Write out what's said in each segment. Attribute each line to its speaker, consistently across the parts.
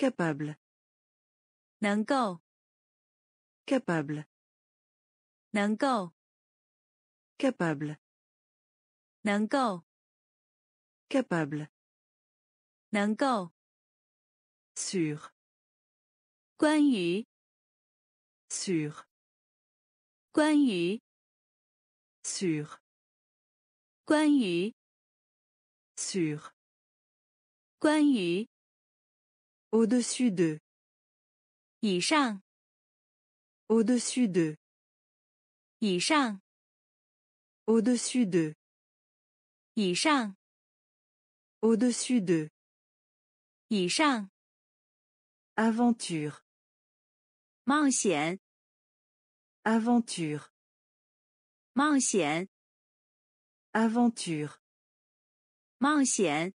Speaker 1: capable
Speaker 2: 能够
Speaker 1: capable
Speaker 2: 能够
Speaker 1: capable
Speaker 2: 能够
Speaker 1: capable
Speaker 2: 能够
Speaker 1: sur
Speaker 2: 关于
Speaker 1: sur
Speaker 2: 关于
Speaker 1: sur
Speaker 2: 关于
Speaker 1: sur
Speaker 2: 关于
Speaker 1: au-dessus de
Speaker 2: 以上
Speaker 1: au-dessus de
Speaker 2: 以上
Speaker 1: au-dessus de
Speaker 2: 以上
Speaker 1: au-dessus de
Speaker 2: 以上
Speaker 1: aventure
Speaker 2: 冒险
Speaker 1: aventure
Speaker 2: 冒险
Speaker 1: aventure
Speaker 2: 冒险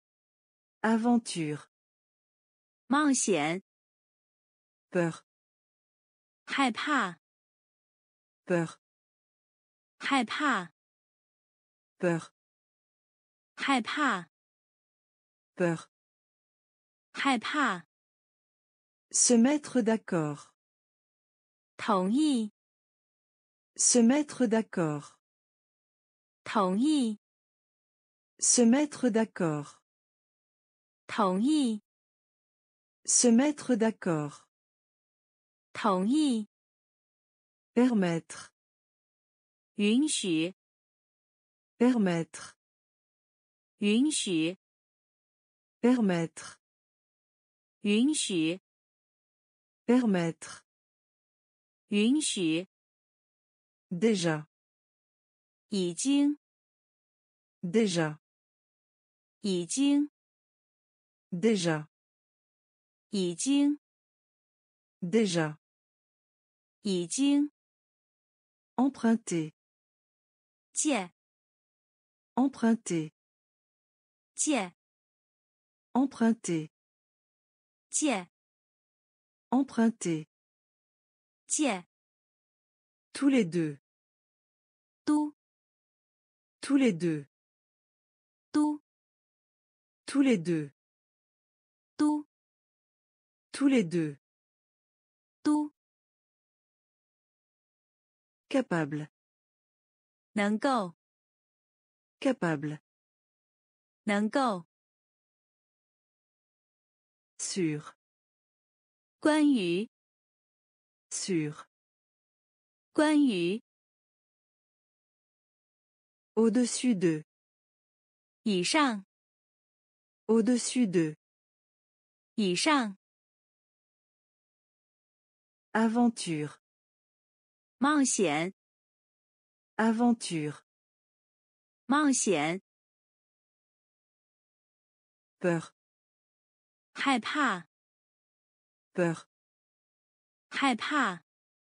Speaker 1: aventure
Speaker 2: 冒险
Speaker 1: peur
Speaker 2: 害怕
Speaker 1: peur
Speaker 2: 害怕
Speaker 1: peur
Speaker 2: 害怕
Speaker 1: peur
Speaker 2: 害怕
Speaker 1: se mettre d'accord
Speaker 2: 同意
Speaker 1: se mettre d'accord
Speaker 2: 同意
Speaker 1: se mettre d'accord
Speaker 2: 同意
Speaker 1: se mettre d'accord
Speaker 2: 同意
Speaker 1: permettre
Speaker 2: 允许
Speaker 1: permettre
Speaker 2: 允许
Speaker 1: permettre
Speaker 2: 允许
Speaker 1: permettre
Speaker 2: 允许
Speaker 1: déjà
Speaker 2: 已经
Speaker 1: déjà
Speaker 2: 已经
Speaker 1: déjà
Speaker 2: 已经
Speaker 1: déjà
Speaker 2: 已经
Speaker 1: emprunter
Speaker 2: 借
Speaker 1: emprunter
Speaker 2: 借
Speaker 1: emprunter
Speaker 2: 借
Speaker 1: emprunter
Speaker 2: 借
Speaker 1: tous les deux
Speaker 2: 都
Speaker 1: tous les deux
Speaker 2: 都
Speaker 1: tous les deux
Speaker 2: 都
Speaker 1: tous les deux
Speaker 2: 都
Speaker 1: capable
Speaker 2: 能够
Speaker 1: capable
Speaker 2: 能够
Speaker 1: sur
Speaker 2: 关于
Speaker 1: sur
Speaker 2: 关于
Speaker 1: au-dessus de
Speaker 2: 以上
Speaker 1: au-dessus de
Speaker 2: 以上
Speaker 1: aventure
Speaker 2: 冒险
Speaker 1: aventure
Speaker 2: 冒险
Speaker 1: peur
Speaker 2: 害怕
Speaker 1: peur
Speaker 2: 害怕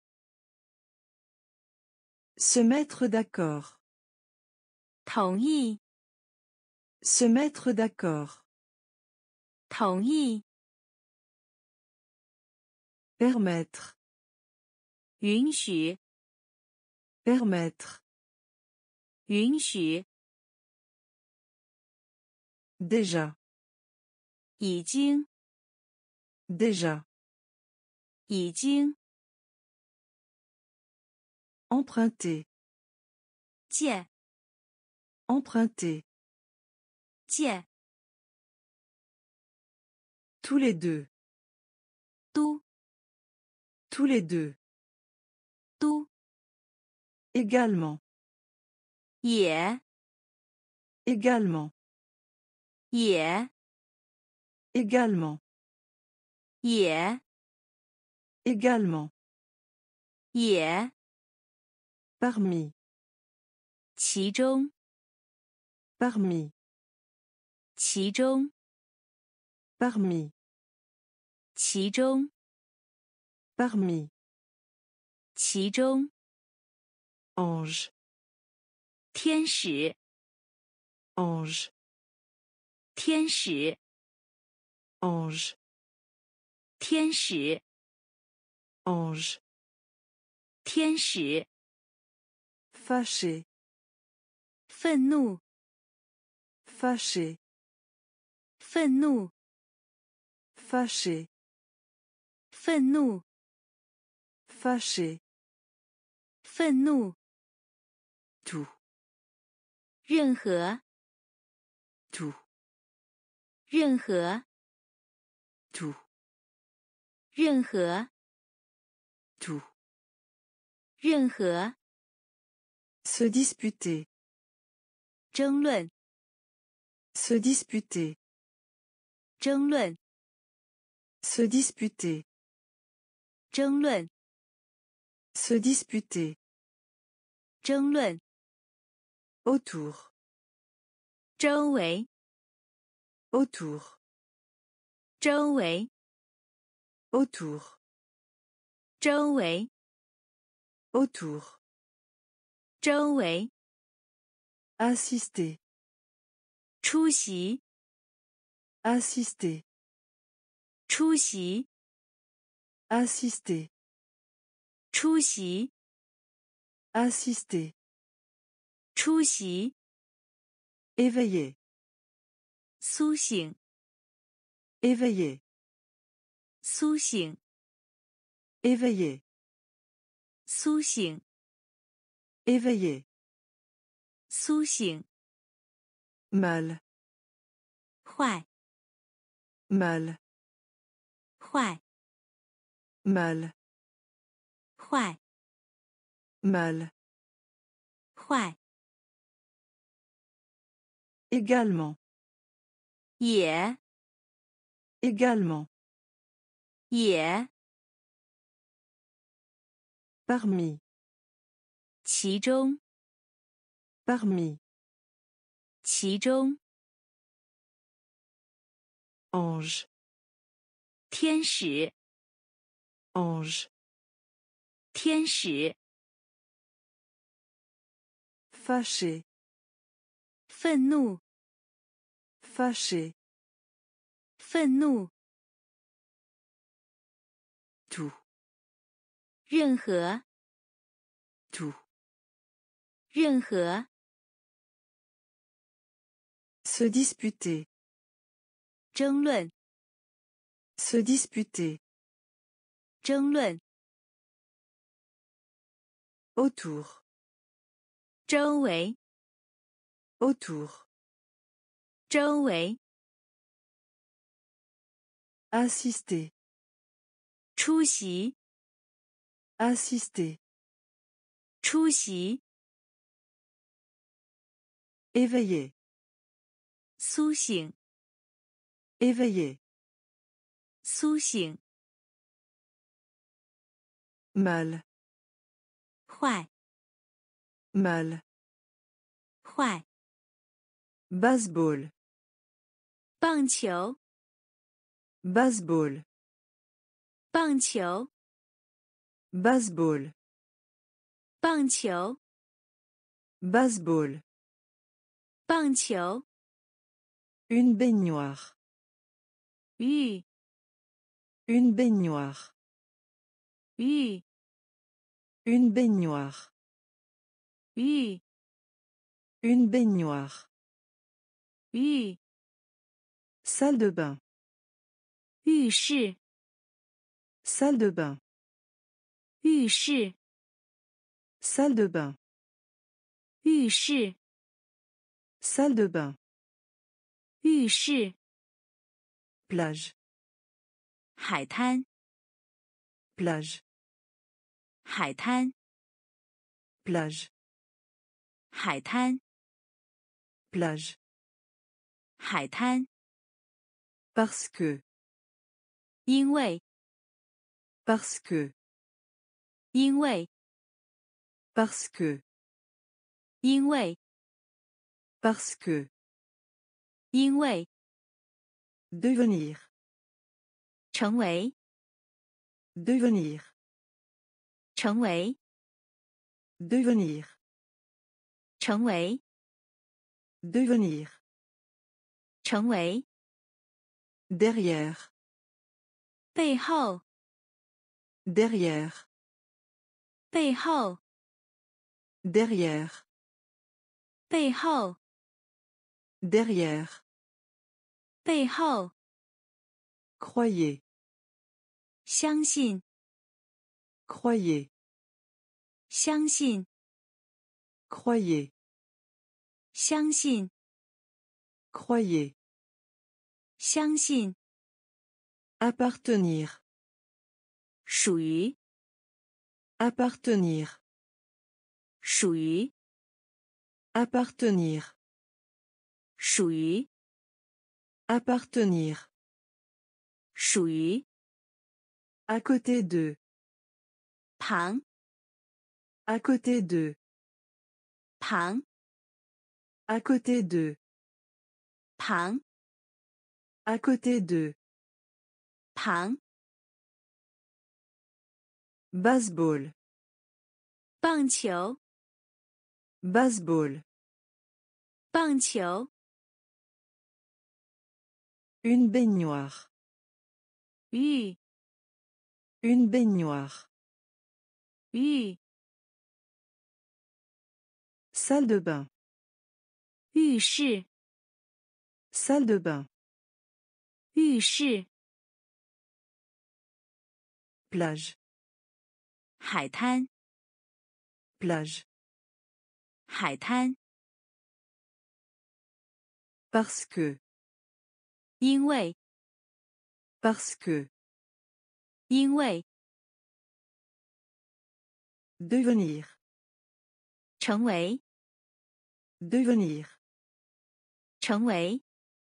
Speaker 1: se mettre d'accord
Speaker 2: 同意
Speaker 1: se mettre d'accord
Speaker 2: 同意
Speaker 1: permettre
Speaker 2: 允许
Speaker 1: permettre
Speaker 2: 允许
Speaker 1: déjà
Speaker 2: 已经
Speaker 1: déjà
Speaker 2: 已经
Speaker 1: emprunter
Speaker 2: 借
Speaker 1: emprunter
Speaker 2: 借
Speaker 1: tous les deux
Speaker 2: 都
Speaker 1: tous les deux
Speaker 2: 都
Speaker 1: également
Speaker 2: 也
Speaker 1: également
Speaker 2: 也
Speaker 1: également
Speaker 2: 也
Speaker 1: également
Speaker 2: 也
Speaker 1: parmi
Speaker 2: 其中
Speaker 1: parmi
Speaker 2: 其中
Speaker 1: parmi
Speaker 2: 其中
Speaker 1: parmi
Speaker 2: 其中
Speaker 1: ange
Speaker 2: 天使
Speaker 1: ange
Speaker 2: 天使
Speaker 1: ange
Speaker 2: 天使
Speaker 1: ange
Speaker 2: 天使
Speaker 1: fâché
Speaker 2: 愤怒
Speaker 1: fâché
Speaker 2: 愤怒
Speaker 1: fâché
Speaker 2: 愤怒，
Speaker 1: fâché,
Speaker 2: 愤怒，
Speaker 1: tout,
Speaker 2: 任何，
Speaker 1: tout,
Speaker 2: 任何，
Speaker 1: tout,
Speaker 2: 任何，
Speaker 1: tout.
Speaker 2: 任何，
Speaker 1: Se disputer,
Speaker 2: 争论，
Speaker 1: se disputer,
Speaker 2: 争论，
Speaker 1: se disputer,
Speaker 2: 争论，
Speaker 1: se disputer.
Speaker 2: 争论，
Speaker 1: Autour,
Speaker 2: 周围，
Speaker 1: autour,
Speaker 2: 周围，
Speaker 1: autour,
Speaker 2: 周围，
Speaker 1: autour.
Speaker 2: 周围，
Speaker 1: Assister,
Speaker 2: 出席，
Speaker 1: assister,
Speaker 2: 出席，
Speaker 1: assister,
Speaker 2: 出席，
Speaker 1: assister.
Speaker 2: 出席，
Speaker 1: Éveiller,
Speaker 2: 苏醒，
Speaker 1: éveiller,
Speaker 2: 苏醒，
Speaker 1: éveiller,
Speaker 2: 苏醒，
Speaker 1: éveiller.
Speaker 2: 苏醒，
Speaker 1: Mal,
Speaker 2: 坏，
Speaker 1: mal,
Speaker 2: 坏，
Speaker 1: mal,
Speaker 2: 坏，
Speaker 1: mal.
Speaker 2: 坏，
Speaker 1: Également,
Speaker 2: 也，
Speaker 1: également.
Speaker 2: 也，
Speaker 1: Parmi,
Speaker 2: 其中，
Speaker 1: parmi.
Speaker 2: 其中，
Speaker 1: Ange,
Speaker 2: 天使，
Speaker 1: ange.
Speaker 2: 天使，
Speaker 1: Fâché,
Speaker 2: 愤怒，
Speaker 1: fâché.
Speaker 2: 愤怒，
Speaker 1: Tout,
Speaker 2: 任何，
Speaker 1: tout.
Speaker 2: 任何，
Speaker 1: Se disputer,
Speaker 2: 争论，
Speaker 1: se disputer.
Speaker 2: 争论，
Speaker 1: Autour,
Speaker 2: 周围，
Speaker 1: autour.
Speaker 2: 周围，
Speaker 1: Assister,
Speaker 2: 出席，
Speaker 1: assister.
Speaker 2: 出席，
Speaker 1: Éveiller,
Speaker 2: 苏醒，
Speaker 1: éveiller.
Speaker 2: 苏醒，
Speaker 1: Mal,
Speaker 2: 坏，
Speaker 1: mal.
Speaker 2: 坏，
Speaker 1: Baseball,
Speaker 2: 棒球，
Speaker 1: baseball,
Speaker 2: 棒球，
Speaker 1: baseball,
Speaker 2: 棒球，
Speaker 1: baseball.
Speaker 2: 棒球，
Speaker 1: Une baignoire,
Speaker 2: 浴，
Speaker 1: une baignoire,
Speaker 2: 浴，
Speaker 1: une baignoire,
Speaker 2: 浴，
Speaker 1: une baignoire.
Speaker 2: 浴，
Speaker 1: Salle de bain,
Speaker 2: 浴室，
Speaker 1: salle de bain,
Speaker 2: 浴室，
Speaker 1: salle de bain,
Speaker 2: 浴室，
Speaker 1: salle de bain.
Speaker 2: 浴室，
Speaker 1: Plage,
Speaker 2: 海滩，
Speaker 1: plage,
Speaker 2: 海滩，
Speaker 1: plage,
Speaker 2: 海滩，
Speaker 1: plage.
Speaker 2: 海滩，
Speaker 1: Parce que,
Speaker 2: 因为，
Speaker 1: parce que,
Speaker 2: 因为，
Speaker 1: parce que,
Speaker 2: 因为，
Speaker 1: parce que.
Speaker 2: 因为，
Speaker 1: Devenir,
Speaker 2: 成为，
Speaker 1: devenir,
Speaker 2: 成为，
Speaker 1: devenir,
Speaker 2: 成为，
Speaker 1: devenir.
Speaker 2: 成为，
Speaker 1: Derrière,
Speaker 2: 背后，
Speaker 1: derrière,
Speaker 2: 背后，
Speaker 1: derrière,
Speaker 2: 背后，
Speaker 1: derrière.
Speaker 2: 背后，
Speaker 1: Croyez,
Speaker 2: 相信，
Speaker 1: croyez,
Speaker 2: 相信，
Speaker 1: croyez,
Speaker 2: 相信，
Speaker 1: croyez,
Speaker 2: 相信，
Speaker 1: appartenir,
Speaker 2: 属于，
Speaker 1: appartenir,
Speaker 2: 属于，
Speaker 1: appartenir,
Speaker 2: 属于，
Speaker 1: appartenir,
Speaker 2: 属于，
Speaker 1: à côté de,
Speaker 2: 旁，
Speaker 1: à côté de,
Speaker 2: 旁，
Speaker 1: à côté de,
Speaker 2: 旁，
Speaker 1: à côté de,
Speaker 2: 旁，
Speaker 1: baseball,
Speaker 2: 棒球，
Speaker 1: baseball,
Speaker 2: 棒球，
Speaker 1: une baignoire,
Speaker 2: 浴，
Speaker 1: une baignoire,
Speaker 2: 浴，
Speaker 1: salle de bain,
Speaker 2: 浴室，
Speaker 1: salle de bain,
Speaker 2: 浴室，
Speaker 1: plage,
Speaker 2: 海滩，
Speaker 1: plage,
Speaker 2: 海滩，
Speaker 1: parce que,
Speaker 2: 因为，
Speaker 1: parce que,
Speaker 2: 因为，
Speaker 1: devenir,
Speaker 2: 成为，
Speaker 1: devenir,
Speaker 2: 成为，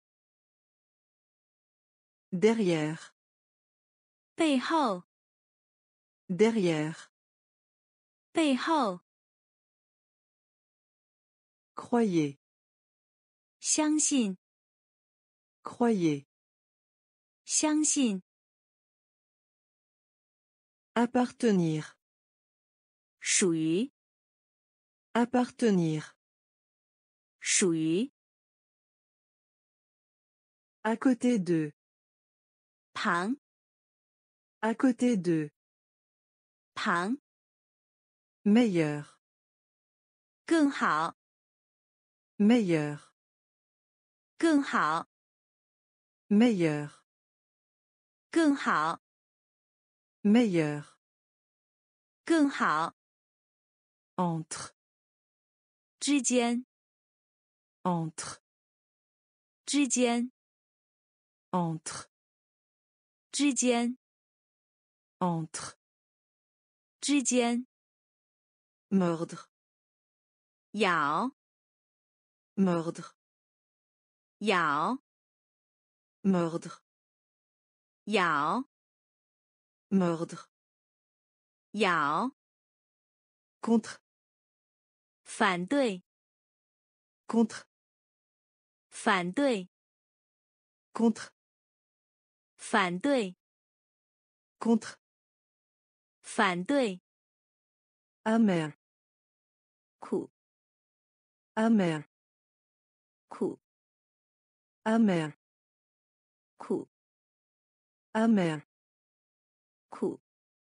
Speaker 1: derrière,
Speaker 2: 背后，
Speaker 1: derrière,
Speaker 2: 背后，
Speaker 1: croyez,
Speaker 2: 相信，
Speaker 1: croyez,
Speaker 2: 相信，
Speaker 1: appartenir,
Speaker 2: 属于，
Speaker 1: appartenir,
Speaker 2: 属于，
Speaker 1: à côté de,
Speaker 2: 旁，
Speaker 1: à côté de,
Speaker 2: 旁，
Speaker 1: meilleur,
Speaker 2: 更好，
Speaker 1: meilleur,
Speaker 2: 更好，
Speaker 1: meilleur,
Speaker 2: 更好，
Speaker 1: meilleur,
Speaker 2: 更好，
Speaker 1: entre,
Speaker 2: 之间，
Speaker 1: entre,
Speaker 2: 之间，
Speaker 1: entre,
Speaker 2: 之间，
Speaker 1: entre,
Speaker 2: 之间，
Speaker 1: mordre,
Speaker 2: 咬，
Speaker 1: mordre,
Speaker 2: 咬，
Speaker 1: mordre,
Speaker 2: 咬，
Speaker 1: mordre,
Speaker 2: 咬，
Speaker 1: contre,
Speaker 2: 反对，
Speaker 1: contre,
Speaker 2: 反对，
Speaker 1: contre,
Speaker 2: 反对，
Speaker 1: contre,
Speaker 2: 反对，
Speaker 1: amer,
Speaker 2: 苦，
Speaker 1: amer,
Speaker 2: 苦，
Speaker 1: amer,
Speaker 2: 苦，
Speaker 1: amer,
Speaker 2: 苦，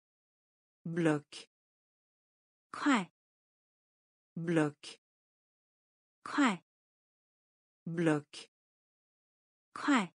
Speaker 1: bloc,
Speaker 2: 快，
Speaker 1: bloc,
Speaker 2: 快，
Speaker 1: bloc,
Speaker 2: 快，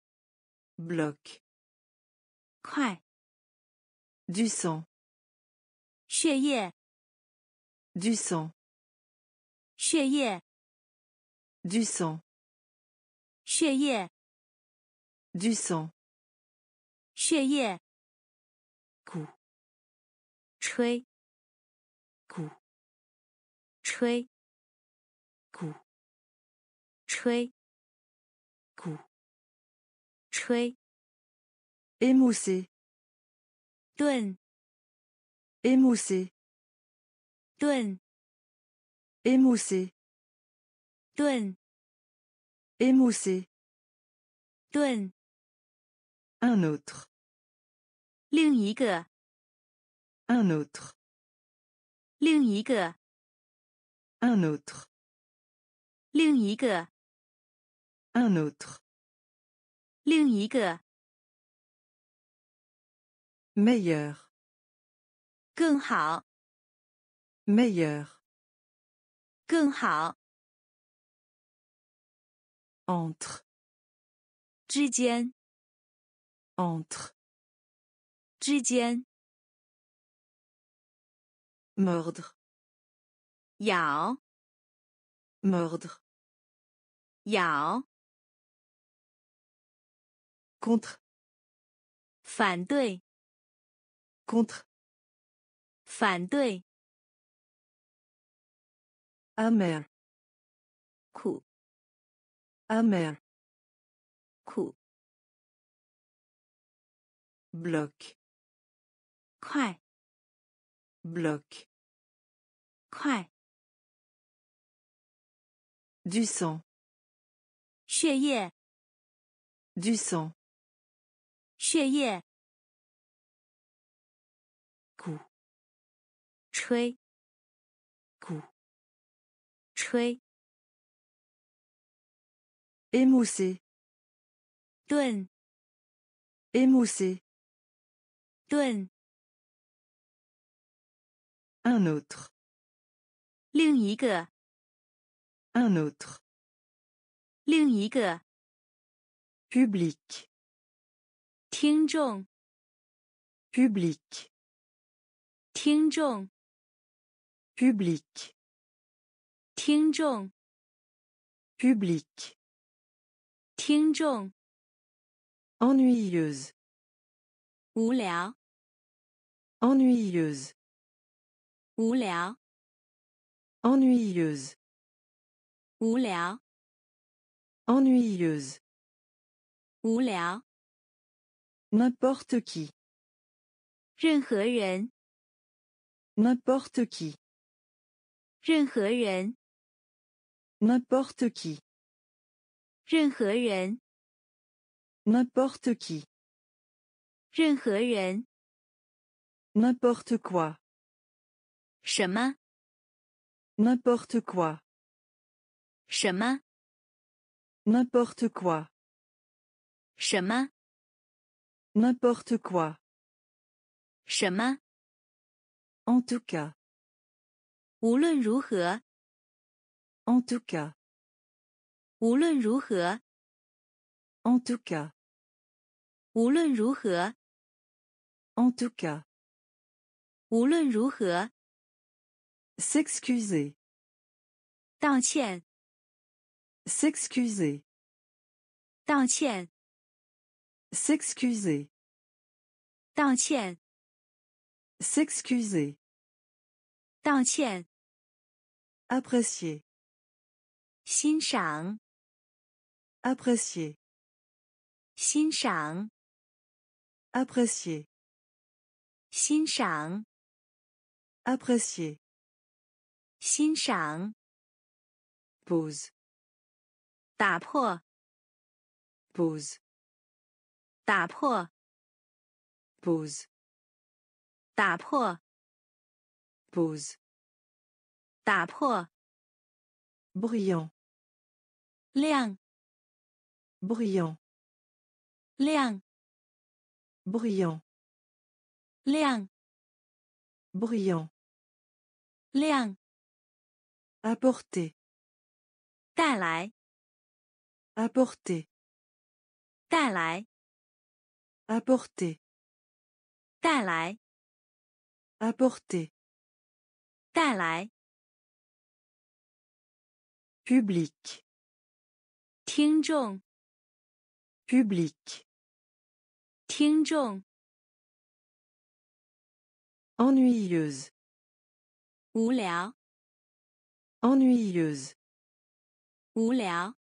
Speaker 1: bloc,
Speaker 2: 快，
Speaker 1: du sang,
Speaker 2: 血液，
Speaker 1: du sang,
Speaker 2: 血液，
Speaker 1: du sang,
Speaker 2: 血液，
Speaker 1: du sang,
Speaker 2: 血液，
Speaker 1: coup,
Speaker 2: 吹，
Speaker 1: coup,
Speaker 2: 吹，
Speaker 1: coup,
Speaker 2: 吹，
Speaker 1: coup,
Speaker 2: 吹，
Speaker 1: émousser,
Speaker 2: 炖，
Speaker 1: émousser,
Speaker 2: 炖，
Speaker 1: émousser,
Speaker 2: 炖，
Speaker 1: émousser,
Speaker 2: 炖，
Speaker 1: un autre,
Speaker 2: 另一个，
Speaker 1: un autre,
Speaker 2: 另一个，
Speaker 1: un autre,
Speaker 2: 另一个，
Speaker 1: un autre,
Speaker 2: 另一个，
Speaker 1: meilleur,
Speaker 2: 更好，
Speaker 1: meilleur,
Speaker 2: 更好，
Speaker 1: entre,
Speaker 2: 之间，
Speaker 1: entre,
Speaker 2: 之间，
Speaker 1: mordre,
Speaker 2: 咬，
Speaker 1: mordre,
Speaker 2: 咬，
Speaker 1: contre,
Speaker 2: 反对，
Speaker 1: contre,
Speaker 2: 反对，
Speaker 1: amer,
Speaker 2: 苦，
Speaker 1: amer,
Speaker 2: 苦，
Speaker 1: bloc,
Speaker 2: 快，
Speaker 1: bloc,
Speaker 2: 快，
Speaker 1: du sang,
Speaker 2: 血液，
Speaker 1: du sang,
Speaker 2: 血液，
Speaker 1: coup,
Speaker 2: 吹，
Speaker 1: coup,
Speaker 2: 吹，
Speaker 1: émousser,
Speaker 2: 炖，
Speaker 1: émousser,
Speaker 2: 炖，
Speaker 1: un autre,
Speaker 2: 另一个，
Speaker 1: un autre,
Speaker 2: 另一个，
Speaker 1: public,
Speaker 2: 听众，
Speaker 1: public,
Speaker 2: 听众，
Speaker 1: public,
Speaker 2: 听众，
Speaker 1: public,
Speaker 2: 听众，
Speaker 1: ennuyeuse,
Speaker 2: 无聊，
Speaker 1: ennuyeuse,
Speaker 2: 无聊，
Speaker 1: ennuyeuse,
Speaker 2: 无聊，
Speaker 1: ennuyeuse,
Speaker 2: 无聊，
Speaker 1: n'importe qui,
Speaker 2: 任何人，
Speaker 1: n'importe qui,
Speaker 2: 任何人，
Speaker 1: n'importe qui,
Speaker 2: 任何人，
Speaker 1: n'importe qui,
Speaker 2: 任何人，
Speaker 1: n'importe quoi,
Speaker 2: 什么，
Speaker 1: n'importe quoi,
Speaker 2: 什么，
Speaker 1: n'importe quoi,
Speaker 2: 什么，
Speaker 1: n'importe quoi,
Speaker 2: 什么，
Speaker 1: en tout cas,
Speaker 2: 无论如何，
Speaker 1: en tout cas,
Speaker 2: 无论如何，
Speaker 1: en tout cas,
Speaker 2: 无论如何，
Speaker 1: en tout cas,
Speaker 2: 无论如何，
Speaker 1: s'excuser,
Speaker 2: 道歉，
Speaker 1: s'excuser,
Speaker 2: 道歉，
Speaker 1: s'excuser,
Speaker 2: 道歉，
Speaker 1: s'excuser,
Speaker 2: 道歉，
Speaker 1: apprécier,
Speaker 2: 欣赏，
Speaker 1: apprécier,
Speaker 2: 欣赏，
Speaker 1: apprécier,
Speaker 2: 欣赏，
Speaker 1: apprécier,
Speaker 2: 欣赏，
Speaker 1: pause,
Speaker 2: 打破，
Speaker 1: pause,
Speaker 2: 打破，
Speaker 1: pause,
Speaker 2: 打破，
Speaker 1: pause,
Speaker 2: 打破，
Speaker 1: brillant,
Speaker 2: 亮，
Speaker 1: brillant,
Speaker 2: 亮，
Speaker 1: brillant,
Speaker 2: 亮，
Speaker 1: brillant,
Speaker 2: 亮，
Speaker 1: apporter,
Speaker 2: 带来，
Speaker 1: apporter,
Speaker 2: 带来，
Speaker 1: apporter,
Speaker 2: 带来，
Speaker 1: apporter,
Speaker 2: 带来，
Speaker 1: public,
Speaker 2: 听众，
Speaker 1: public,
Speaker 2: 听众，
Speaker 1: ennuyeuse,
Speaker 2: 无聊，
Speaker 1: ennuyeuse,
Speaker 2: 无聊，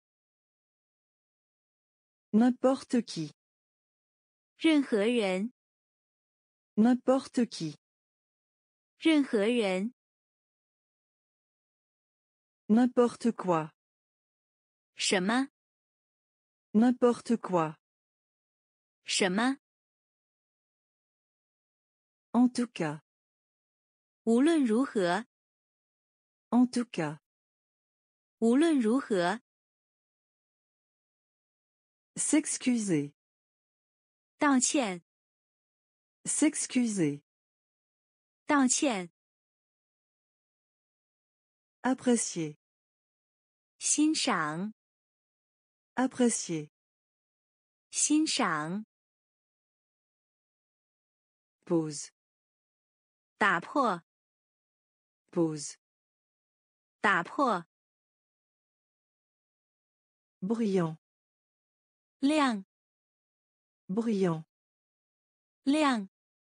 Speaker 1: n'importe qui,
Speaker 2: 任何人，
Speaker 1: n'importe qui,
Speaker 2: 任何人，
Speaker 1: n'importe quoi,
Speaker 2: 什么，
Speaker 1: n'importe quoi,
Speaker 2: 什么，
Speaker 1: en tout cas,
Speaker 2: 无论如何，
Speaker 1: en tout cas,
Speaker 2: 无论如何，
Speaker 1: s'excuser,
Speaker 2: 道歉，
Speaker 1: s'excuser,
Speaker 2: 道歉，
Speaker 1: apprécier,
Speaker 2: 欣赏，
Speaker 1: apprécier,
Speaker 2: 欣赏，
Speaker 1: Pause.
Speaker 2: 打破，
Speaker 1: Pause.
Speaker 2: 打破，
Speaker 1: Brillant.
Speaker 2: 亮，
Speaker 1: Brillant.
Speaker 2: 亮，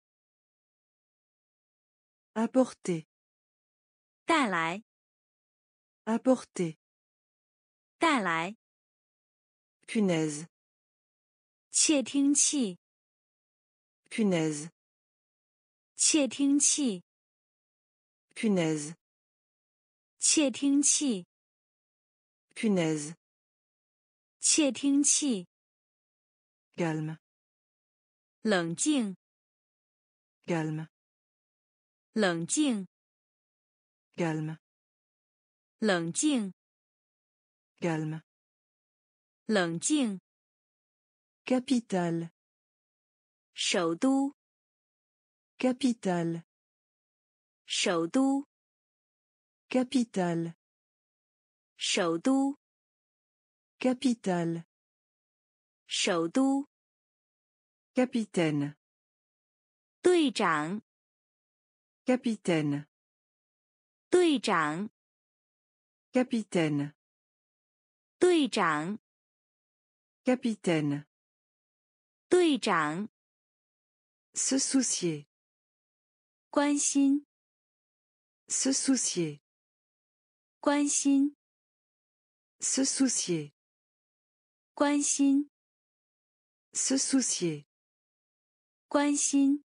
Speaker 1: Apporter.
Speaker 2: 带来，
Speaker 1: Apporter.
Speaker 2: 带来，
Speaker 1: Punaise.
Speaker 2: 窃听器，
Speaker 1: Punaise.
Speaker 2: 窃听器，
Speaker 1: Punaise.
Speaker 2: 窃听器，
Speaker 1: Punaise.
Speaker 2: 窃听器，
Speaker 1: Calme.
Speaker 2: 冷静，
Speaker 1: Calme.
Speaker 2: 冷静，
Speaker 1: Calme.
Speaker 2: 冷静，
Speaker 1: Calme.
Speaker 2: 冷静，
Speaker 1: Capitale.
Speaker 2: 首都，
Speaker 1: Capitale.
Speaker 2: 首都，
Speaker 1: Capitale.
Speaker 2: 首都，
Speaker 1: Capitale.
Speaker 2: 首都，
Speaker 1: Capitaine.
Speaker 2: 队长，
Speaker 1: Capitaine.
Speaker 2: 队长，
Speaker 1: Capitaine.
Speaker 2: 队长，
Speaker 1: Capitaine.
Speaker 2: 队长，
Speaker 1: Se soucier.
Speaker 2: 关心，
Speaker 1: Se soucier.
Speaker 2: 关心，
Speaker 1: Se soucier.
Speaker 2: 关心，
Speaker 1: Se soucier.
Speaker 2: 关心，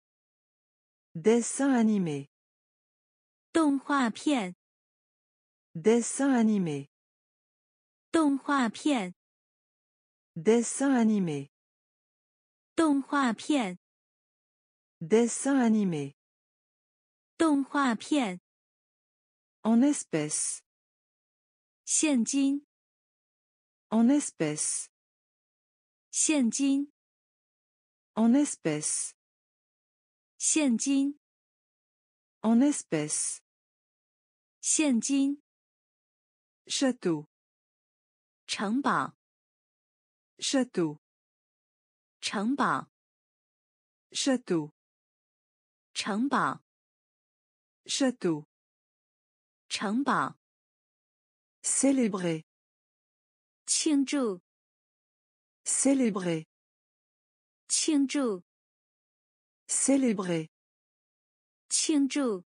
Speaker 1: Dessin animé.
Speaker 2: 动画片，
Speaker 1: Dessin animé.
Speaker 2: 动画片，
Speaker 1: Dessin animé.
Speaker 2: 动画片，
Speaker 1: Dessin animé.
Speaker 2: 动画片，
Speaker 1: En espèces.
Speaker 2: 现金，
Speaker 1: En espèces.
Speaker 2: 现金，
Speaker 1: En espèces.
Speaker 2: 现金，
Speaker 1: En espèces.
Speaker 2: 现金，
Speaker 1: Château.
Speaker 2: 城堡，
Speaker 1: Château.
Speaker 2: 城堡，
Speaker 1: Château.
Speaker 2: 城堡，
Speaker 1: Château.
Speaker 2: 城堡，
Speaker 1: Célébrer.
Speaker 2: 庆祝，
Speaker 1: Célébrer.
Speaker 2: 庆祝，
Speaker 1: Célébrer.
Speaker 2: 庆祝，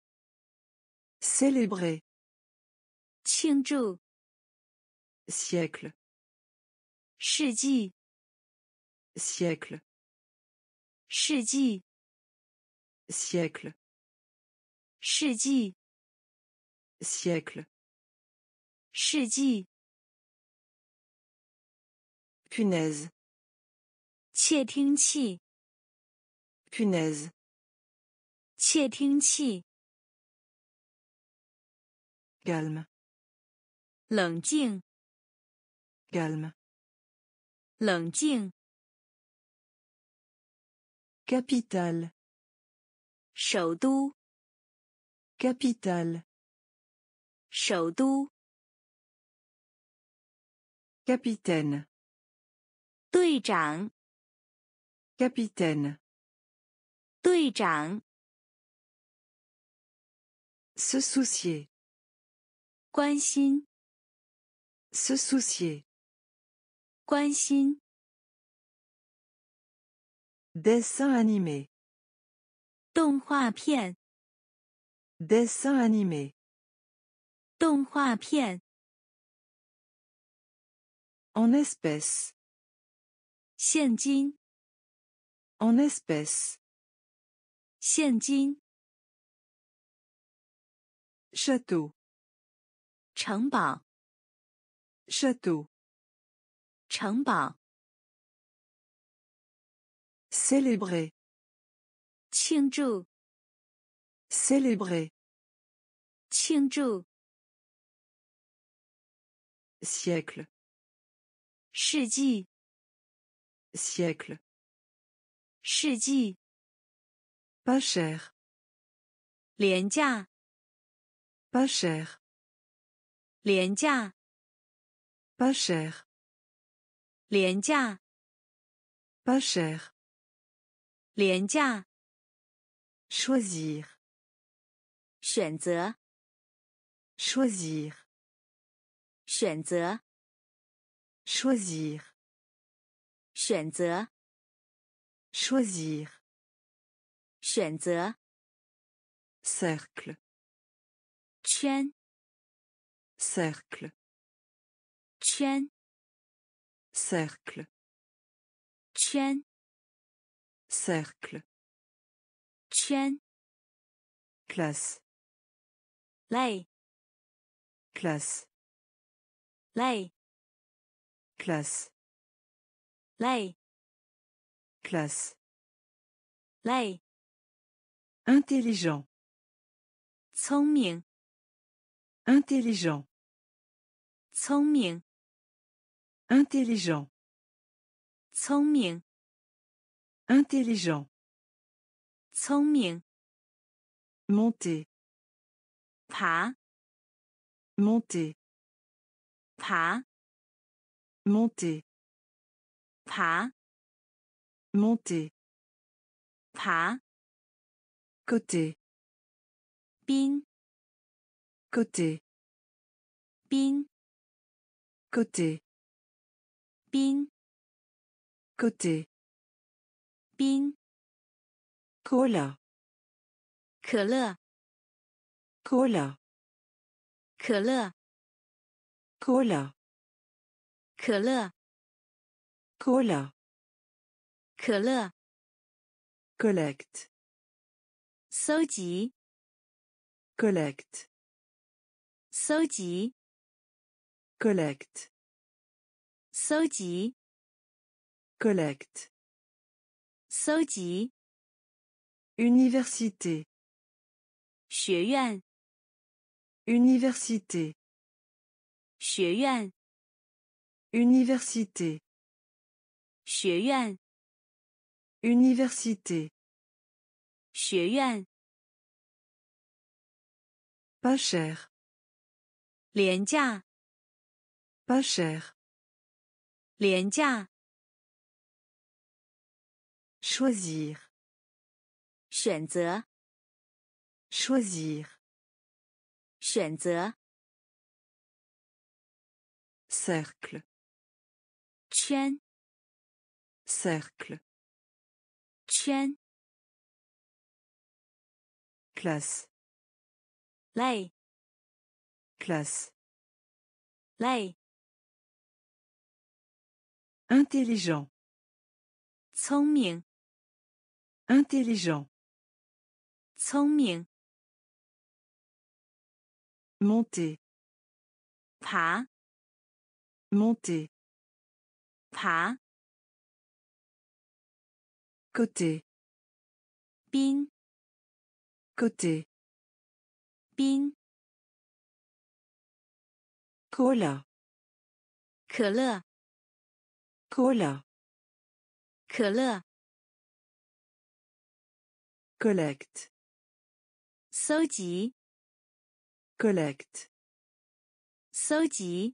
Speaker 1: Célébrer.
Speaker 2: 庆祝，
Speaker 1: Siècle.
Speaker 2: 世纪，
Speaker 1: Siècle.
Speaker 2: 世纪，
Speaker 1: Siècle.
Speaker 2: 世纪，
Speaker 1: Siècle.
Speaker 2: 世纪，
Speaker 1: Punaise.
Speaker 2: 窃听器，
Speaker 1: Punaise.
Speaker 2: 窃听器，
Speaker 1: Calme.
Speaker 2: 冷静，
Speaker 1: Calme.
Speaker 2: 冷静，
Speaker 1: Capitale.
Speaker 2: 首都，
Speaker 1: Capitale.
Speaker 2: 首都，
Speaker 1: Capitaine.
Speaker 2: 队长，
Speaker 1: Capitaine.
Speaker 2: 队长，
Speaker 1: Se soucier.
Speaker 2: 关心，
Speaker 1: Se soucier.
Speaker 2: 关心，
Speaker 1: Dessin animé.
Speaker 2: 动画片，
Speaker 1: Dessin animé.
Speaker 2: 动画片，
Speaker 1: En espèces.
Speaker 2: 现金，
Speaker 1: En espèces.
Speaker 2: 现金，
Speaker 1: Château.
Speaker 2: 城堡，
Speaker 1: Château.
Speaker 2: 城堡，
Speaker 1: Célébrer.
Speaker 2: 庆祝，
Speaker 1: Célébrer.
Speaker 2: 庆祝，
Speaker 1: Siècle.
Speaker 2: 世纪，
Speaker 1: Siècle.
Speaker 2: 世纪，
Speaker 1: Pas cher.
Speaker 2: 廉价，
Speaker 1: Pas cher.
Speaker 2: 廉价，
Speaker 1: Pas cher.
Speaker 2: 廉价，
Speaker 1: Pas cher.
Speaker 2: 廉价，
Speaker 1: choisir,
Speaker 2: 选择，
Speaker 1: choisir,
Speaker 2: 选择，
Speaker 1: choisir,
Speaker 2: 选择，
Speaker 1: choisir,
Speaker 2: 选择，
Speaker 1: cercle,
Speaker 2: 圈，
Speaker 1: cercle,
Speaker 2: 圈，
Speaker 1: cercle,
Speaker 2: 圈，
Speaker 1: cercle,
Speaker 2: 圈，
Speaker 1: classe,
Speaker 2: 类，
Speaker 1: classe,
Speaker 2: 类，
Speaker 1: classe,
Speaker 2: 类，
Speaker 1: classe,
Speaker 2: 类，
Speaker 1: intelligent,
Speaker 2: 聪明，
Speaker 1: intelligent,
Speaker 2: 聪明，
Speaker 1: intelligent,
Speaker 2: 聪明，
Speaker 1: intelligent,
Speaker 2: 聪明，
Speaker 1: monter,
Speaker 2: 爬，
Speaker 1: monter,
Speaker 2: 爬，
Speaker 1: monter,
Speaker 2: 爬，
Speaker 1: monter,
Speaker 2: 爬，
Speaker 1: côté,
Speaker 2: 冰，
Speaker 1: côté,
Speaker 2: 冰，
Speaker 1: côté,
Speaker 2: 冰，
Speaker 1: côté,
Speaker 2: 冰，
Speaker 1: cola,
Speaker 2: 可乐，
Speaker 1: cola,
Speaker 2: 可乐，
Speaker 1: cola,
Speaker 2: 可乐，
Speaker 1: cola,
Speaker 2: 可乐，
Speaker 1: collecte,
Speaker 2: 搜集，
Speaker 1: collecte,
Speaker 2: 搜集，
Speaker 1: collecte,
Speaker 2: 搜集，
Speaker 1: collecte,
Speaker 2: 搜集，
Speaker 1: université,
Speaker 2: 学院，
Speaker 1: université,
Speaker 2: 学院，
Speaker 1: université,
Speaker 2: 学院，
Speaker 1: université,
Speaker 2: 学院，
Speaker 1: pas cher,
Speaker 2: 廉价，
Speaker 1: pas cher,
Speaker 2: 廉价，
Speaker 1: choisir,
Speaker 2: 选择，
Speaker 1: choisir,
Speaker 2: 选择，
Speaker 1: cercle,
Speaker 2: 圈，
Speaker 1: cercle,
Speaker 2: 圈，
Speaker 1: classe,
Speaker 2: 类，
Speaker 1: classe,
Speaker 2: 类，
Speaker 1: intelligent,
Speaker 2: 聪明，
Speaker 1: intelligent,
Speaker 2: 聪明，
Speaker 1: monter,
Speaker 2: 爬，
Speaker 1: monter,
Speaker 2: 爬，
Speaker 1: côté,
Speaker 2: 冰，
Speaker 1: côté,
Speaker 2: 冰，
Speaker 1: cola,
Speaker 2: 可乐，
Speaker 1: cola,
Speaker 2: 可乐，
Speaker 1: collecte,
Speaker 2: 搜集，
Speaker 1: collecte,
Speaker 2: 搜集，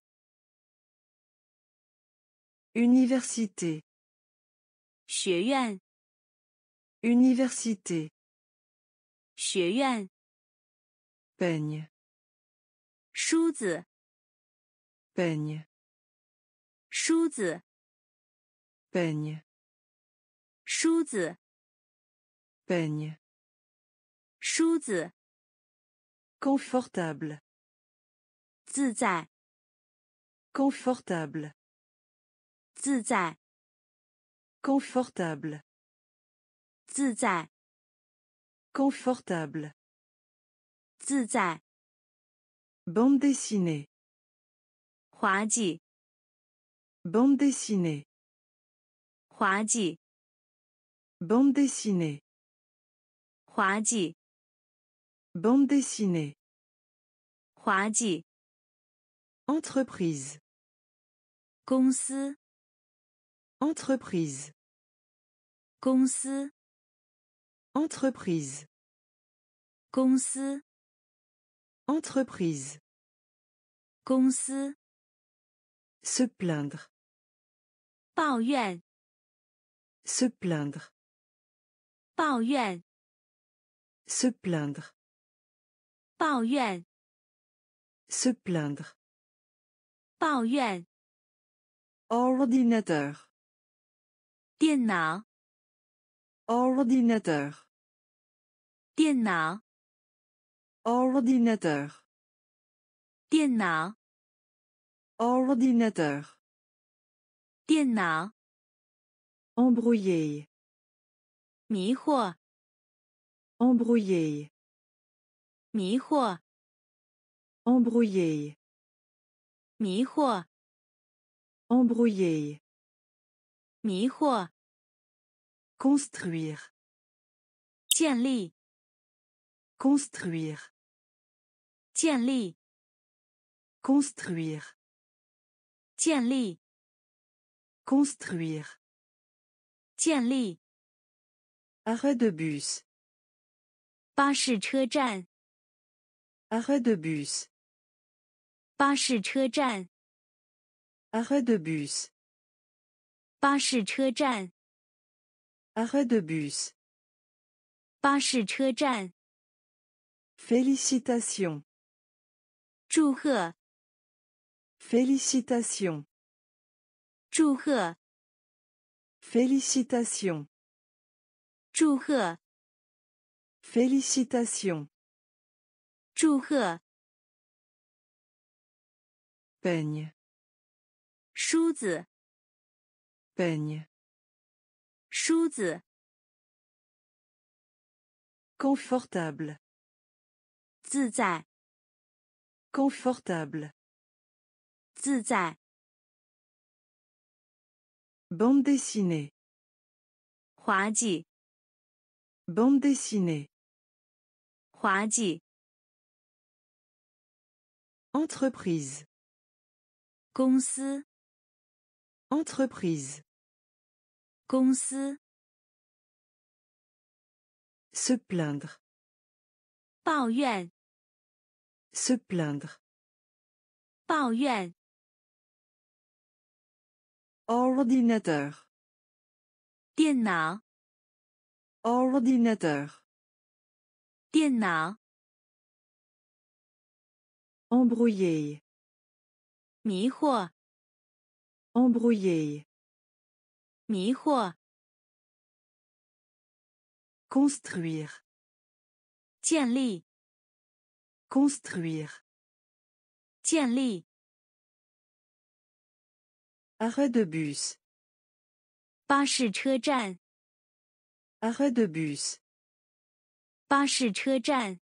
Speaker 1: université,
Speaker 2: 学院，
Speaker 1: université,
Speaker 2: 学院，
Speaker 1: peigne,
Speaker 2: 梳子，
Speaker 1: peigne,
Speaker 2: 梳子，
Speaker 1: peigne,
Speaker 2: 梳子，
Speaker 1: peigne,
Speaker 2: 梳子，
Speaker 1: confortable,
Speaker 2: 自在，
Speaker 1: confortable,
Speaker 2: 自在，
Speaker 1: confortable,
Speaker 2: 自在，
Speaker 1: confortable,
Speaker 2: 自在，
Speaker 1: bande dessinée,
Speaker 2: 滑稽，
Speaker 1: bande dessinée,
Speaker 2: 滑稽，
Speaker 1: bande dessinée,
Speaker 2: 滑稽，
Speaker 1: bande dessinée,
Speaker 2: 滑稽，
Speaker 1: entreprise,
Speaker 2: 公司，
Speaker 1: entreprise,
Speaker 2: 公司，
Speaker 1: entreprise,
Speaker 2: 公司，
Speaker 1: entreprise,
Speaker 2: 公司，
Speaker 1: se plaindre,
Speaker 2: 抱怨，
Speaker 1: se plaindre,
Speaker 2: 抱怨，
Speaker 1: Se plaindre.
Speaker 2: 抱怨
Speaker 1: Se plaindre.
Speaker 2: 抱怨
Speaker 1: Ordinateur.
Speaker 2: 电脑
Speaker 1: Ordinateur.
Speaker 2: 电脑
Speaker 1: Ordinateur.
Speaker 2: 电脑
Speaker 1: Ordinateur.
Speaker 2: 电脑
Speaker 1: Embrouiller.
Speaker 2: 迷惑
Speaker 1: Embrouiller.
Speaker 2: 迷惑
Speaker 1: Embrouiller.
Speaker 2: 迷惑
Speaker 1: Embrouiller.
Speaker 2: 迷惑
Speaker 1: Construire.
Speaker 2: 建立
Speaker 1: Construire.
Speaker 2: 建立
Speaker 1: Construire.
Speaker 2: 建立
Speaker 1: Construire.
Speaker 2: 建立
Speaker 1: Arrêt de bus.
Speaker 2: 巴士车站
Speaker 1: Arrêt de bus.
Speaker 2: 巴士车站
Speaker 1: Arrêt de bus.
Speaker 2: 巴士车站
Speaker 1: Arrêt de bus.
Speaker 2: 巴士车站
Speaker 1: Félicitations.
Speaker 2: 祝贺
Speaker 1: Félicitations.
Speaker 2: 祝贺
Speaker 1: Félicitations.
Speaker 2: 祝贺
Speaker 1: Félicitations.
Speaker 2: 祝贺
Speaker 1: Peigne.
Speaker 2: 梳子
Speaker 1: Peigne.
Speaker 2: 梳子
Speaker 1: Confortable.
Speaker 2: 自在
Speaker 1: Confortable.
Speaker 2: 自在
Speaker 1: Bande dessinée.
Speaker 2: 滑稽
Speaker 1: Bande dessinée.
Speaker 2: 滑稽
Speaker 1: Entreprise.
Speaker 2: 公司
Speaker 1: Entreprise.
Speaker 2: 公司
Speaker 1: Se plaindre.
Speaker 2: 抱怨
Speaker 1: Se plaindre.
Speaker 2: 抱怨
Speaker 1: Ordinateur.
Speaker 2: 电脑
Speaker 1: Ordinateur.
Speaker 2: 电脑
Speaker 1: Embrouiller.
Speaker 2: 迷惑
Speaker 1: Embrouiller.
Speaker 2: 迷惑
Speaker 1: Construire.
Speaker 2: 建立
Speaker 1: Construire.
Speaker 2: 建立
Speaker 1: Arrêt de bus.
Speaker 2: 巴士车站
Speaker 1: Arrêt de bus.
Speaker 2: 巴士车站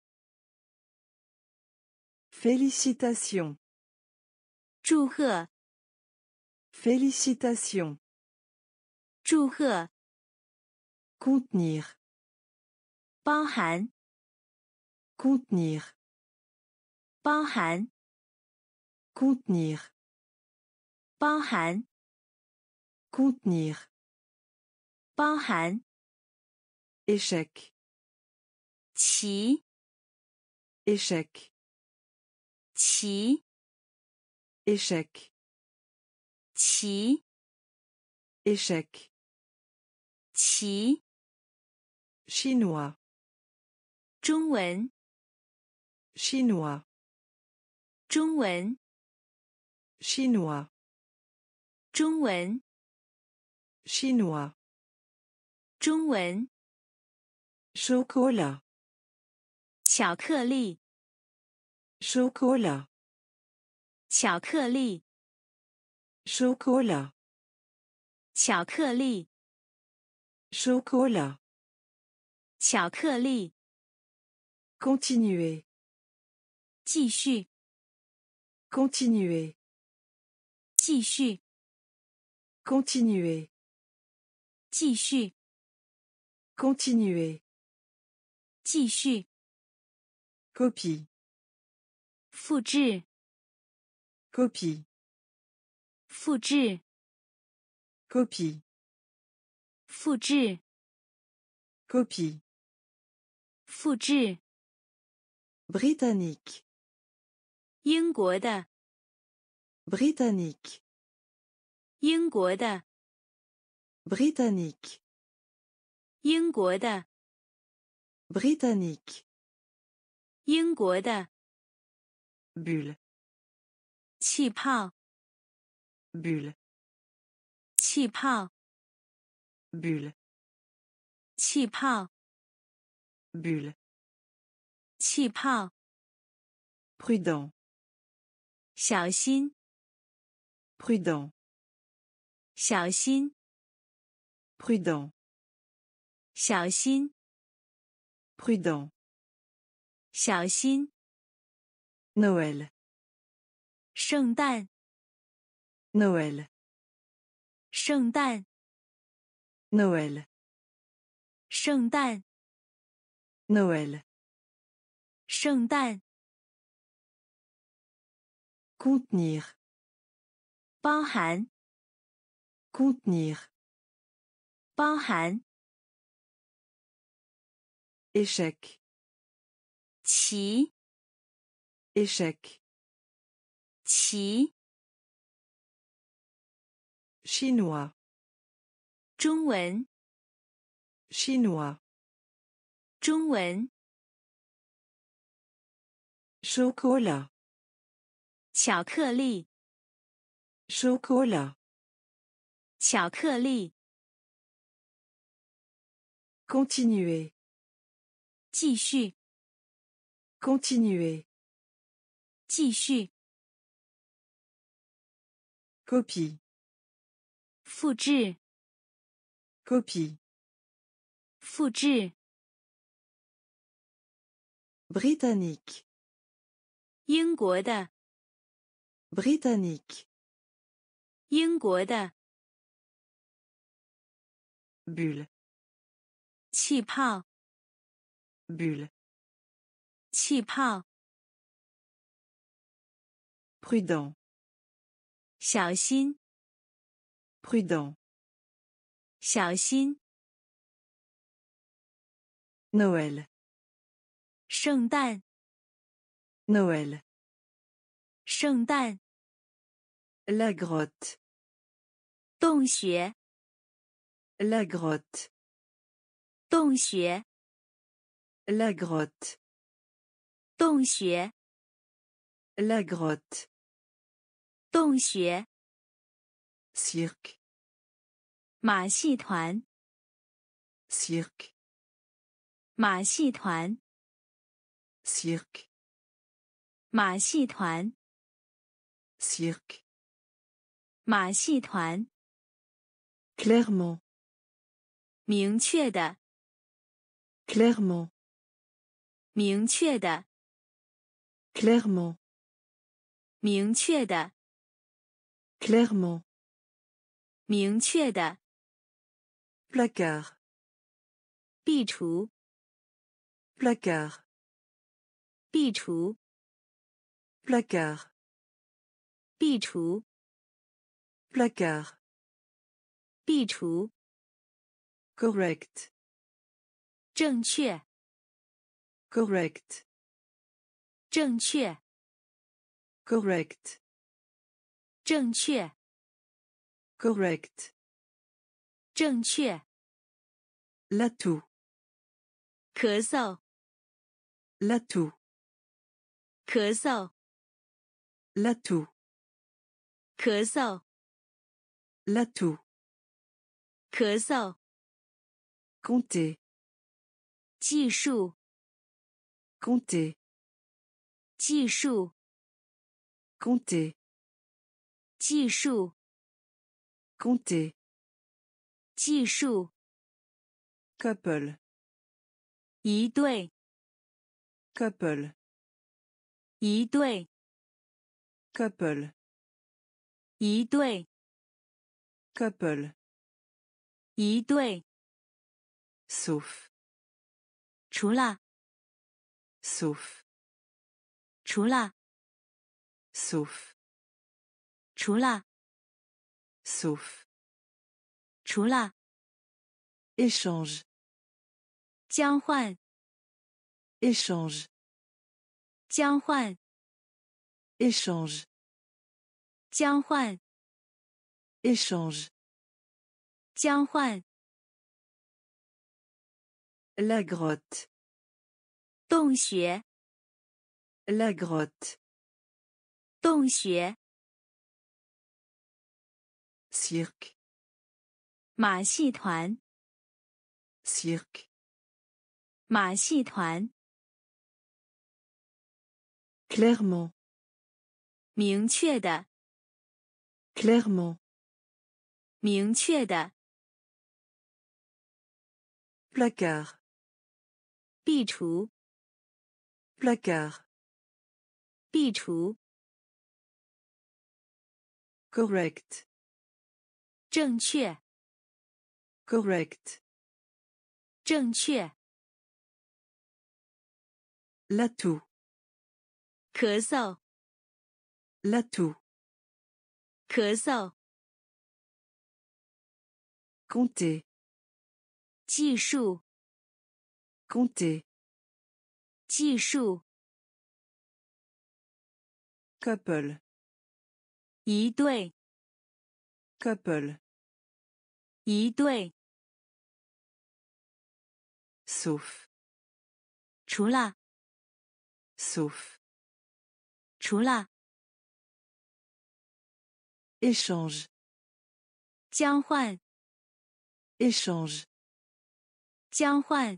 Speaker 1: Félicitations.
Speaker 2: 祝贺
Speaker 1: Félicitations.
Speaker 2: 祝贺
Speaker 1: Contenir.
Speaker 2: 包含
Speaker 1: Contenir.
Speaker 2: 包含
Speaker 1: Contenir.
Speaker 2: 包含
Speaker 1: Contenir.
Speaker 2: 包含
Speaker 1: Échec.
Speaker 2: 齐
Speaker 1: Échec.
Speaker 2: 齐
Speaker 1: Échec.
Speaker 2: 齐
Speaker 1: Échec.
Speaker 2: 齐
Speaker 1: Chinois.
Speaker 2: 中文
Speaker 1: Chinois.
Speaker 2: 中文
Speaker 1: Chinois.
Speaker 2: 中文
Speaker 1: Chinois.
Speaker 2: 中文
Speaker 1: Chocolat.
Speaker 2: 巧克力
Speaker 1: Chocolat.
Speaker 2: 巧克力
Speaker 1: Chocolat.
Speaker 2: 巧克力
Speaker 1: Chocolat.
Speaker 2: 巧克力
Speaker 1: Continuer.
Speaker 2: 继续
Speaker 1: Continuer.
Speaker 2: 继续
Speaker 1: Continuer.
Speaker 2: 继续
Speaker 1: Continuer.
Speaker 2: 继续
Speaker 1: Copie.
Speaker 2: 复制
Speaker 1: Copie.
Speaker 2: 复制
Speaker 1: Copie.
Speaker 2: 复制
Speaker 1: Copie.
Speaker 2: 复制
Speaker 1: Britannique.
Speaker 2: 英国的
Speaker 1: Britannique.
Speaker 2: 英国的
Speaker 1: Britannique.
Speaker 2: 英国的
Speaker 1: Britannique.
Speaker 2: 英国的
Speaker 1: Bulle.
Speaker 2: 气泡
Speaker 1: Bulle.
Speaker 2: 气泡
Speaker 1: Bulle.
Speaker 2: 气泡
Speaker 1: Bulle.
Speaker 2: 气泡
Speaker 1: Prudent.
Speaker 2: 小心
Speaker 1: Prudent.
Speaker 2: 小心
Speaker 1: Prudent.
Speaker 2: 小心
Speaker 1: Prudent.
Speaker 2: 小心
Speaker 1: Noël.
Speaker 2: 圣诞
Speaker 1: Noël.
Speaker 2: 圣诞
Speaker 1: Noël.
Speaker 2: 圣诞
Speaker 1: Noël.
Speaker 2: 圣诞
Speaker 1: Contenir.
Speaker 2: 包含
Speaker 1: Contenir.
Speaker 2: 包含
Speaker 1: Échec.
Speaker 2: 齐
Speaker 1: Échec.
Speaker 2: 齐
Speaker 1: Chinois.
Speaker 2: 中文
Speaker 1: Chinois.
Speaker 2: 中文
Speaker 1: Chocolat.
Speaker 2: 巧克力
Speaker 1: Chocolat.
Speaker 2: 巧克力
Speaker 1: Continuer.
Speaker 2: 继续
Speaker 1: Continuer.
Speaker 2: 继续
Speaker 1: Copie.
Speaker 2: 复制
Speaker 1: Copie.
Speaker 2: 复制
Speaker 1: Britannique.
Speaker 2: 英国的
Speaker 1: Britannique.
Speaker 2: 英国的
Speaker 1: Bulle.
Speaker 2: 气泡
Speaker 1: Bulle.
Speaker 2: 气泡
Speaker 1: Prudent.
Speaker 2: 小心
Speaker 1: Prudent.
Speaker 2: 小心
Speaker 1: Noël.
Speaker 2: 圣诞
Speaker 1: Noël.
Speaker 2: 圣诞
Speaker 1: La grotte.
Speaker 2: 洞穴
Speaker 1: La grotte.
Speaker 2: 洞穴
Speaker 1: La grotte.
Speaker 2: 洞穴
Speaker 1: La grotte.
Speaker 2: 洞穴
Speaker 1: Cirque.
Speaker 2: 马戏团
Speaker 1: Cirque.
Speaker 2: 马戏团
Speaker 1: Cirque.
Speaker 2: 马戏团
Speaker 1: Cirque.
Speaker 2: 马戏团
Speaker 1: Clairement.
Speaker 2: 明确的
Speaker 1: Clairement.
Speaker 2: 明确的
Speaker 1: Clairement.
Speaker 2: 明确的
Speaker 1: Clairement.
Speaker 2: 明确的
Speaker 1: Placard.
Speaker 2: 壁橱
Speaker 1: Placard.
Speaker 2: 壁橱
Speaker 1: Placard.
Speaker 2: 壁橱
Speaker 1: Placard.
Speaker 2: 壁橱
Speaker 1: Correct.
Speaker 2: 正确
Speaker 1: Correct.
Speaker 2: 正确
Speaker 1: Correct.
Speaker 2: 正确
Speaker 1: Correct.
Speaker 2: 正确
Speaker 1: L'atout.
Speaker 2: 咳嗽
Speaker 1: L'atout.
Speaker 2: 咳嗽
Speaker 1: L'atout.
Speaker 2: 咳嗽
Speaker 1: L'atout.
Speaker 2: 咳嗽
Speaker 1: Compter.
Speaker 2: 计数
Speaker 1: Compter.
Speaker 2: 计数
Speaker 1: Compter.
Speaker 2: 计数
Speaker 1: Compter.
Speaker 2: 计数
Speaker 1: Couple.
Speaker 2: 一对
Speaker 1: Couple.
Speaker 2: 一对
Speaker 1: Couple.
Speaker 2: 一对
Speaker 1: Couple.
Speaker 2: 一对
Speaker 1: Sauf.
Speaker 2: 除了
Speaker 1: Sauf.
Speaker 2: 除了
Speaker 1: Sauf.
Speaker 2: 除了
Speaker 1: Sauf.
Speaker 2: 除了
Speaker 1: Échange.
Speaker 2: 交换
Speaker 1: Échange.
Speaker 2: 交换
Speaker 1: Échange.
Speaker 2: 交换
Speaker 1: Échange.
Speaker 2: 交换
Speaker 1: La grotte.
Speaker 2: 洞穴，
Speaker 1: La grotte.
Speaker 2: 洞穴，
Speaker 1: Cirque.
Speaker 2: 马戏团，
Speaker 1: Cirque.
Speaker 2: 马戏团，
Speaker 1: Clairement.
Speaker 2: 明确的，
Speaker 1: Clairement.
Speaker 2: 明确的，
Speaker 1: Placard.
Speaker 2: 壁橱，
Speaker 1: Placard.
Speaker 2: 壁橱，
Speaker 1: Correct.
Speaker 2: 正确，
Speaker 1: Correct.
Speaker 2: 正确，
Speaker 1: L'atout.
Speaker 2: 咳嗽，
Speaker 1: L'atout.
Speaker 2: 咳嗽，
Speaker 1: Compter.
Speaker 2: 计数，
Speaker 1: Compter.
Speaker 2: 计数，
Speaker 1: Couple.
Speaker 2: 一对，
Speaker 1: Couple.
Speaker 2: 一对，
Speaker 1: Sauf.
Speaker 2: 除了，
Speaker 1: Sauf.
Speaker 2: 除了，
Speaker 1: Échange.
Speaker 2: 交换，
Speaker 1: Échange.
Speaker 2: 交换，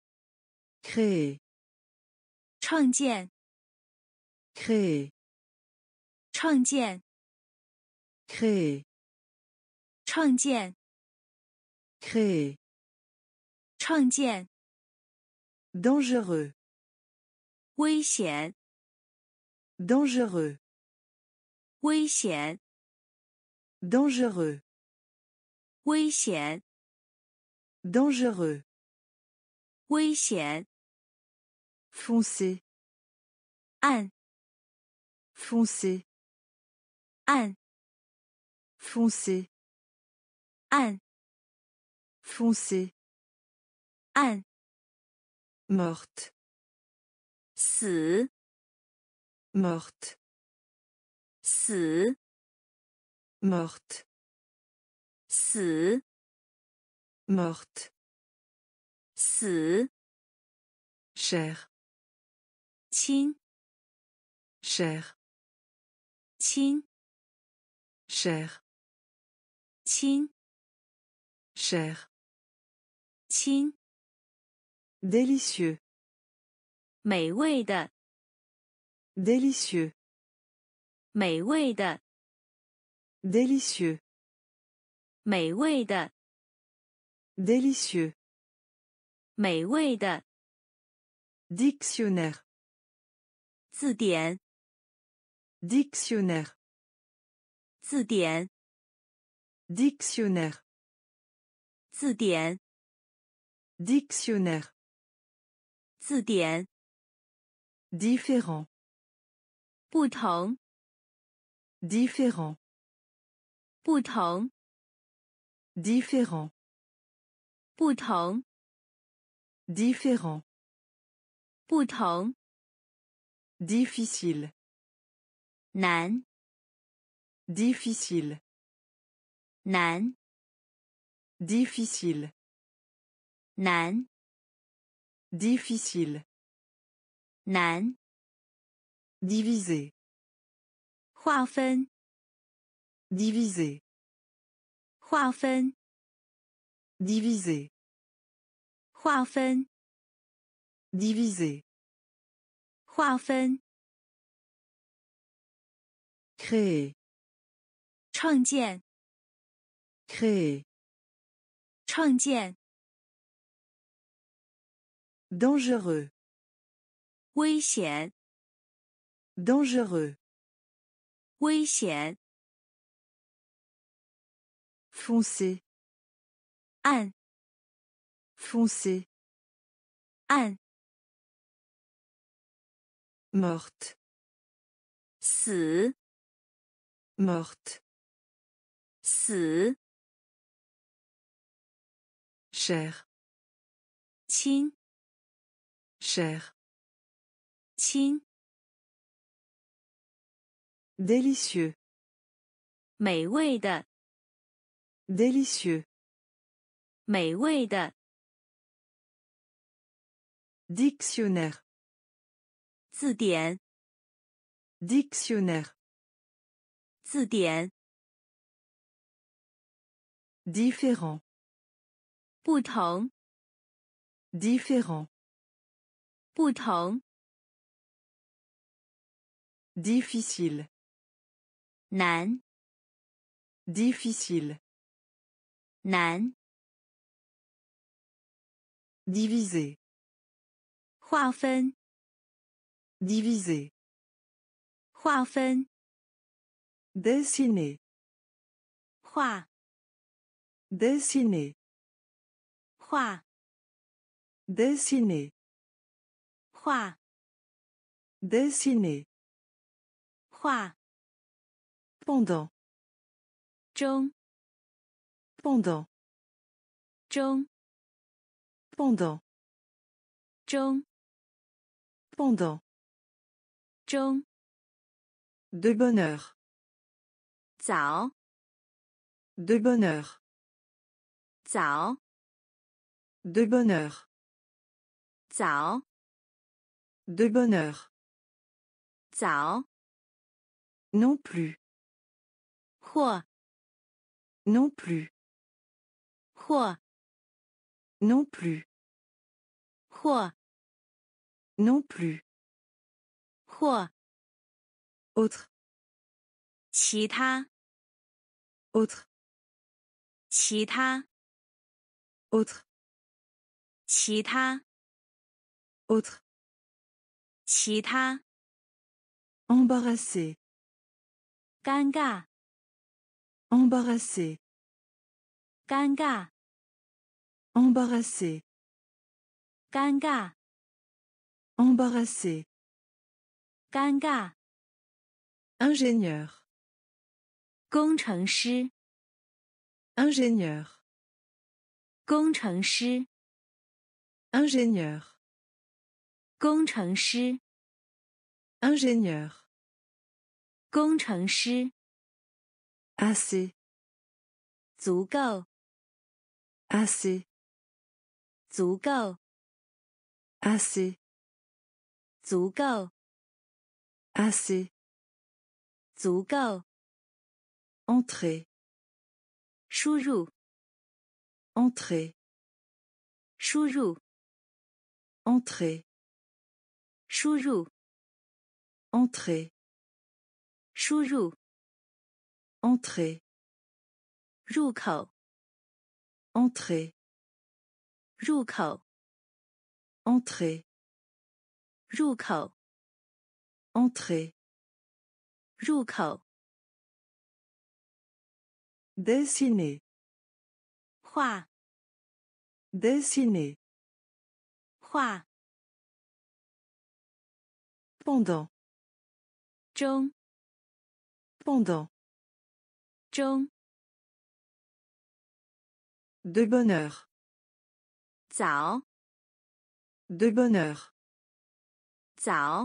Speaker 1: Créer.
Speaker 2: 创建，
Speaker 1: Créer.
Speaker 2: 创建，
Speaker 1: Créer.
Speaker 2: 创建，
Speaker 1: Créer.
Speaker 2: 创建，
Speaker 1: Dangereux.
Speaker 2: 危险，
Speaker 1: Dangereux.
Speaker 2: 危险，
Speaker 1: Dangereux.
Speaker 2: 危险，
Speaker 1: Dangereux.
Speaker 2: 危险，
Speaker 1: Foncé.
Speaker 2: 暗，
Speaker 1: Foncé.
Speaker 2: 暗，
Speaker 1: Foncé.
Speaker 2: 暗，
Speaker 1: Foncé.
Speaker 2: 暗，
Speaker 1: Morte.
Speaker 2: 死，
Speaker 1: Morte.
Speaker 2: 死，
Speaker 1: Morte.
Speaker 2: 死，
Speaker 1: Morte.
Speaker 2: 死，
Speaker 1: Chair.
Speaker 2: 亲，
Speaker 1: Chair.
Speaker 2: 亲，
Speaker 1: Chair.
Speaker 2: 亲，
Speaker 1: Chair.
Speaker 2: 亲，
Speaker 1: Délicieux.
Speaker 2: 美味的，
Speaker 1: Délicieux.
Speaker 2: 美味的，
Speaker 1: Délicieux.
Speaker 2: 美味的，
Speaker 1: Délicieux.
Speaker 2: 美味的，
Speaker 1: Dictionnaire.
Speaker 2: 字典，
Speaker 1: Dictionnaire.
Speaker 2: 字典，
Speaker 1: Dictionnaire.
Speaker 2: 字典，
Speaker 1: Dictionnaire.
Speaker 2: 字典，
Speaker 1: Différent.
Speaker 2: 不同，
Speaker 1: Différent.
Speaker 2: 不同，
Speaker 1: Différent.
Speaker 2: 不同，
Speaker 1: Différent.
Speaker 2: 不同，
Speaker 1: Difficile.
Speaker 2: 难，
Speaker 1: Difficile.
Speaker 2: 难，
Speaker 1: Difficile.
Speaker 2: 难，
Speaker 1: Difficile.
Speaker 2: 难，
Speaker 1: Diviser.
Speaker 2: 划分，
Speaker 1: Diviser.
Speaker 2: 划分，
Speaker 1: Diviser.
Speaker 2: 划分，
Speaker 1: Diviser.
Speaker 2: 划分，
Speaker 1: Créer.
Speaker 2: 创建，
Speaker 1: Créer.
Speaker 2: 创建，
Speaker 1: Dangereux.
Speaker 2: 危险，
Speaker 1: Dangereux.
Speaker 2: 危险，
Speaker 1: Foncé.
Speaker 2: 暗，
Speaker 1: Foncé.
Speaker 2: 暗，
Speaker 1: Morte.
Speaker 2: 死，
Speaker 1: Morte.
Speaker 2: 死，
Speaker 1: Chair.
Speaker 2: 亲，
Speaker 1: Chair.
Speaker 2: 亲，
Speaker 1: Délicieux.
Speaker 2: 美味的，
Speaker 1: Délicieux.
Speaker 2: 美味的，
Speaker 1: Dictionnaire.
Speaker 2: 字典
Speaker 1: Dictionnaire.
Speaker 2: 字典
Speaker 1: Différent.
Speaker 2: 不同
Speaker 1: Différent.
Speaker 2: 不同
Speaker 1: Difficile.
Speaker 2: 难
Speaker 1: Difficile.
Speaker 2: 难
Speaker 1: Diviser.
Speaker 2: 划分
Speaker 1: Diviser.
Speaker 2: 划分
Speaker 1: Dessiner.
Speaker 2: 画
Speaker 1: Dessiner.
Speaker 2: 画
Speaker 1: Dessiner.
Speaker 2: 画
Speaker 1: Dessiner.
Speaker 2: 画
Speaker 1: Pendant.
Speaker 2: 中
Speaker 1: Pendant.
Speaker 2: 中
Speaker 1: Pendant.
Speaker 2: 中
Speaker 1: Pendant.
Speaker 2: 中
Speaker 1: De bonne heure.
Speaker 2: 早
Speaker 1: De bonne heure.
Speaker 2: 早
Speaker 1: De bonne heure.
Speaker 2: 早
Speaker 1: De bonne heure.
Speaker 2: 早
Speaker 1: Non plus.
Speaker 2: 或
Speaker 1: Non plus.
Speaker 2: 或
Speaker 1: Non plus.
Speaker 2: 或
Speaker 1: Non plus.
Speaker 2: 或
Speaker 1: Autre.
Speaker 2: 其他
Speaker 1: Autre.
Speaker 2: 其他
Speaker 1: Autre.
Speaker 2: 其他
Speaker 1: Autre.
Speaker 2: 其他
Speaker 1: Embarrassé.
Speaker 2: 尴尬
Speaker 1: Embarrassé.
Speaker 2: 尴尬
Speaker 1: Embarrassé.
Speaker 2: 尴尬
Speaker 1: Embarrassé.
Speaker 2: 尴尬
Speaker 1: Ingénieur.
Speaker 2: 工程师
Speaker 1: Ingénieur.
Speaker 2: 工程师
Speaker 1: Ingénieur.
Speaker 2: 工程师
Speaker 1: Ingénieur.
Speaker 2: 工程师
Speaker 1: Assez.
Speaker 2: 足够
Speaker 1: Assez.
Speaker 2: 足够
Speaker 1: Assez.
Speaker 2: 足够
Speaker 1: Assez.
Speaker 2: 足够
Speaker 1: Entrée.
Speaker 2: 输入
Speaker 1: Entrée.
Speaker 2: 输入
Speaker 1: Entrée.
Speaker 2: 输入
Speaker 1: Entrée.
Speaker 2: 输入
Speaker 1: Entrée.
Speaker 2: 入口
Speaker 1: Entrée.
Speaker 2: 入口
Speaker 1: Entrée.
Speaker 2: 入口
Speaker 1: Entrée.
Speaker 2: 入口
Speaker 1: Dessiner.
Speaker 2: 画
Speaker 1: Dessiner.
Speaker 2: 画
Speaker 1: Pendant.
Speaker 2: 中
Speaker 1: Pendant.
Speaker 2: 中
Speaker 1: De bonne heure.
Speaker 2: 早
Speaker 1: De bonne heure.
Speaker 2: 早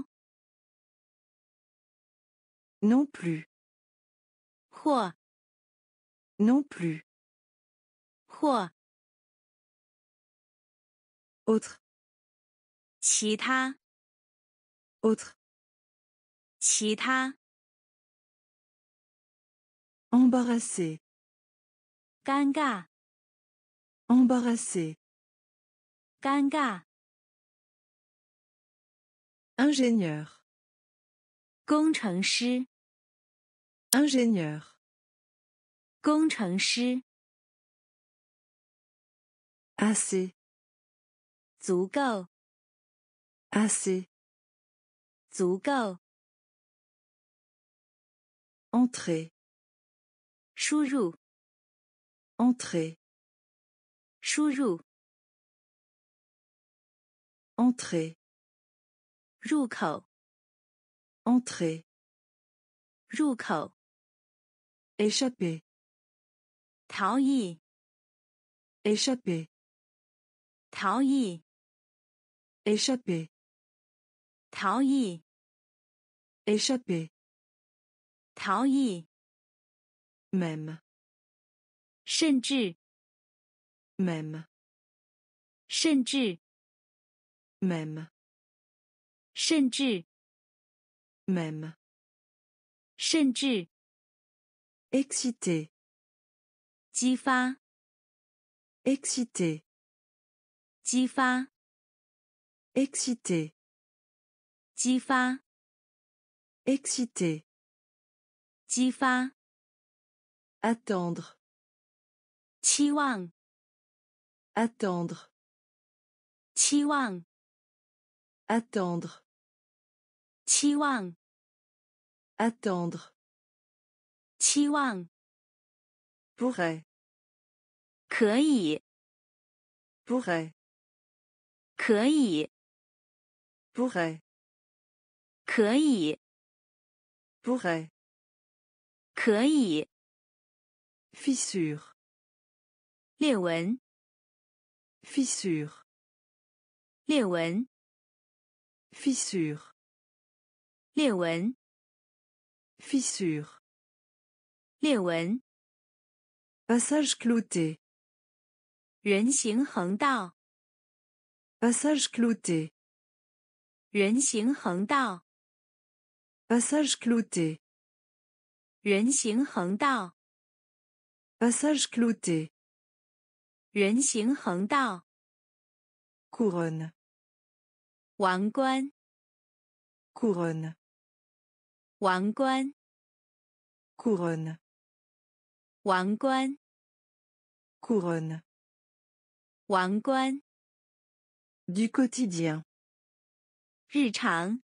Speaker 1: Non plus.
Speaker 2: 或
Speaker 1: Non plus.
Speaker 2: 或
Speaker 1: Autre.
Speaker 2: 其他
Speaker 1: Autre.
Speaker 2: 其他
Speaker 1: Embarrassé.
Speaker 2: 尴尬
Speaker 1: Embarrassé.
Speaker 2: 尴尬
Speaker 1: Ingénieur.
Speaker 2: 工程师
Speaker 1: Ingénieur.
Speaker 2: 工程师
Speaker 1: Assez.
Speaker 2: 足够
Speaker 1: Assez.
Speaker 2: 足够
Speaker 1: Entrée.
Speaker 2: 输入
Speaker 1: Entrée.
Speaker 2: 输入
Speaker 1: Entrée.
Speaker 2: 入口
Speaker 1: Entrée.
Speaker 2: 入口
Speaker 1: Échapper.
Speaker 2: 逃逸
Speaker 1: Échapper.
Speaker 2: 逃逸
Speaker 1: Échapper.
Speaker 2: 逃逸
Speaker 1: Échapper.
Speaker 2: 逃逸
Speaker 1: Même.
Speaker 2: 甚至
Speaker 1: Même.
Speaker 2: 甚至
Speaker 1: Même.
Speaker 2: 甚至
Speaker 1: même,
Speaker 2: 甚至
Speaker 1: excité,
Speaker 2: 激发
Speaker 1: excité,
Speaker 2: 激发
Speaker 1: excité,
Speaker 2: 激发
Speaker 1: excité,
Speaker 2: 激发
Speaker 1: attendre,
Speaker 2: 期望
Speaker 1: attendre,
Speaker 2: 期望
Speaker 1: attendre,
Speaker 2: 期望
Speaker 1: attendre,
Speaker 2: 期望
Speaker 1: pourrait,
Speaker 2: 可以
Speaker 1: pourrait,
Speaker 2: 可以
Speaker 1: pourrait,
Speaker 2: 可以
Speaker 1: pourrait,
Speaker 2: 可以
Speaker 1: fissure,
Speaker 2: 裂纹
Speaker 1: fissure,
Speaker 2: 裂纹
Speaker 1: fissure,
Speaker 2: 裂纹
Speaker 1: fissure,
Speaker 2: 裂纹
Speaker 1: passage clouté,
Speaker 2: 人行横道
Speaker 1: passage clouté,
Speaker 2: 人行横道
Speaker 1: passage clouté,
Speaker 2: 人行横道
Speaker 1: passage clouté,
Speaker 2: 人行横道
Speaker 1: couronne,
Speaker 2: 王冠
Speaker 1: couronne,
Speaker 2: 王冠
Speaker 1: couronne,
Speaker 2: 王冠
Speaker 1: couronne,
Speaker 2: 王冠
Speaker 1: du quotidien,
Speaker 2: 日常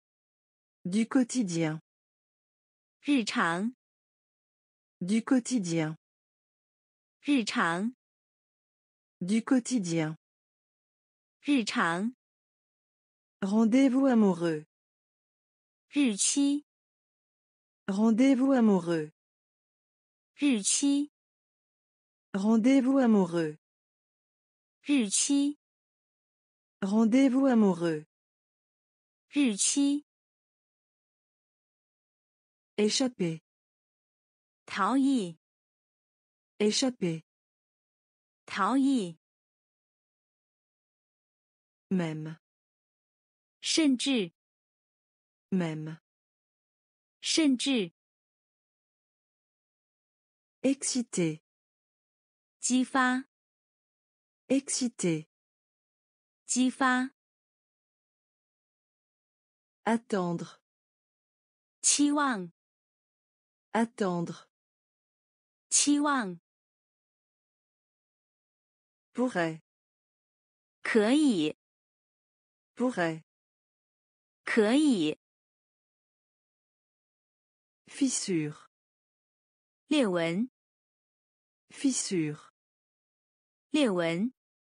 Speaker 1: du quotidien,
Speaker 2: 日常
Speaker 1: du quotidien,
Speaker 2: 日常
Speaker 1: du quotidien,
Speaker 2: 日常
Speaker 1: rendez-vous amoureux,
Speaker 2: 日期
Speaker 1: rendez-vous amoureux,
Speaker 2: 日期
Speaker 1: rendez-vous amoureux,
Speaker 2: 日期
Speaker 1: rendez-vous amoureux,
Speaker 2: 日期
Speaker 1: échapper,
Speaker 2: 逃逸
Speaker 1: échapper,
Speaker 2: 逃逸
Speaker 1: même,
Speaker 2: 甚至
Speaker 1: même,
Speaker 2: 甚至
Speaker 1: excité,
Speaker 2: 激发
Speaker 1: excité,
Speaker 2: 激发
Speaker 1: attendre,
Speaker 2: 期望
Speaker 1: attendre,
Speaker 2: 期望
Speaker 1: pourrait,
Speaker 2: 可以
Speaker 1: pourrait,
Speaker 2: 可以
Speaker 1: fissure,
Speaker 2: 裂纹
Speaker 1: fissure,
Speaker 2: 裂纹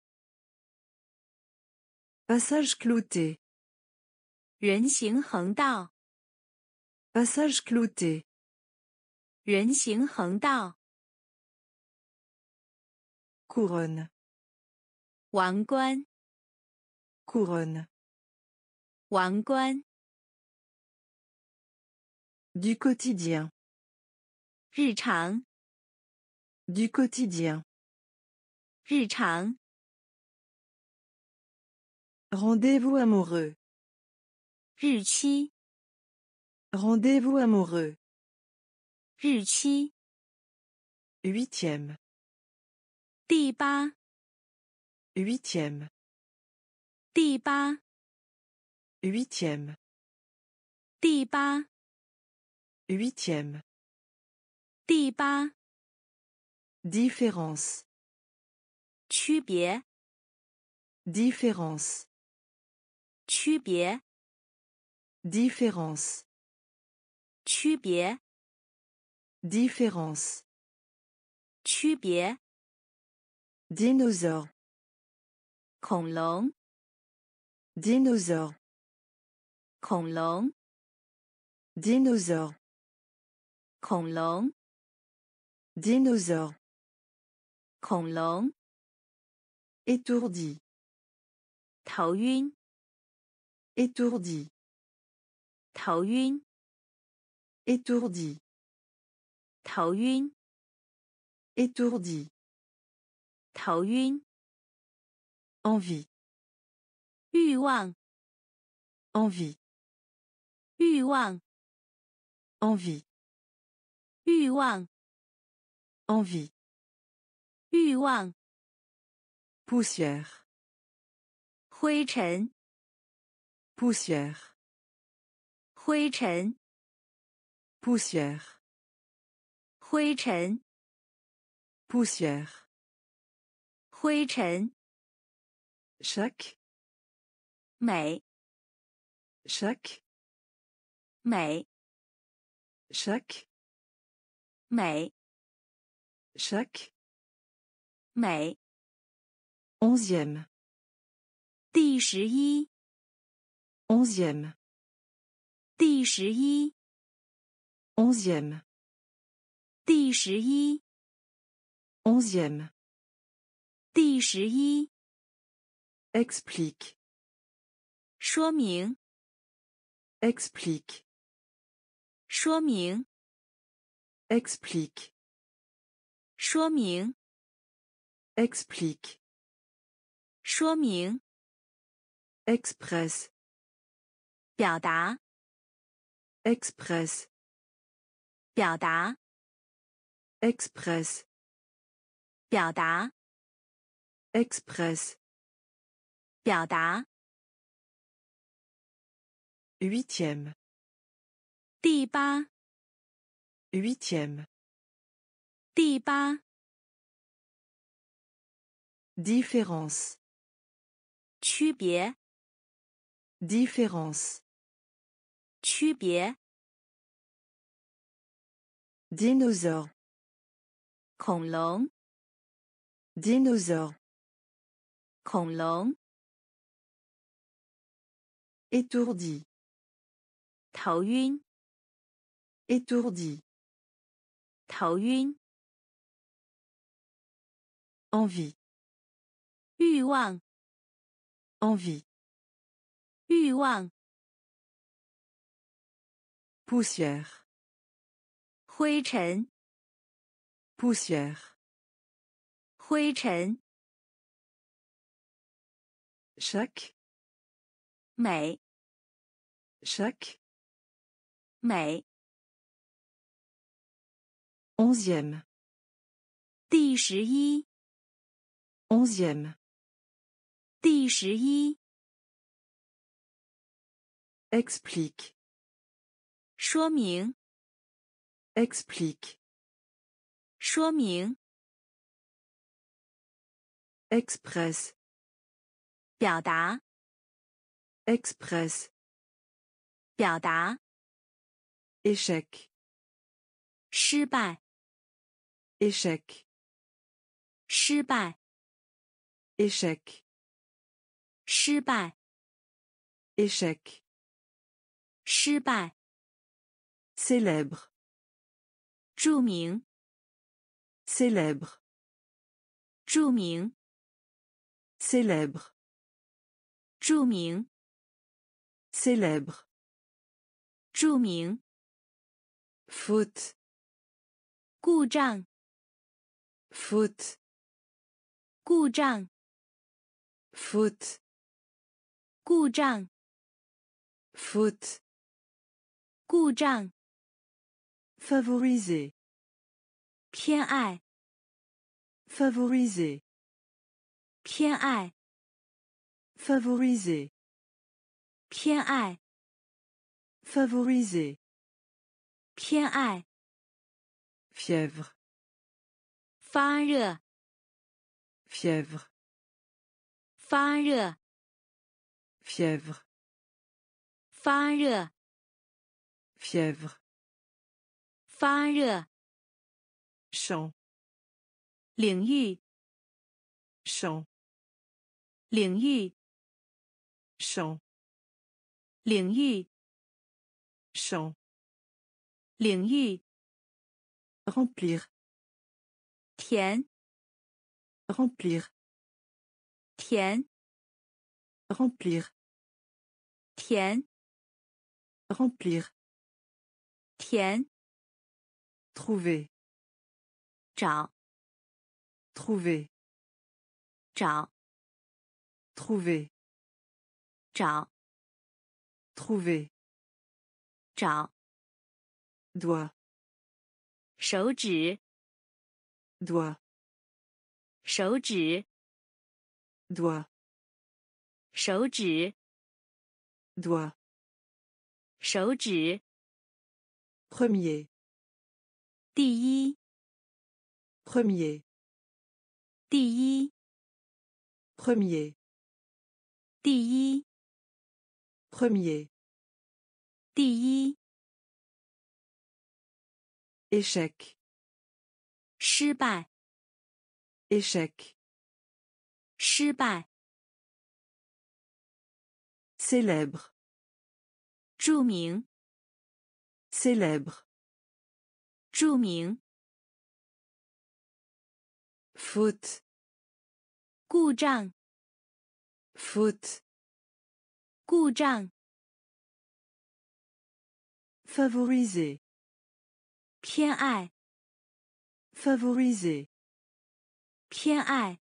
Speaker 1: passage clouté,
Speaker 2: 人行横道
Speaker 1: passage clouté,
Speaker 2: 人行横道
Speaker 1: couronne,
Speaker 2: 王冠
Speaker 1: couronne,
Speaker 2: 王冠
Speaker 1: du quotidien,
Speaker 2: 日常
Speaker 1: du quotidien,
Speaker 2: 日常
Speaker 1: rendez-vous amoureux,
Speaker 2: 日期
Speaker 1: rendez-vous amoureux,
Speaker 2: 日期
Speaker 1: huitième,
Speaker 2: 第八
Speaker 1: huitième,
Speaker 2: 第八
Speaker 1: huitième,
Speaker 2: 第八
Speaker 1: huitième,
Speaker 2: 第八
Speaker 1: différence,
Speaker 2: 区别
Speaker 1: différence,
Speaker 2: 区别
Speaker 1: différence,
Speaker 2: 区别
Speaker 1: différence,
Speaker 2: 区别
Speaker 1: dinosaure,
Speaker 2: 恐龙
Speaker 1: dinosaure,
Speaker 2: 恐龙
Speaker 1: dinosaure,
Speaker 2: 恐龙
Speaker 1: dinosaure,
Speaker 2: 恐龙
Speaker 1: étourdi,
Speaker 2: 头晕
Speaker 1: étourdi,
Speaker 2: 头晕
Speaker 1: étourdi,
Speaker 2: 头晕
Speaker 1: étourdi,
Speaker 2: 头晕
Speaker 1: envie,
Speaker 2: 欲望
Speaker 1: envie,
Speaker 2: 欲望
Speaker 1: envie,
Speaker 2: 欲望
Speaker 1: envie,
Speaker 2: 欲望
Speaker 1: poussière,
Speaker 2: 灰尘
Speaker 1: poussière,
Speaker 2: 灰尘
Speaker 1: poussière,
Speaker 2: 灰尘
Speaker 1: poussière,
Speaker 2: 灰尘
Speaker 1: chaque,
Speaker 2: 美
Speaker 1: chaque,
Speaker 2: 美
Speaker 1: chaque,
Speaker 2: 美
Speaker 1: chaque,
Speaker 2: 美
Speaker 1: onzième,
Speaker 2: 第11
Speaker 1: onzième,
Speaker 2: 第11
Speaker 1: onzième,
Speaker 2: 第11
Speaker 1: onzième,
Speaker 2: 第11
Speaker 1: explique,
Speaker 2: 说明
Speaker 1: explique,
Speaker 2: 说明
Speaker 1: explique,
Speaker 2: 说明
Speaker 1: explique,
Speaker 2: 说明
Speaker 1: express,
Speaker 2: 表达
Speaker 1: express,
Speaker 2: 表达
Speaker 1: express,
Speaker 2: 表达
Speaker 1: express,
Speaker 2: 表达
Speaker 1: huitième,
Speaker 2: 第8
Speaker 1: huitième,
Speaker 2: 第8
Speaker 1: différence,
Speaker 2: 区别
Speaker 1: différence,
Speaker 2: 区别
Speaker 1: dinosaure,
Speaker 2: 恐龙
Speaker 1: dinosaure,
Speaker 2: 恐龙
Speaker 1: étourdi,
Speaker 2: 头晕
Speaker 1: étourdi,
Speaker 2: 头晕
Speaker 1: envie,
Speaker 2: 欲望
Speaker 1: envie,
Speaker 2: 欲望
Speaker 1: poussière,
Speaker 2: 灰尘
Speaker 1: poussière,
Speaker 2: 灰尘
Speaker 1: chaque,
Speaker 2: 美
Speaker 1: chaque,
Speaker 2: 美
Speaker 1: onzième,
Speaker 2: 第11
Speaker 1: onzième,
Speaker 2: 第11
Speaker 1: explique,
Speaker 2: 说明
Speaker 1: explique,
Speaker 2: 说明
Speaker 1: express,
Speaker 2: 表达
Speaker 1: express,
Speaker 2: 表达
Speaker 1: échec,
Speaker 2: 失败
Speaker 1: échec,
Speaker 2: 失败
Speaker 1: échec,
Speaker 2: 失败
Speaker 1: échec,
Speaker 2: 失败
Speaker 1: célèbre,
Speaker 2: 著名
Speaker 1: célèbre,
Speaker 2: 著名
Speaker 1: célèbre,
Speaker 2: 著名
Speaker 1: célèbre,
Speaker 2: 著名
Speaker 1: faute,
Speaker 2: 故障
Speaker 1: faute,
Speaker 2: 故障
Speaker 1: faute,
Speaker 2: 故障
Speaker 1: faute,
Speaker 2: 故障
Speaker 1: favoriser,
Speaker 2: 偏爱
Speaker 1: favoriser,
Speaker 2: 偏爱
Speaker 1: favoriser,
Speaker 2: 偏爱
Speaker 1: favoriser,
Speaker 2: 偏爱
Speaker 1: fièvre,
Speaker 2: 发热
Speaker 1: fièvre,
Speaker 2: 发热
Speaker 1: fièvre,
Speaker 2: 发热
Speaker 1: fièvre,
Speaker 2: 发热
Speaker 1: champ,
Speaker 2: 领域
Speaker 1: champ,
Speaker 2: 领域
Speaker 1: champ,
Speaker 2: 领域
Speaker 1: champ,
Speaker 2: 领域
Speaker 1: remplir,
Speaker 2: 填
Speaker 1: remplir,
Speaker 2: 填
Speaker 1: remplir,
Speaker 2: 填
Speaker 1: remplir,
Speaker 2: 填
Speaker 1: trouver,
Speaker 2: 找
Speaker 1: trouver,
Speaker 2: 找
Speaker 1: trouver,
Speaker 2: 找
Speaker 1: trouver,
Speaker 2: 找，
Speaker 1: doigt,
Speaker 2: 手指，
Speaker 1: doigt,
Speaker 2: 手指，
Speaker 1: doigt,
Speaker 2: 手指，
Speaker 1: doigt,
Speaker 2: 手指，
Speaker 1: premier,
Speaker 2: 第一，
Speaker 1: premier,
Speaker 2: 第一，
Speaker 1: premier,
Speaker 2: 第一，
Speaker 1: premier,
Speaker 2: 第一，
Speaker 1: échec,
Speaker 2: 失败，
Speaker 1: échec,
Speaker 2: 失败，
Speaker 1: célèbre,
Speaker 2: 著名，
Speaker 1: célèbre,
Speaker 2: 著名，
Speaker 1: faute,
Speaker 2: 故障，
Speaker 1: faute,
Speaker 2: 故障，
Speaker 1: favoriser,
Speaker 2: 偏爱，
Speaker 1: favoriser,
Speaker 2: 偏爱，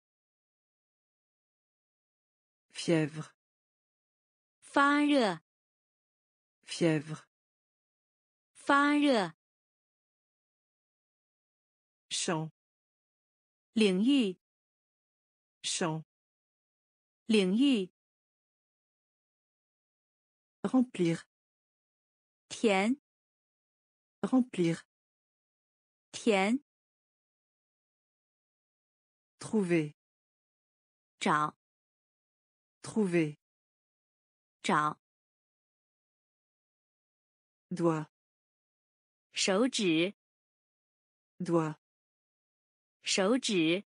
Speaker 1: fièvre,
Speaker 2: 发热，
Speaker 1: fièvre,
Speaker 2: 发热，
Speaker 1: champ,
Speaker 2: 领域，
Speaker 1: champ,
Speaker 2: 领域，
Speaker 1: remplir,
Speaker 2: 填，
Speaker 1: remplir,
Speaker 2: 填，
Speaker 1: trouver,
Speaker 2: 找，
Speaker 1: trouver,
Speaker 2: 找，
Speaker 1: doigt,
Speaker 2: 手指，
Speaker 1: doigt,
Speaker 2: 手指，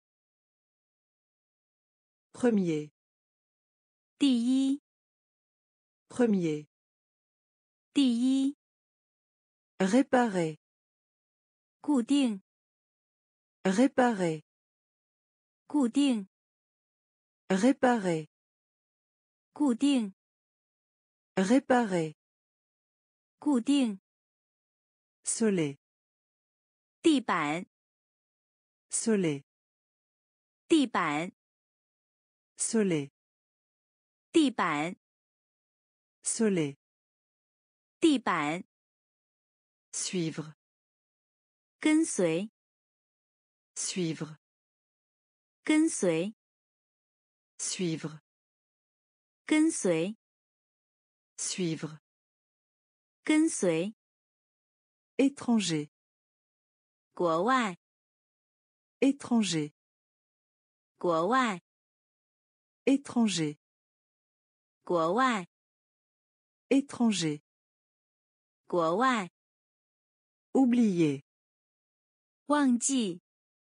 Speaker 1: premier,
Speaker 2: 第一，
Speaker 1: premier,
Speaker 2: 第一，
Speaker 1: réparer,
Speaker 2: 固定，
Speaker 1: réparer,
Speaker 2: 固定，
Speaker 1: réparer,
Speaker 2: 固定，
Speaker 1: réparer,
Speaker 2: 固定，
Speaker 1: soler,
Speaker 2: 地板，
Speaker 1: soler,
Speaker 2: 地板，
Speaker 1: soler,
Speaker 2: 地板，
Speaker 1: soler,
Speaker 2: 地板，
Speaker 1: suivre,
Speaker 2: 跟随，
Speaker 1: suivre,
Speaker 2: 跟随，
Speaker 1: suivre,
Speaker 2: 跟随，
Speaker 1: suivre,
Speaker 2: 跟随，
Speaker 1: étranger,
Speaker 2: 国外，
Speaker 1: étranger,
Speaker 2: 国外，
Speaker 1: étranger,
Speaker 2: 国外，
Speaker 1: étranger,
Speaker 2: 国外，
Speaker 1: oublier,
Speaker 2: 忘记，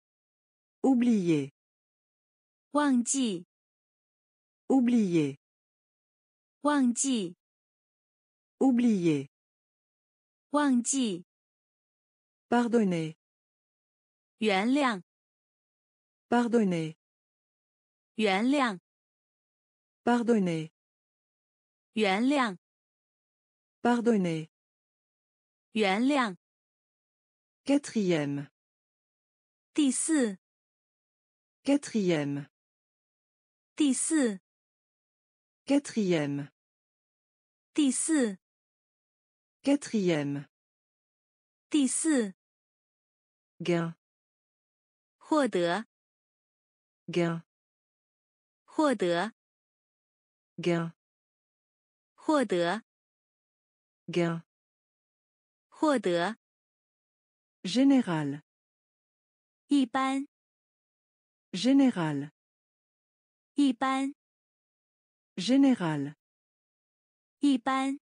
Speaker 1: oublier,
Speaker 2: 忘记，
Speaker 1: oublier,
Speaker 2: 忘记，
Speaker 1: oublier,
Speaker 2: 忘记，
Speaker 1: pardonner,
Speaker 2: 原谅，
Speaker 1: pardonner,
Speaker 2: 原谅，
Speaker 1: pardonner,
Speaker 2: 原谅，
Speaker 1: pardonner,
Speaker 2: 原谅，
Speaker 1: quatrième,
Speaker 2: 第四，
Speaker 1: quatrième,
Speaker 2: 第四，
Speaker 1: quatrième,
Speaker 2: 第四，
Speaker 1: quatrième,
Speaker 2: 第四，
Speaker 1: gain,
Speaker 2: 获得，
Speaker 1: gain,
Speaker 2: 获得，
Speaker 1: gain,
Speaker 2: 获得，
Speaker 1: gain,
Speaker 2: 获得，
Speaker 1: général,
Speaker 2: 一般，
Speaker 1: général,
Speaker 2: 一般，
Speaker 1: général,
Speaker 2: 一般，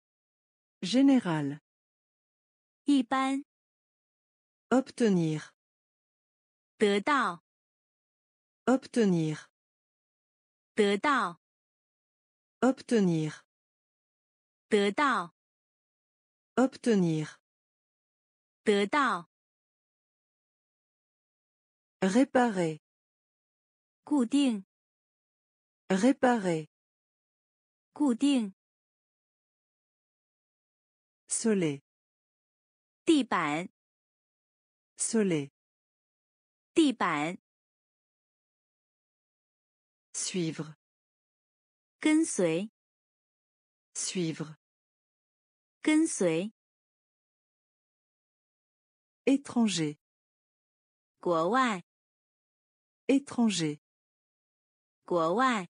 Speaker 1: général,
Speaker 2: 一般，
Speaker 1: obtenir,
Speaker 2: 得到，
Speaker 1: obtenir,
Speaker 2: 得到，
Speaker 1: obtenir,
Speaker 2: 得到，
Speaker 1: obtenir,
Speaker 2: 得到，
Speaker 1: réparer,
Speaker 2: 固定，
Speaker 1: réparer,
Speaker 2: 固定，
Speaker 1: soler,
Speaker 2: 地板，
Speaker 1: soler,
Speaker 2: 地板，
Speaker 1: suivre,
Speaker 2: 跟随，
Speaker 1: suivre,
Speaker 2: 跟随，
Speaker 1: étranger,
Speaker 2: 国外，
Speaker 1: étranger,
Speaker 2: 国外，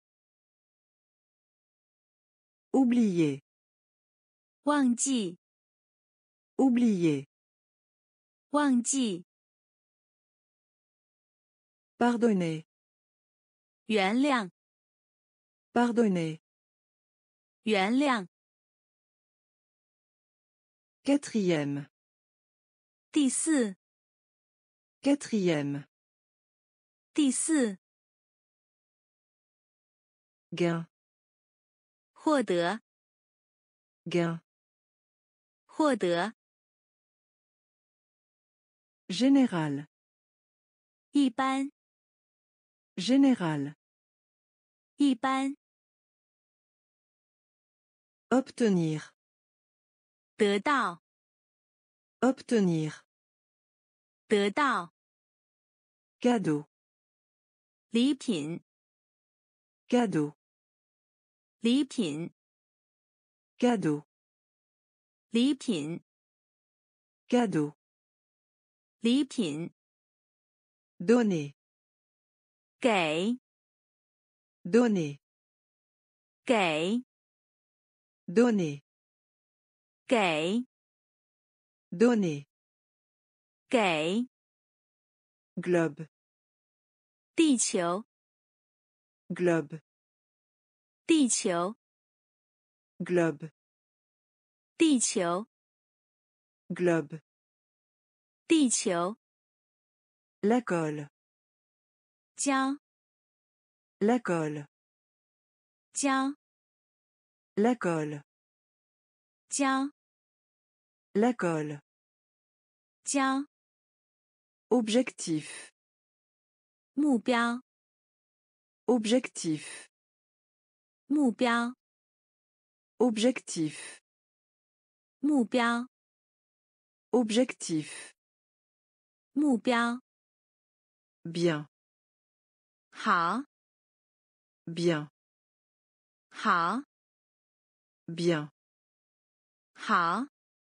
Speaker 1: oublier,
Speaker 2: 忘记，
Speaker 1: oublier,
Speaker 2: 忘记，
Speaker 1: pardonner,
Speaker 2: 原谅，
Speaker 1: pardonner,
Speaker 2: 原谅，
Speaker 1: quatrième,
Speaker 2: 第四，
Speaker 1: quatrième,
Speaker 2: 第四，
Speaker 1: gain,
Speaker 2: 获得，
Speaker 1: gain,
Speaker 2: 获得，
Speaker 1: général,
Speaker 2: 一般，
Speaker 1: général,
Speaker 2: 一般，
Speaker 1: obtenir,
Speaker 2: 得到，
Speaker 1: obtenir,
Speaker 2: 得到，
Speaker 1: cadeau,
Speaker 2: 礼品，
Speaker 1: cadeau,
Speaker 2: 礼品，
Speaker 1: cadeau,
Speaker 2: 礼品，
Speaker 1: cadeau,
Speaker 2: 礼品，
Speaker 1: donner,
Speaker 2: 给，
Speaker 1: donner,
Speaker 2: 给，
Speaker 1: donner,
Speaker 2: 给，
Speaker 1: donner,
Speaker 2: 给，
Speaker 1: globe,
Speaker 2: 地球，
Speaker 1: globe,
Speaker 2: 地球，
Speaker 1: globe,
Speaker 2: 地球，
Speaker 1: globe,
Speaker 2: 地球，
Speaker 1: la colle,
Speaker 2: 胶，
Speaker 1: la colle,
Speaker 2: 胶，
Speaker 1: la colle,
Speaker 2: 胶，
Speaker 1: la colle,
Speaker 2: 胶，
Speaker 1: objectif,
Speaker 2: 目标，
Speaker 1: objectif,
Speaker 2: 目标，
Speaker 1: objectif,
Speaker 2: 目标，
Speaker 1: objectif,
Speaker 2: 目标，
Speaker 1: bien,
Speaker 2: 好，
Speaker 1: bien,
Speaker 2: 好，
Speaker 1: bien,
Speaker 2: 好，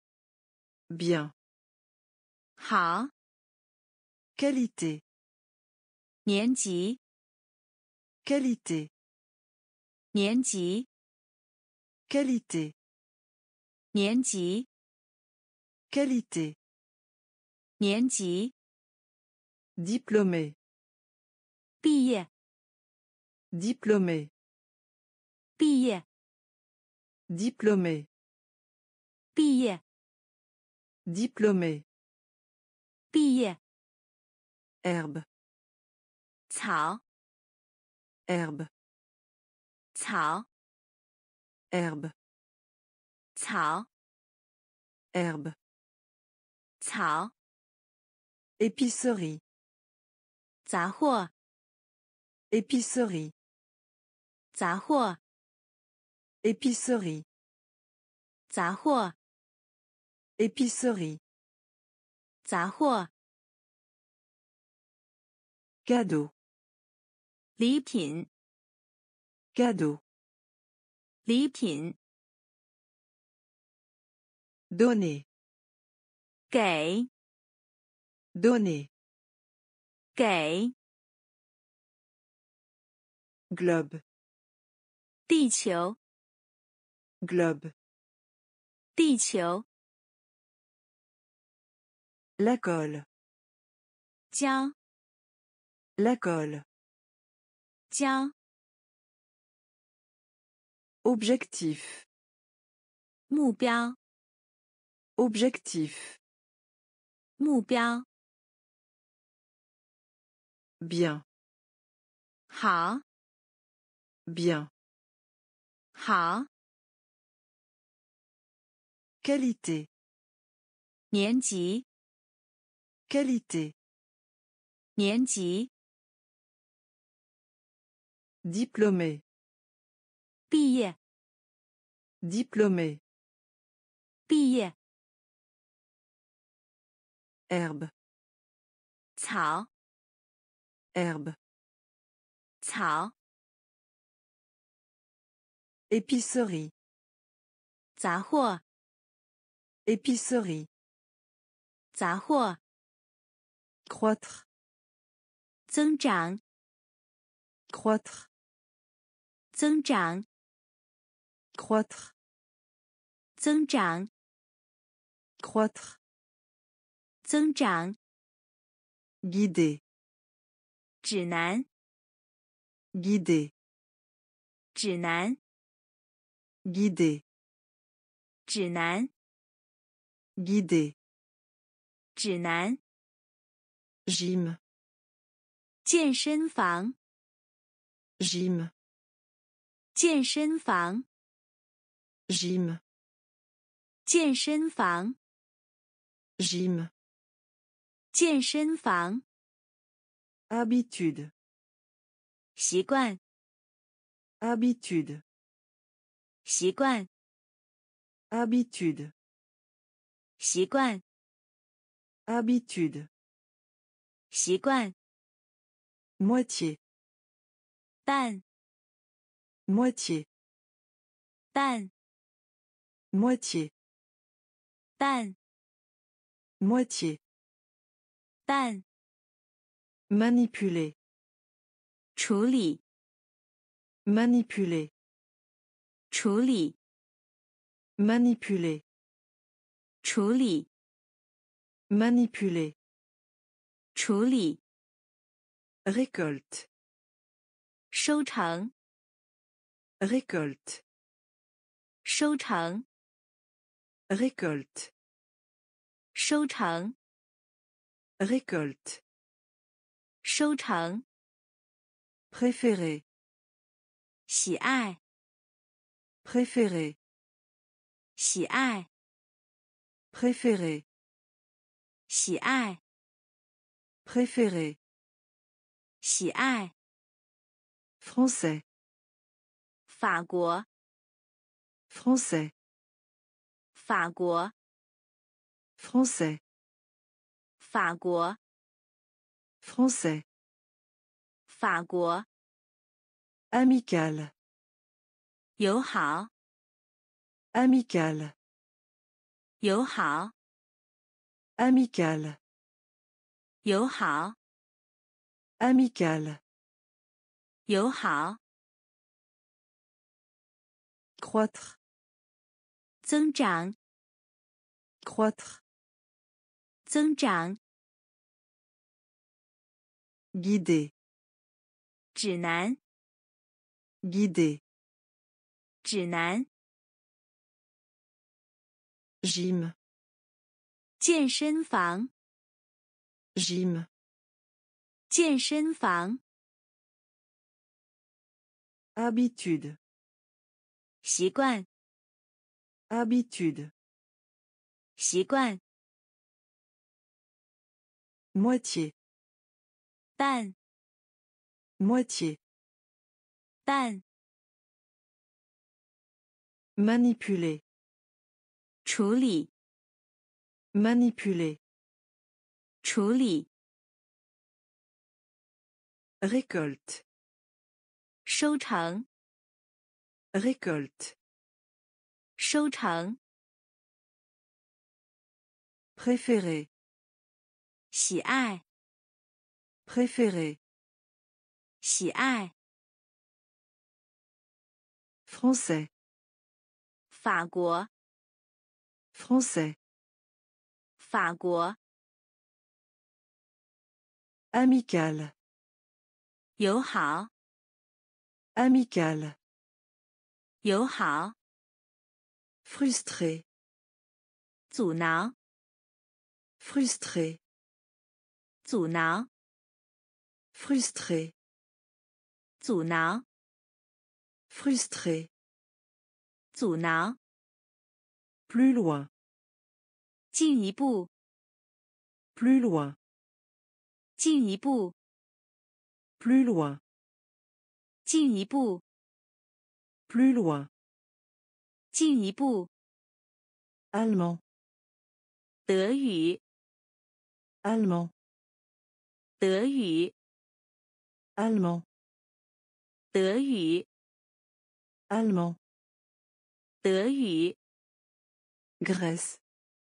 Speaker 1: bien,
Speaker 2: 好，
Speaker 1: qualité,
Speaker 2: 年级，
Speaker 1: qualité,
Speaker 2: 年级，
Speaker 1: qualité,
Speaker 2: 年级，
Speaker 1: qualité,
Speaker 2: 年级，
Speaker 1: diplômé,
Speaker 2: 毕业，
Speaker 1: diplômé,
Speaker 2: 毕业，
Speaker 1: diplômé,
Speaker 2: 毕业，
Speaker 1: diplômé,
Speaker 2: 毕业，
Speaker 1: herbe,
Speaker 2: 草，
Speaker 1: herbe,
Speaker 2: 草，
Speaker 1: herbe,
Speaker 2: 草，
Speaker 1: herbe,
Speaker 2: 草，
Speaker 1: épicerie,
Speaker 2: 杂货，
Speaker 1: épicerie,
Speaker 2: 杂货，
Speaker 1: épicerie,
Speaker 2: 杂货，
Speaker 1: épicerie,
Speaker 2: 杂货，
Speaker 1: cadeau,
Speaker 2: 礼品，
Speaker 1: cadeau,
Speaker 2: 礼品，
Speaker 1: donner,
Speaker 2: 给，
Speaker 1: donner,
Speaker 2: 给，
Speaker 1: globe,
Speaker 2: 地球，
Speaker 1: globe,
Speaker 2: 地球，
Speaker 1: la colle,
Speaker 2: 胶，
Speaker 1: la colle,
Speaker 2: 胶，
Speaker 1: objectif,
Speaker 2: 目标，
Speaker 1: objectif,
Speaker 2: 目标，
Speaker 1: bien,
Speaker 2: 好，
Speaker 1: bien,
Speaker 2: 好，
Speaker 1: qualité,
Speaker 2: 年级，
Speaker 1: qualité,
Speaker 2: 年级，
Speaker 1: diplômé,
Speaker 2: 毕业，
Speaker 1: diplômé,
Speaker 2: 毕业，
Speaker 1: herbe,
Speaker 2: 草，
Speaker 1: herbe,
Speaker 2: 草，
Speaker 1: épicerie,
Speaker 2: 杂货，
Speaker 1: Épicerie.
Speaker 2: 杂货
Speaker 1: Croître.
Speaker 2: 增长
Speaker 1: Croître.
Speaker 2: 增长
Speaker 1: Croître.
Speaker 2: 增长
Speaker 1: Croître.
Speaker 2: 增长
Speaker 1: Guider.
Speaker 2: 指南
Speaker 1: Guider.
Speaker 2: 指南
Speaker 1: Guider.
Speaker 2: 指南
Speaker 1: Guider.
Speaker 2: 指南
Speaker 1: Gym.
Speaker 2: 健身房
Speaker 1: Gym.
Speaker 2: 健身房
Speaker 1: Gym.
Speaker 2: 健身房
Speaker 1: Gym.
Speaker 2: 健身房
Speaker 1: Habitude.
Speaker 2: 习惯
Speaker 1: Habitude.
Speaker 2: 习惯
Speaker 1: Habitude.
Speaker 2: 习惯
Speaker 1: Habitude.
Speaker 2: 习惯
Speaker 1: Moitié.
Speaker 2: 但
Speaker 1: Moitié.
Speaker 2: 但
Speaker 1: Moitié.
Speaker 2: 但
Speaker 1: Moitié.
Speaker 2: 但
Speaker 1: Manipuler.
Speaker 2: 处理
Speaker 1: Manipuler.
Speaker 2: 处理
Speaker 1: Manipuler.
Speaker 2: 处理
Speaker 1: Manipuler.
Speaker 2: 处理
Speaker 1: Récolte.
Speaker 2: 收成
Speaker 1: Récolte.
Speaker 2: 收成
Speaker 1: Récolte.
Speaker 2: 收成
Speaker 1: Récolte.
Speaker 2: 收成
Speaker 1: Préféré.
Speaker 2: 喜爱
Speaker 1: Préféré.
Speaker 2: 喜爱
Speaker 1: Préféré.
Speaker 2: 喜爱
Speaker 1: Préféré.
Speaker 2: 喜爱
Speaker 1: Français.
Speaker 2: 法国
Speaker 1: Français.
Speaker 2: 法国
Speaker 1: Français.
Speaker 2: 法国
Speaker 1: Français.
Speaker 2: 法国
Speaker 1: Amical.
Speaker 2: 友好
Speaker 1: Amical.
Speaker 2: 友好
Speaker 1: Amical.
Speaker 2: 友好
Speaker 1: Amical.
Speaker 2: 友好
Speaker 1: Croître.
Speaker 2: 增长
Speaker 1: Croître.
Speaker 2: 增长
Speaker 1: Guider.
Speaker 2: 指南
Speaker 1: Guider.
Speaker 2: 指南
Speaker 1: Gym.
Speaker 2: 健身房
Speaker 1: Gym.
Speaker 2: 健身房
Speaker 1: Habitude.
Speaker 2: 习惯
Speaker 1: Habitude.
Speaker 2: 习惯
Speaker 1: Moitié.
Speaker 2: 但
Speaker 1: Moitié.
Speaker 2: 但
Speaker 1: Manipuler.
Speaker 2: 处理
Speaker 1: Manipuler.
Speaker 2: 处理
Speaker 1: Récolte.
Speaker 2: 收成
Speaker 1: Récolte.
Speaker 2: 收成
Speaker 1: Préféré.
Speaker 2: 喜爱
Speaker 1: Préféré.
Speaker 2: 喜爱
Speaker 1: Français.
Speaker 2: 法国
Speaker 1: Français.
Speaker 2: 法国
Speaker 1: Amical.
Speaker 2: 友好
Speaker 1: Amical.
Speaker 2: 友好
Speaker 1: Frustré.
Speaker 2: 阻挠
Speaker 1: Frustré.
Speaker 2: 阻挠
Speaker 1: Frustré.
Speaker 2: 阻挠
Speaker 1: Frustré.
Speaker 2: 阻挠
Speaker 1: Plus loin.
Speaker 2: 进一步
Speaker 1: Plus loin.
Speaker 2: 进一步
Speaker 1: Plus loin.
Speaker 2: 进一步
Speaker 1: Plus loin.
Speaker 2: 进一步
Speaker 1: Allemand.
Speaker 2: 德语
Speaker 1: Allemand.
Speaker 2: 德语
Speaker 1: Allemand.
Speaker 2: 德语
Speaker 1: Allemand.
Speaker 2: 德语
Speaker 1: Grèce.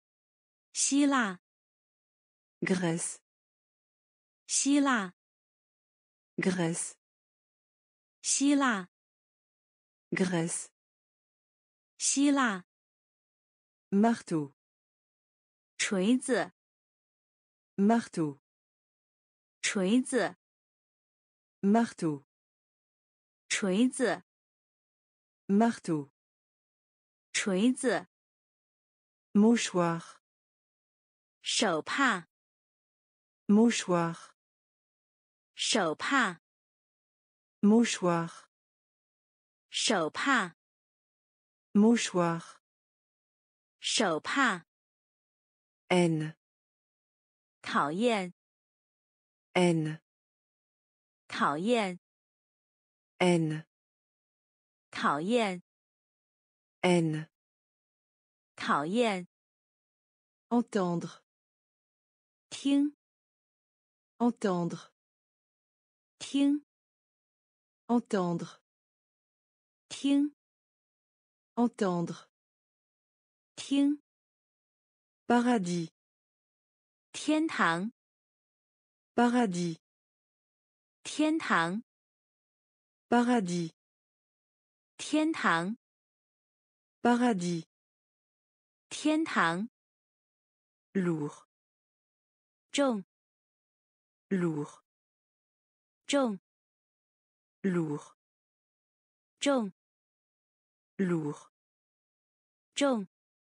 Speaker 2: 希腊
Speaker 1: Grèce,
Speaker 2: 希腊
Speaker 1: Grèce,
Speaker 2: 希腊
Speaker 1: Grèce.
Speaker 2: 希腊
Speaker 1: Marteau,
Speaker 2: 锤子
Speaker 1: marteau,
Speaker 2: 锤子
Speaker 1: marteau,
Speaker 2: 锤子
Speaker 1: marteau.
Speaker 2: 锤子
Speaker 1: Mouchoir,
Speaker 2: 手帕
Speaker 1: mouchoir,
Speaker 2: 手帕
Speaker 1: mouchoir,
Speaker 2: 手帕
Speaker 1: mouchoir.
Speaker 2: 手帕
Speaker 1: Haine,
Speaker 2: 讨厌
Speaker 1: haine,
Speaker 2: 讨厌
Speaker 1: haine,
Speaker 2: 讨厌
Speaker 1: haine.
Speaker 2: 讨厌
Speaker 1: Entendre,
Speaker 2: 听
Speaker 1: entendre,
Speaker 2: 听
Speaker 1: entendre,
Speaker 2: 听
Speaker 1: entendre.
Speaker 2: 听
Speaker 1: Paradis,
Speaker 2: 天堂
Speaker 1: paradis,
Speaker 2: 天堂
Speaker 1: paradis,
Speaker 2: 天堂
Speaker 1: paradis.
Speaker 2: 天堂
Speaker 1: Lourd,
Speaker 2: 重
Speaker 1: lourd,
Speaker 2: 重
Speaker 1: lourd,
Speaker 2: 重
Speaker 1: lourd.
Speaker 2: 重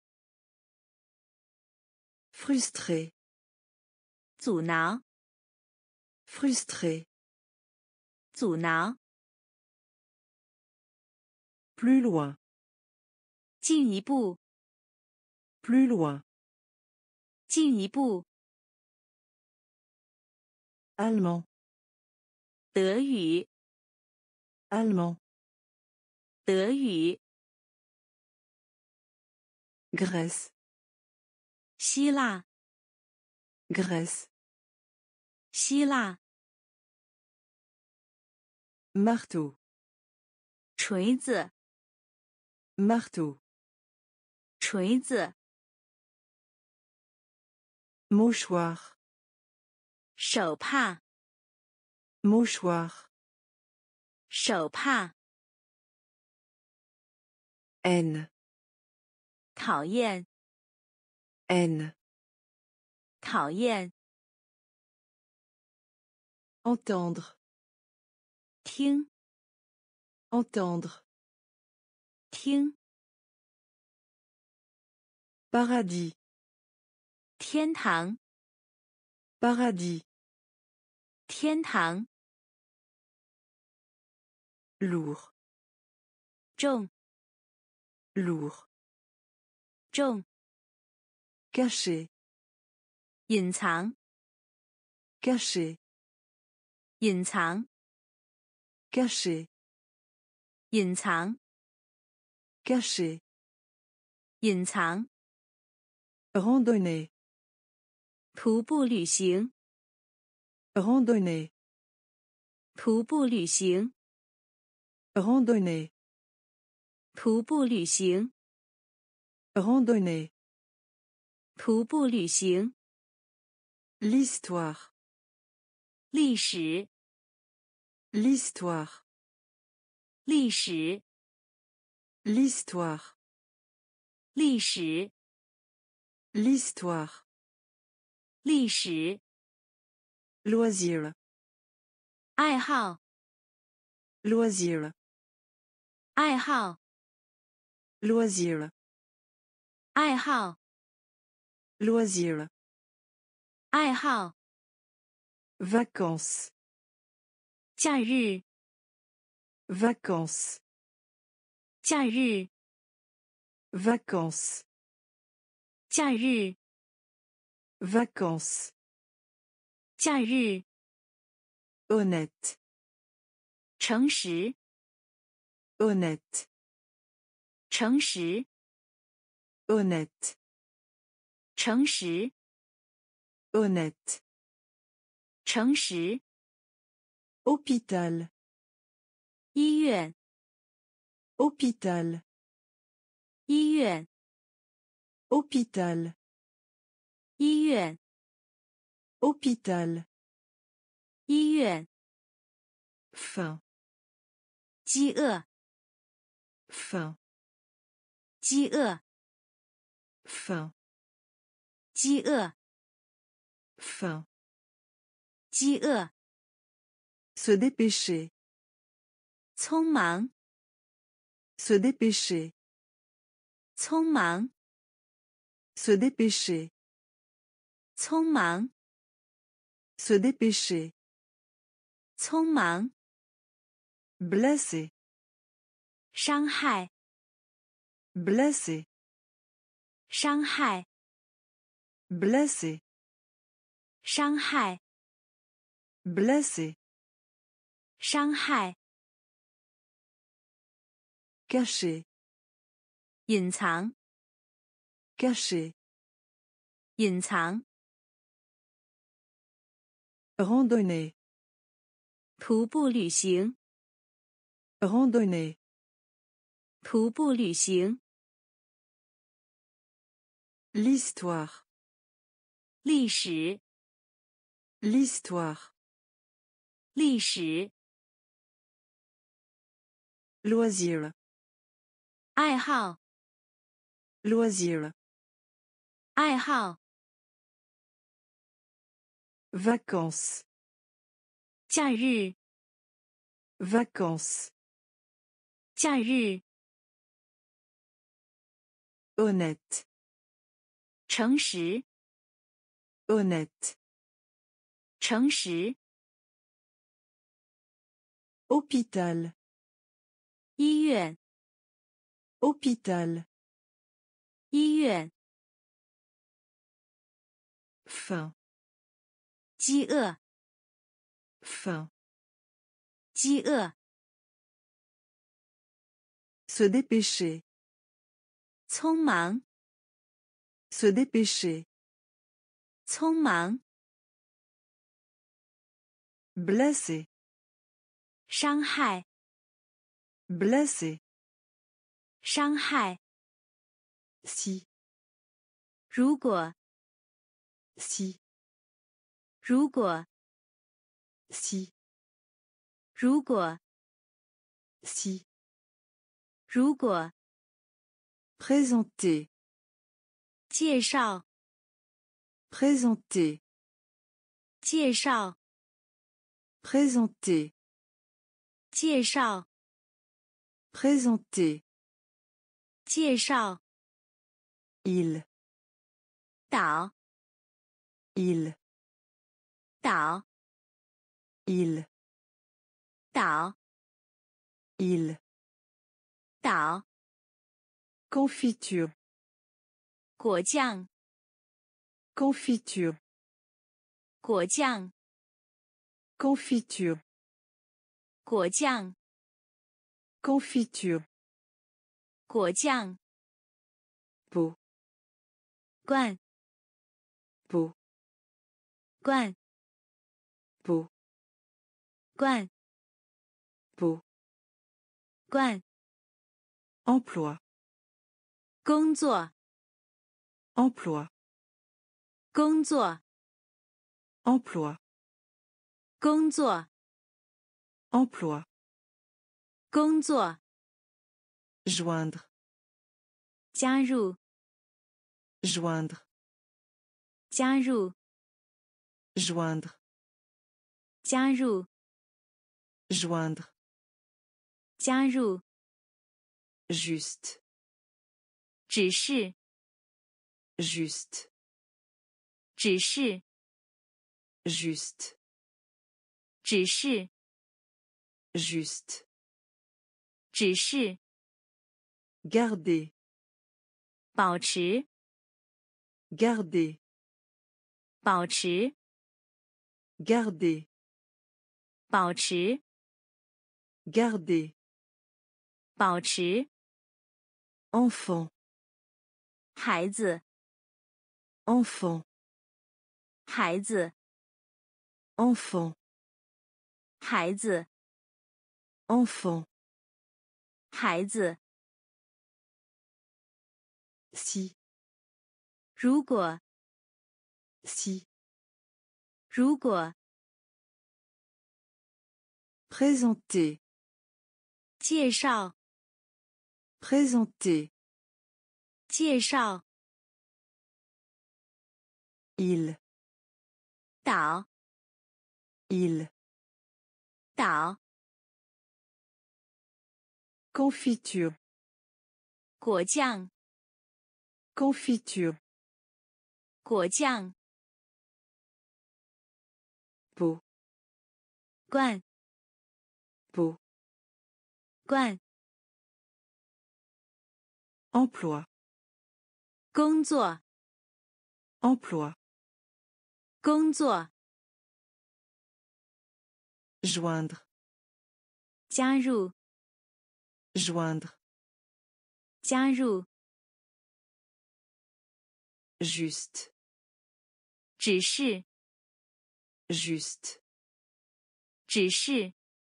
Speaker 1: Frustré,
Speaker 2: 阻挠
Speaker 1: frustré.
Speaker 2: 阻挠
Speaker 1: Plus loin,
Speaker 2: 进一步
Speaker 1: plus loin.
Speaker 2: 进一步
Speaker 1: Allemand,
Speaker 2: 德语
Speaker 1: allemand.
Speaker 2: 德语
Speaker 1: Grèce,
Speaker 2: 希腊
Speaker 1: Grèce.
Speaker 2: 希腊
Speaker 1: Marteau,
Speaker 2: 锤子
Speaker 1: marteau.
Speaker 2: 锤子
Speaker 1: Mouchoir,
Speaker 2: 手帕
Speaker 1: mouchoir.
Speaker 2: 手帕
Speaker 1: Haine,
Speaker 2: 讨厌
Speaker 1: haine.
Speaker 2: 讨厌
Speaker 1: Entendre,
Speaker 2: 听
Speaker 1: entendre.
Speaker 2: 听
Speaker 1: Paradis,
Speaker 2: 天堂
Speaker 1: paradis.
Speaker 2: 天堂
Speaker 1: Lourd,
Speaker 2: 重
Speaker 1: lourd.
Speaker 2: 重
Speaker 1: Caché,
Speaker 2: 隐藏
Speaker 1: caché,
Speaker 2: 隐藏
Speaker 1: caché,
Speaker 2: 隐藏
Speaker 1: caché.
Speaker 2: 隐藏
Speaker 1: Randonnée,
Speaker 2: 徒步旅行
Speaker 1: randonnée,
Speaker 2: 徒步旅行
Speaker 1: randonnée,
Speaker 2: 徒步旅行
Speaker 1: randonnée.
Speaker 2: 徒步旅行
Speaker 1: L'histoire,
Speaker 2: 历史
Speaker 1: l'histoire,
Speaker 2: 历史
Speaker 1: l'histoire,
Speaker 2: 历史
Speaker 1: l'histoire.
Speaker 2: 历史
Speaker 1: Loisir,
Speaker 2: 爱好
Speaker 1: loisir,
Speaker 2: 爱好
Speaker 1: loisir,
Speaker 2: 爱好
Speaker 1: loisir.
Speaker 2: 爱好
Speaker 1: Vacances,
Speaker 2: 假日
Speaker 1: vacances,
Speaker 2: 假日
Speaker 1: vacances,
Speaker 2: 假日
Speaker 1: vacances.
Speaker 2: 假日
Speaker 1: Honnête,
Speaker 2: 诚实
Speaker 1: honnête,
Speaker 2: 诚实
Speaker 1: honnête,
Speaker 2: 诚实
Speaker 1: honnête.
Speaker 2: 诚实
Speaker 1: Hôpital,
Speaker 2: 医院
Speaker 1: hôpital,
Speaker 2: 医院
Speaker 1: hôpital.
Speaker 2: 医院
Speaker 1: hôpital,
Speaker 2: 医院
Speaker 1: faim,
Speaker 2: 饥饿
Speaker 1: faim,
Speaker 2: 饥饿
Speaker 1: faim,
Speaker 2: 饥饿
Speaker 1: faim,
Speaker 2: 饥饿
Speaker 1: se dépêcher,
Speaker 2: 匆忙
Speaker 1: se dépêcher,
Speaker 2: 匆忙
Speaker 1: se dépêcher,
Speaker 2: 匆忙
Speaker 1: se dépêcher,
Speaker 2: 匆忙
Speaker 1: blessé,
Speaker 2: 伤害
Speaker 1: blessé,
Speaker 2: 伤害
Speaker 1: blessé,
Speaker 2: 伤害
Speaker 1: blessé,
Speaker 2: 伤害
Speaker 1: caché,
Speaker 2: 隐藏
Speaker 1: caché,
Speaker 2: 隐藏
Speaker 1: randonnée,
Speaker 2: 徒步旅行
Speaker 1: randonnée,
Speaker 2: 徒步旅行
Speaker 1: l'histoire,
Speaker 2: 历史
Speaker 1: l'histoire,
Speaker 2: 历史
Speaker 1: loisir,
Speaker 2: 爱好
Speaker 1: loisir,
Speaker 2: 爱好
Speaker 1: vacances,
Speaker 2: 假日
Speaker 1: vacances,
Speaker 2: 假日
Speaker 1: honnête,
Speaker 2: 诚实
Speaker 1: honnête,
Speaker 2: 诚实
Speaker 1: hôpital,
Speaker 2: 医院
Speaker 1: hôpital,
Speaker 2: 医院
Speaker 1: faim,
Speaker 2: 饥饿
Speaker 1: faim,
Speaker 2: 饥饿
Speaker 1: se dépêcher,
Speaker 2: 匆忙
Speaker 1: se dépêcher,
Speaker 2: 匆忙
Speaker 1: blessé,
Speaker 2: 伤害
Speaker 1: blessé,
Speaker 2: 伤害
Speaker 1: si,
Speaker 2: 如果
Speaker 1: si,
Speaker 2: 如果
Speaker 1: si,
Speaker 2: 如果
Speaker 1: si,
Speaker 2: 如果
Speaker 1: présenter,
Speaker 2: 介绍
Speaker 1: présenter,
Speaker 2: 介绍
Speaker 1: présenter,
Speaker 2: 介绍
Speaker 1: présenter,
Speaker 2: 介绍
Speaker 1: île,
Speaker 2: 岛
Speaker 1: île,
Speaker 2: 岛
Speaker 1: île,
Speaker 2: 岛
Speaker 1: île,
Speaker 2: 岛
Speaker 1: confiture,
Speaker 2: 果酱
Speaker 1: confiture,
Speaker 2: 果酱
Speaker 1: confiture,
Speaker 2: 果酱
Speaker 1: confiture,
Speaker 2: 果酱
Speaker 1: pot,
Speaker 2: 罐
Speaker 1: pot,
Speaker 2: 罐
Speaker 1: pot,
Speaker 2: 罐
Speaker 1: pot,
Speaker 2: 罐
Speaker 1: emploi,
Speaker 2: 工作
Speaker 1: emploi,
Speaker 2: 工作
Speaker 1: emploi,
Speaker 2: 工作
Speaker 1: emploi,
Speaker 2: 工作
Speaker 1: joindre,
Speaker 2: 加入
Speaker 1: joindre,
Speaker 2: 加入
Speaker 1: joindre,
Speaker 2: 加入
Speaker 1: joindre,
Speaker 2: 加入
Speaker 1: juste,
Speaker 2: 指示
Speaker 1: juste,
Speaker 2: 指示
Speaker 1: juste,
Speaker 2: 指示
Speaker 1: juste,
Speaker 2: 指示
Speaker 1: garder,
Speaker 2: 保持
Speaker 1: garder,
Speaker 2: 保持
Speaker 1: garder,
Speaker 2: 保持
Speaker 1: garder,
Speaker 2: 保持
Speaker 1: enfant,
Speaker 2: 孩子
Speaker 1: enfant,
Speaker 2: 孩子
Speaker 1: enfant,
Speaker 2: 孩子
Speaker 1: enfant,
Speaker 2: 孩子
Speaker 1: si, 如果
Speaker 2: 如果
Speaker 1: Si.
Speaker 2: 如果
Speaker 1: Présenter.
Speaker 2: 介绍
Speaker 1: Présenter.
Speaker 2: 介绍
Speaker 1: Il.
Speaker 2: 岛
Speaker 1: Il.
Speaker 2: 岛
Speaker 1: Confiture.
Speaker 2: 果酱
Speaker 1: Confiture.
Speaker 2: 果酱
Speaker 1: Pot.
Speaker 2: 罐
Speaker 1: Pot.
Speaker 2: 罐
Speaker 1: Emploi.
Speaker 2: 工作
Speaker 1: Emploi.
Speaker 2: 工作
Speaker 1: Joindre.
Speaker 2: 加入
Speaker 1: Joindre.
Speaker 2: 加入
Speaker 1: Juste.
Speaker 2: 指示
Speaker 1: Juste.
Speaker 2: 指示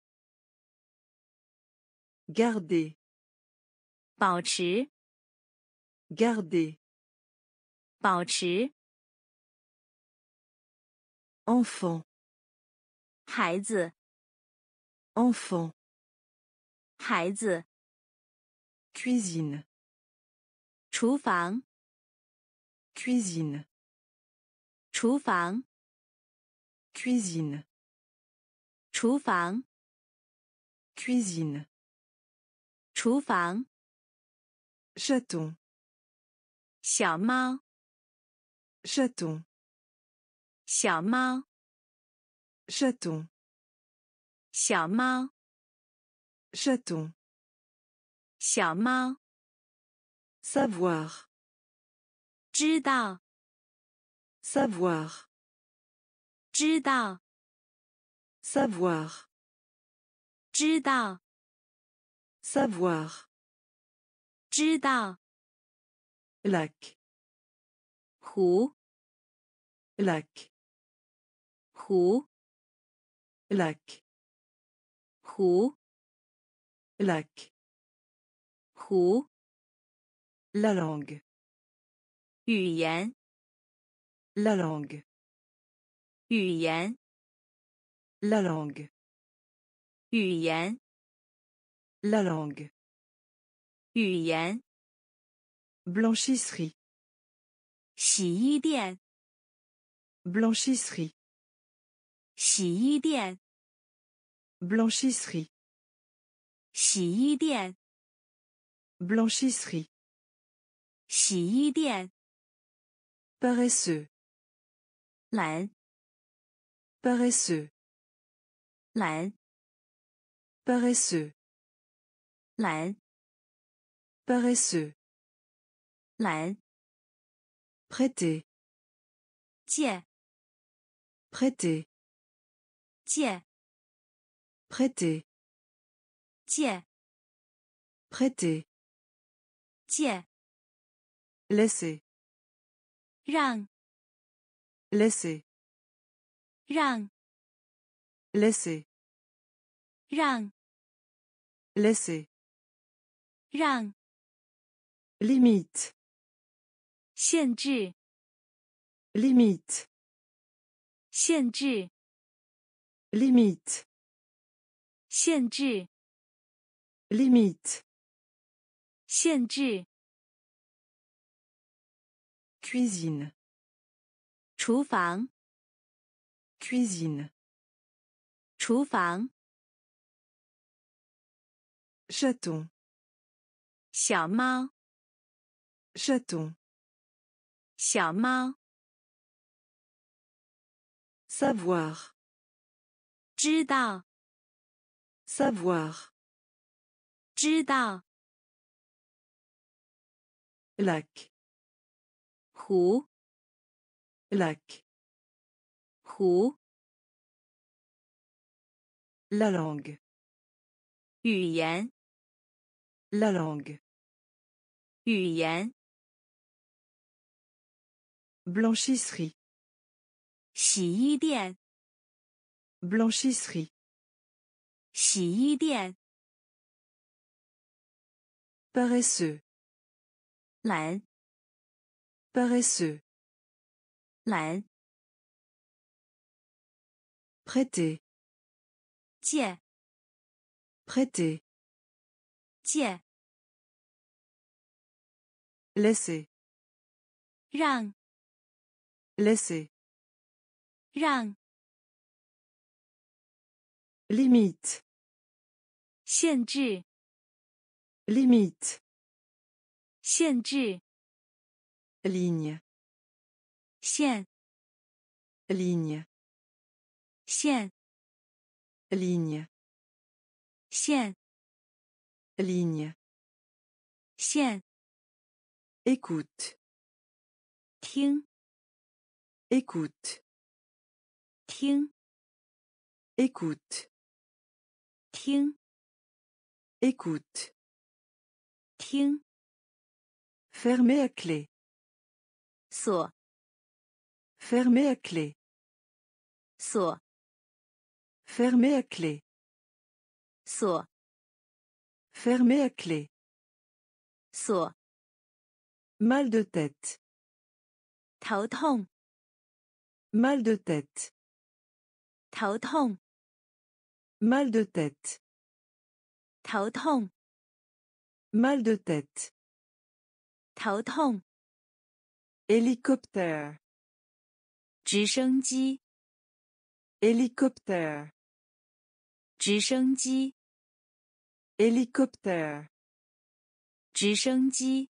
Speaker 1: Garder.
Speaker 2: 保持
Speaker 1: Garder.
Speaker 2: 保持
Speaker 1: Enfant.
Speaker 2: 孩子
Speaker 1: Enfant.
Speaker 2: 孩子
Speaker 1: Cuisine.
Speaker 2: 厨房
Speaker 1: Cuisine.
Speaker 2: 厨房
Speaker 1: Cuisine.
Speaker 2: 厨房
Speaker 1: Cuisine.
Speaker 2: 厨房
Speaker 1: Chaton.
Speaker 2: 小猫
Speaker 1: Chaton.
Speaker 2: 小猫
Speaker 1: Chaton.
Speaker 2: 小猫
Speaker 1: Chaton.
Speaker 2: 小猫
Speaker 1: Savoir.
Speaker 2: 知道
Speaker 1: Savoir.
Speaker 2: 知道
Speaker 1: Savoir.
Speaker 2: 知道
Speaker 1: Savoir.
Speaker 2: 知道
Speaker 1: Lac.
Speaker 2: 湖
Speaker 1: Lac.
Speaker 2: 湖
Speaker 1: Lac.
Speaker 2: 湖
Speaker 1: Lac.
Speaker 2: 湖
Speaker 1: La langue.
Speaker 2: 语言
Speaker 1: La langue.
Speaker 2: 语言
Speaker 1: La langue.
Speaker 2: 语言
Speaker 1: La langue.
Speaker 2: 语言
Speaker 1: Blanchisserie.
Speaker 2: 洗衣店
Speaker 1: Blanchisserie.
Speaker 2: 洗衣店
Speaker 1: Blanchisserie.
Speaker 2: 洗衣店
Speaker 1: Blanchisserie.
Speaker 2: 洗衣店
Speaker 1: Paresseux.
Speaker 2: 懒
Speaker 1: Paresseux.
Speaker 2: 懒
Speaker 1: Paresseux.
Speaker 2: 懒
Speaker 1: Paresseux.
Speaker 2: 懒
Speaker 1: Prêter.
Speaker 2: 借
Speaker 1: Prêter.
Speaker 2: 借
Speaker 1: Prêter.
Speaker 2: 借
Speaker 1: Prêter.
Speaker 2: 借
Speaker 1: Laisser.
Speaker 2: 让
Speaker 1: Laisser.
Speaker 2: 让
Speaker 1: Laisser.
Speaker 2: 让
Speaker 1: Laisser.
Speaker 2: 让
Speaker 1: Limite.
Speaker 2: 限制
Speaker 1: Limite.
Speaker 2: 限制
Speaker 1: Limite.
Speaker 2: 限制
Speaker 1: Limite.
Speaker 2: 限制
Speaker 1: Cuisine.
Speaker 2: 厨房
Speaker 1: Cuisine.
Speaker 2: 厨房
Speaker 1: Chaton.
Speaker 2: 小猫
Speaker 1: Chaton.
Speaker 2: 小猫
Speaker 1: Savoir.
Speaker 2: 知道
Speaker 1: Savoir.
Speaker 2: 知道
Speaker 1: Lac.
Speaker 2: 湖
Speaker 1: Lac.
Speaker 2: 湖
Speaker 1: La langue.
Speaker 2: 语言
Speaker 1: La langue.
Speaker 2: 语言
Speaker 1: Blanchisserie.
Speaker 2: 洗衣店
Speaker 1: Blanchisserie.
Speaker 2: 洗衣店
Speaker 1: Paresseux.
Speaker 2: 懒
Speaker 1: Paresseux.
Speaker 2: 懒
Speaker 1: Prêter.
Speaker 2: 借
Speaker 1: Prêter.
Speaker 2: 借
Speaker 1: Laisser.
Speaker 2: 让
Speaker 1: Laisser.
Speaker 2: 让
Speaker 1: Limite.
Speaker 2: 限制
Speaker 1: Limite.
Speaker 2: 限制
Speaker 1: Ligne.
Speaker 2: 线
Speaker 1: Ligne.
Speaker 2: 线
Speaker 1: Ligne.
Speaker 2: 线
Speaker 1: Ligne.
Speaker 2: 线
Speaker 1: Écoute.
Speaker 2: 听
Speaker 1: Écoute.
Speaker 2: 听
Speaker 1: Écoute.
Speaker 2: 听
Speaker 1: Écoute.
Speaker 2: 听
Speaker 1: Fermer à clé.
Speaker 2: 锁
Speaker 1: Fermer à clé.
Speaker 2: 锁
Speaker 1: Fermer à clé.
Speaker 2: 锁
Speaker 1: Fermer à clé.
Speaker 2: 锁
Speaker 1: Mal de tête.
Speaker 2: 头痛
Speaker 1: Mal de tête.
Speaker 2: 头痛
Speaker 1: Mal de tête.
Speaker 2: 头痛
Speaker 1: Mal de tête.
Speaker 2: 头痛
Speaker 1: Hélicoptère.
Speaker 2: 直升机
Speaker 1: Hélicoptère.
Speaker 2: 直升机
Speaker 1: Hélicoptère.
Speaker 2: 直升机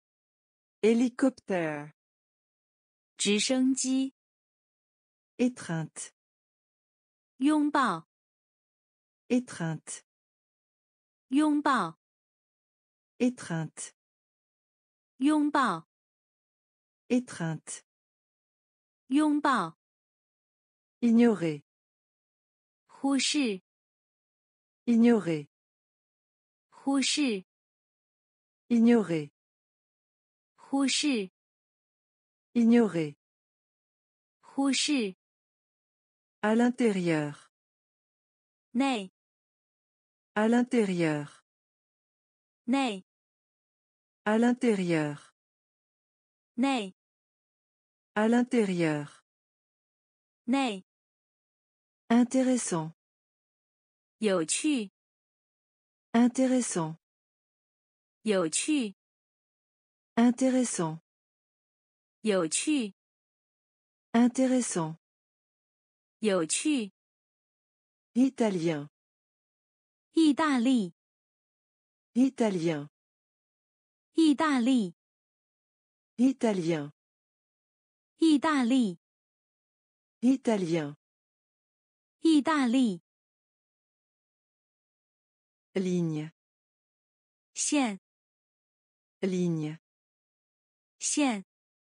Speaker 1: Hélicoptère.
Speaker 2: 直升机
Speaker 1: Étreinte.
Speaker 2: 拥抱
Speaker 1: Étreinte.
Speaker 2: 拥抱
Speaker 1: Étreinte.
Speaker 2: 拥抱
Speaker 1: Étreinte.
Speaker 2: 拥抱
Speaker 1: Ignorer.
Speaker 2: 忽视
Speaker 1: Ignorer.
Speaker 2: 忽视
Speaker 1: Ignorer.
Speaker 2: 忽视
Speaker 1: Ignorer.
Speaker 2: 忽视
Speaker 1: À l'intérieur.
Speaker 2: 内
Speaker 1: À l'intérieur.
Speaker 2: 内
Speaker 1: À l'intérieur.
Speaker 2: 内
Speaker 1: À l'intérieur.
Speaker 2: 内
Speaker 1: Intéressant.
Speaker 2: 有趣
Speaker 1: Intéressant.
Speaker 2: 有趣
Speaker 1: Intéressant.
Speaker 2: 有趣
Speaker 1: Intéressant.
Speaker 2: 有趣
Speaker 1: Italien.
Speaker 2: 意大利
Speaker 1: Italien.
Speaker 2: 意大利
Speaker 1: Italien.
Speaker 2: 意大利
Speaker 1: Italien.
Speaker 2: 意大利
Speaker 1: Ligne.
Speaker 2: 线
Speaker 1: Ligne.
Speaker 2: 线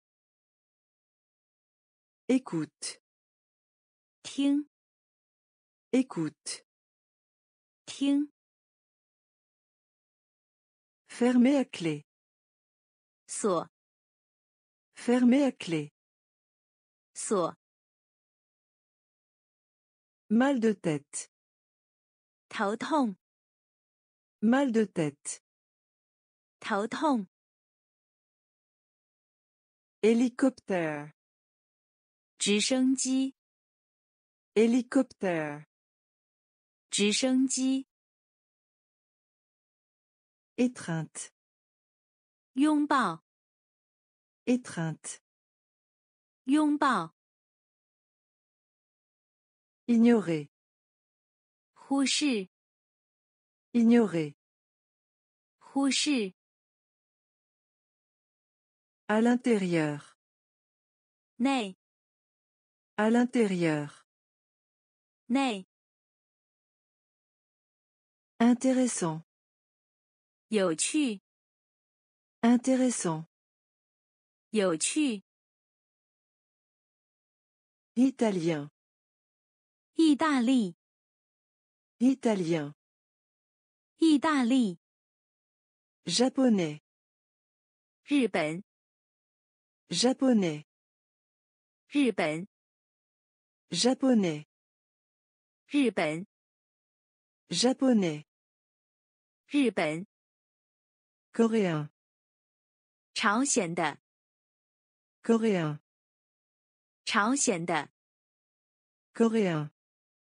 Speaker 1: Écoute.
Speaker 2: 听
Speaker 1: Écoute.
Speaker 2: 听
Speaker 1: Fermer à clé.
Speaker 2: 锁
Speaker 1: Fermer à clé.
Speaker 2: 锁
Speaker 1: Mal de tête.
Speaker 2: 头痛
Speaker 1: Mal de tête.
Speaker 2: 头痛
Speaker 1: Hélicoptère.
Speaker 2: 直升机
Speaker 1: Hélicoptère.
Speaker 2: 直升机
Speaker 1: Étreinte.
Speaker 2: 拥抱
Speaker 1: Étreinte.
Speaker 2: 拥抱
Speaker 1: Ignorer.
Speaker 2: 忽视
Speaker 1: Ignorer.
Speaker 2: 忽视
Speaker 1: À l'intérieur.
Speaker 2: 内
Speaker 1: À l'intérieur.
Speaker 2: 内
Speaker 1: Intéressant.
Speaker 2: 有趣
Speaker 1: Intéressant.
Speaker 2: 有趣
Speaker 1: Italien.
Speaker 2: 意大利
Speaker 1: Italien.
Speaker 2: 意大利
Speaker 1: Japonais.
Speaker 2: 日本
Speaker 1: Japonais.
Speaker 2: 日本
Speaker 1: Japonais.
Speaker 2: 日本
Speaker 1: Japonais.
Speaker 2: 日本
Speaker 1: Coréen.
Speaker 2: 朝鲜的
Speaker 1: Coréen.
Speaker 2: 朝鲜的
Speaker 1: Coréen.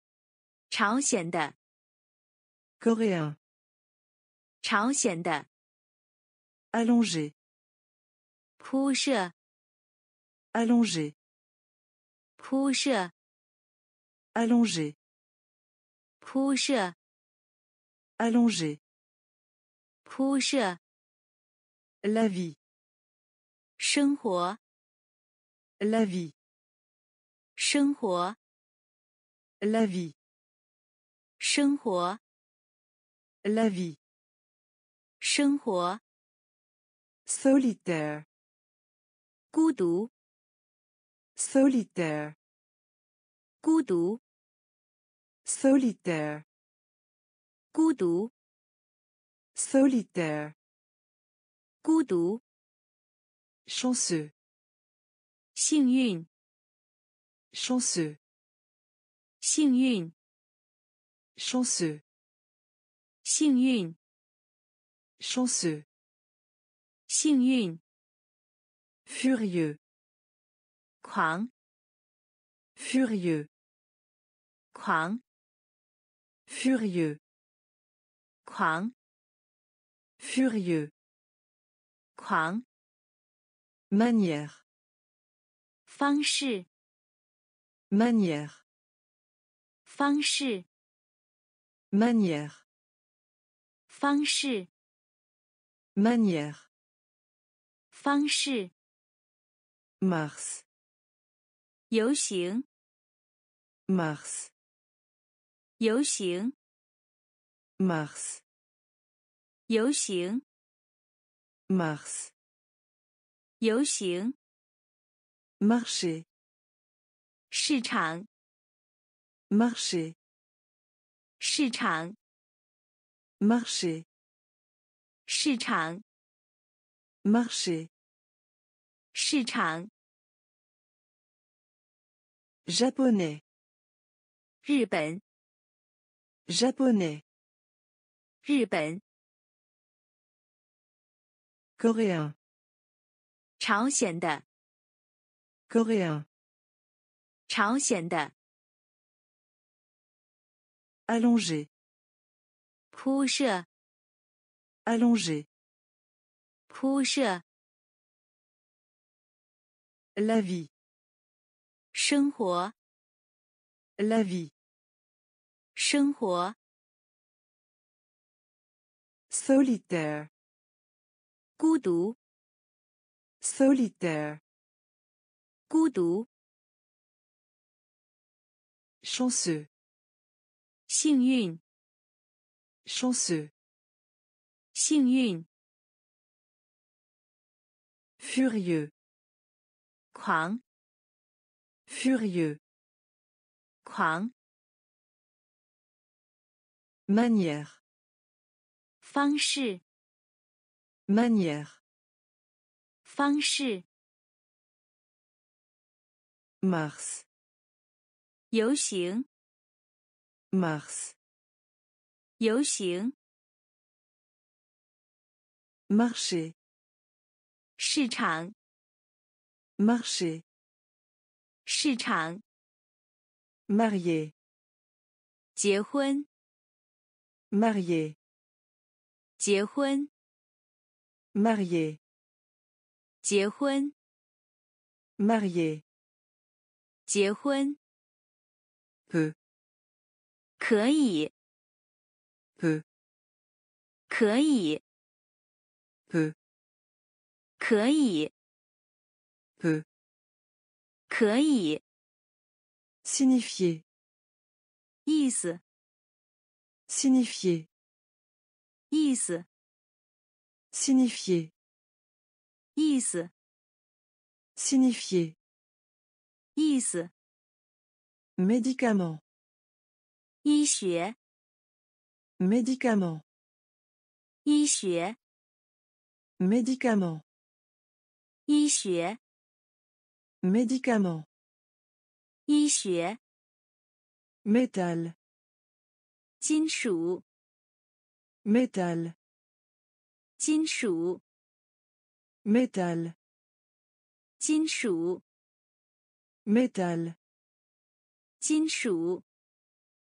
Speaker 2: 朝鲜的，
Speaker 1: Coréen.
Speaker 2: 朝鲜的，
Speaker 1: Allongé.
Speaker 2: 铺设，
Speaker 1: Allongé.
Speaker 2: 铺设，
Speaker 1: Allongé.
Speaker 2: 铺设，
Speaker 1: Allongé.
Speaker 2: 铺设，
Speaker 1: La vie.
Speaker 2: 生活，
Speaker 1: La vie.
Speaker 2: 生活，
Speaker 1: La vie.
Speaker 2: 生活，
Speaker 1: La vie.
Speaker 2: 生活，
Speaker 1: Solitaire.
Speaker 2: 孤独，
Speaker 1: Solitaire.
Speaker 2: 孤独，
Speaker 1: Solitaire.
Speaker 2: 孤独，
Speaker 1: Solitaire.
Speaker 2: 孤独，
Speaker 1: Chanceux.
Speaker 2: 幸运，
Speaker 1: Chanceux.
Speaker 2: 幸运，
Speaker 1: Chanceux.
Speaker 2: 幸运，
Speaker 1: Chanceux.
Speaker 2: 幸运，
Speaker 1: Furieux.
Speaker 2: 狂，
Speaker 1: Furieux.
Speaker 2: 狂，
Speaker 1: Furieux.
Speaker 2: 狂，
Speaker 1: Furieux.
Speaker 2: 狂，
Speaker 1: Manière.
Speaker 2: 方式，
Speaker 1: Manière.
Speaker 2: 方式，
Speaker 1: Manière.
Speaker 2: 方式，
Speaker 1: Manière.
Speaker 2: 方式，
Speaker 1: Mars.
Speaker 2: 游行，
Speaker 1: Mars.
Speaker 2: 游行，
Speaker 1: Mars.
Speaker 2: 游行，
Speaker 1: Mars.
Speaker 2: 游行，
Speaker 1: Marché.
Speaker 2: 市场，
Speaker 1: Marché.
Speaker 2: 市场，
Speaker 1: Marché.
Speaker 2: 市场，
Speaker 1: Marché.
Speaker 2: 市场，
Speaker 1: Japonais.
Speaker 2: 日本，
Speaker 1: Japonais.
Speaker 2: 日本，
Speaker 1: Coréen.
Speaker 2: 朝鲜的，
Speaker 1: Coréen.
Speaker 2: 朝鲜的，
Speaker 1: Allongé.
Speaker 2: 铺设，
Speaker 1: Allongé.
Speaker 2: 铺设，
Speaker 1: La vie.
Speaker 2: 生活，
Speaker 1: La vie.
Speaker 2: 生活，
Speaker 1: Solitaire.
Speaker 2: 孤独，
Speaker 1: Solitaire.
Speaker 2: 孤独，
Speaker 1: Chanceux.
Speaker 2: 幸运，
Speaker 1: Chanceux.
Speaker 2: 幸运，
Speaker 1: Furieux.
Speaker 2: 狂，
Speaker 1: Furieux.
Speaker 2: 狂，
Speaker 1: Manière.
Speaker 2: 方式，
Speaker 1: Manière.
Speaker 2: 方式，
Speaker 1: Mars.
Speaker 2: 游行，
Speaker 1: Mars.
Speaker 2: 游行，
Speaker 1: Marché.
Speaker 2: 市场，
Speaker 1: Marché.
Speaker 2: 市场，
Speaker 1: Marié.
Speaker 2: 结婚，
Speaker 1: Marié.
Speaker 2: 结婚，
Speaker 1: Marié.
Speaker 2: 结婚，
Speaker 1: Marié.
Speaker 2: 结婚，
Speaker 1: Peu.
Speaker 2: 可以，
Speaker 1: Peu.
Speaker 2: 可以，
Speaker 1: Peu.
Speaker 2: 可以，
Speaker 1: Peu.
Speaker 2: 可以，
Speaker 1: Signifier.
Speaker 2: 意思，
Speaker 1: Signifier.
Speaker 2: 意思，
Speaker 1: Signifier.
Speaker 2: 意思，
Speaker 1: Signifier.
Speaker 2: 意思，
Speaker 1: Médicament.
Speaker 2: 医学，
Speaker 1: Médicament.
Speaker 2: 医学，
Speaker 1: Médicament.
Speaker 2: 医学，
Speaker 1: Médicament.
Speaker 2: 医学，
Speaker 1: Métal.
Speaker 2: 金属，
Speaker 1: Métal.
Speaker 2: 金属，
Speaker 1: Métal.
Speaker 2: 金属，
Speaker 1: Métal.
Speaker 2: 金属。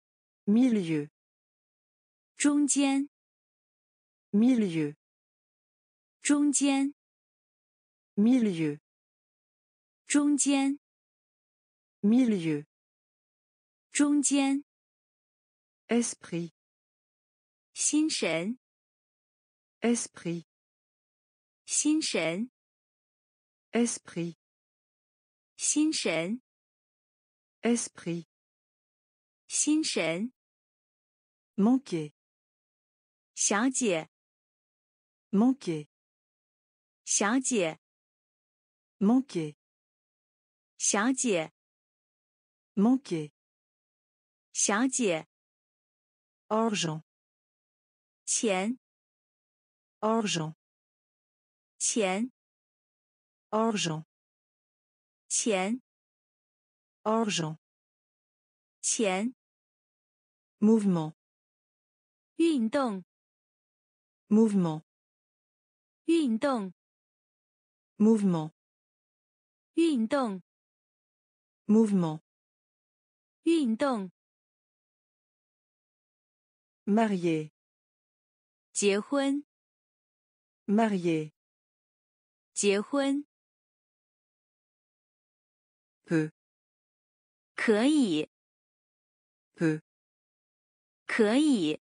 Speaker 1: Milieu.
Speaker 2: 中间，
Speaker 1: Milieu.
Speaker 2: 中间，
Speaker 1: Milieu.
Speaker 2: 中间，
Speaker 1: Milieu.
Speaker 2: 中间，
Speaker 1: Esprit.
Speaker 2: 心神，
Speaker 1: Esprit.
Speaker 2: 心神，
Speaker 1: Esprit.
Speaker 2: 心神，
Speaker 1: Esprit.
Speaker 2: 心神，
Speaker 1: Manquer.
Speaker 2: 小姐，
Speaker 1: Manquer.
Speaker 2: 小姐，
Speaker 1: Manquer.
Speaker 2: 小姐，
Speaker 1: Manquer.
Speaker 2: 小姐，
Speaker 1: Argent.
Speaker 2: 钱，
Speaker 1: Argent.
Speaker 2: 钱，
Speaker 1: Argent.
Speaker 2: 钱，
Speaker 1: Argent.
Speaker 2: 钱，
Speaker 1: Mouvement.
Speaker 2: 运动，
Speaker 1: Mouvement.
Speaker 2: 运动，
Speaker 1: Mouvement.
Speaker 2: 运动，
Speaker 1: Mouvement.
Speaker 2: 运动，
Speaker 1: Marié.
Speaker 2: 结婚，
Speaker 1: Marié.
Speaker 2: 结婚，
Speaker 1: Peu.
Speaker 2: 可以，
Speaker 1: Peu.
Speaker 2: 可以，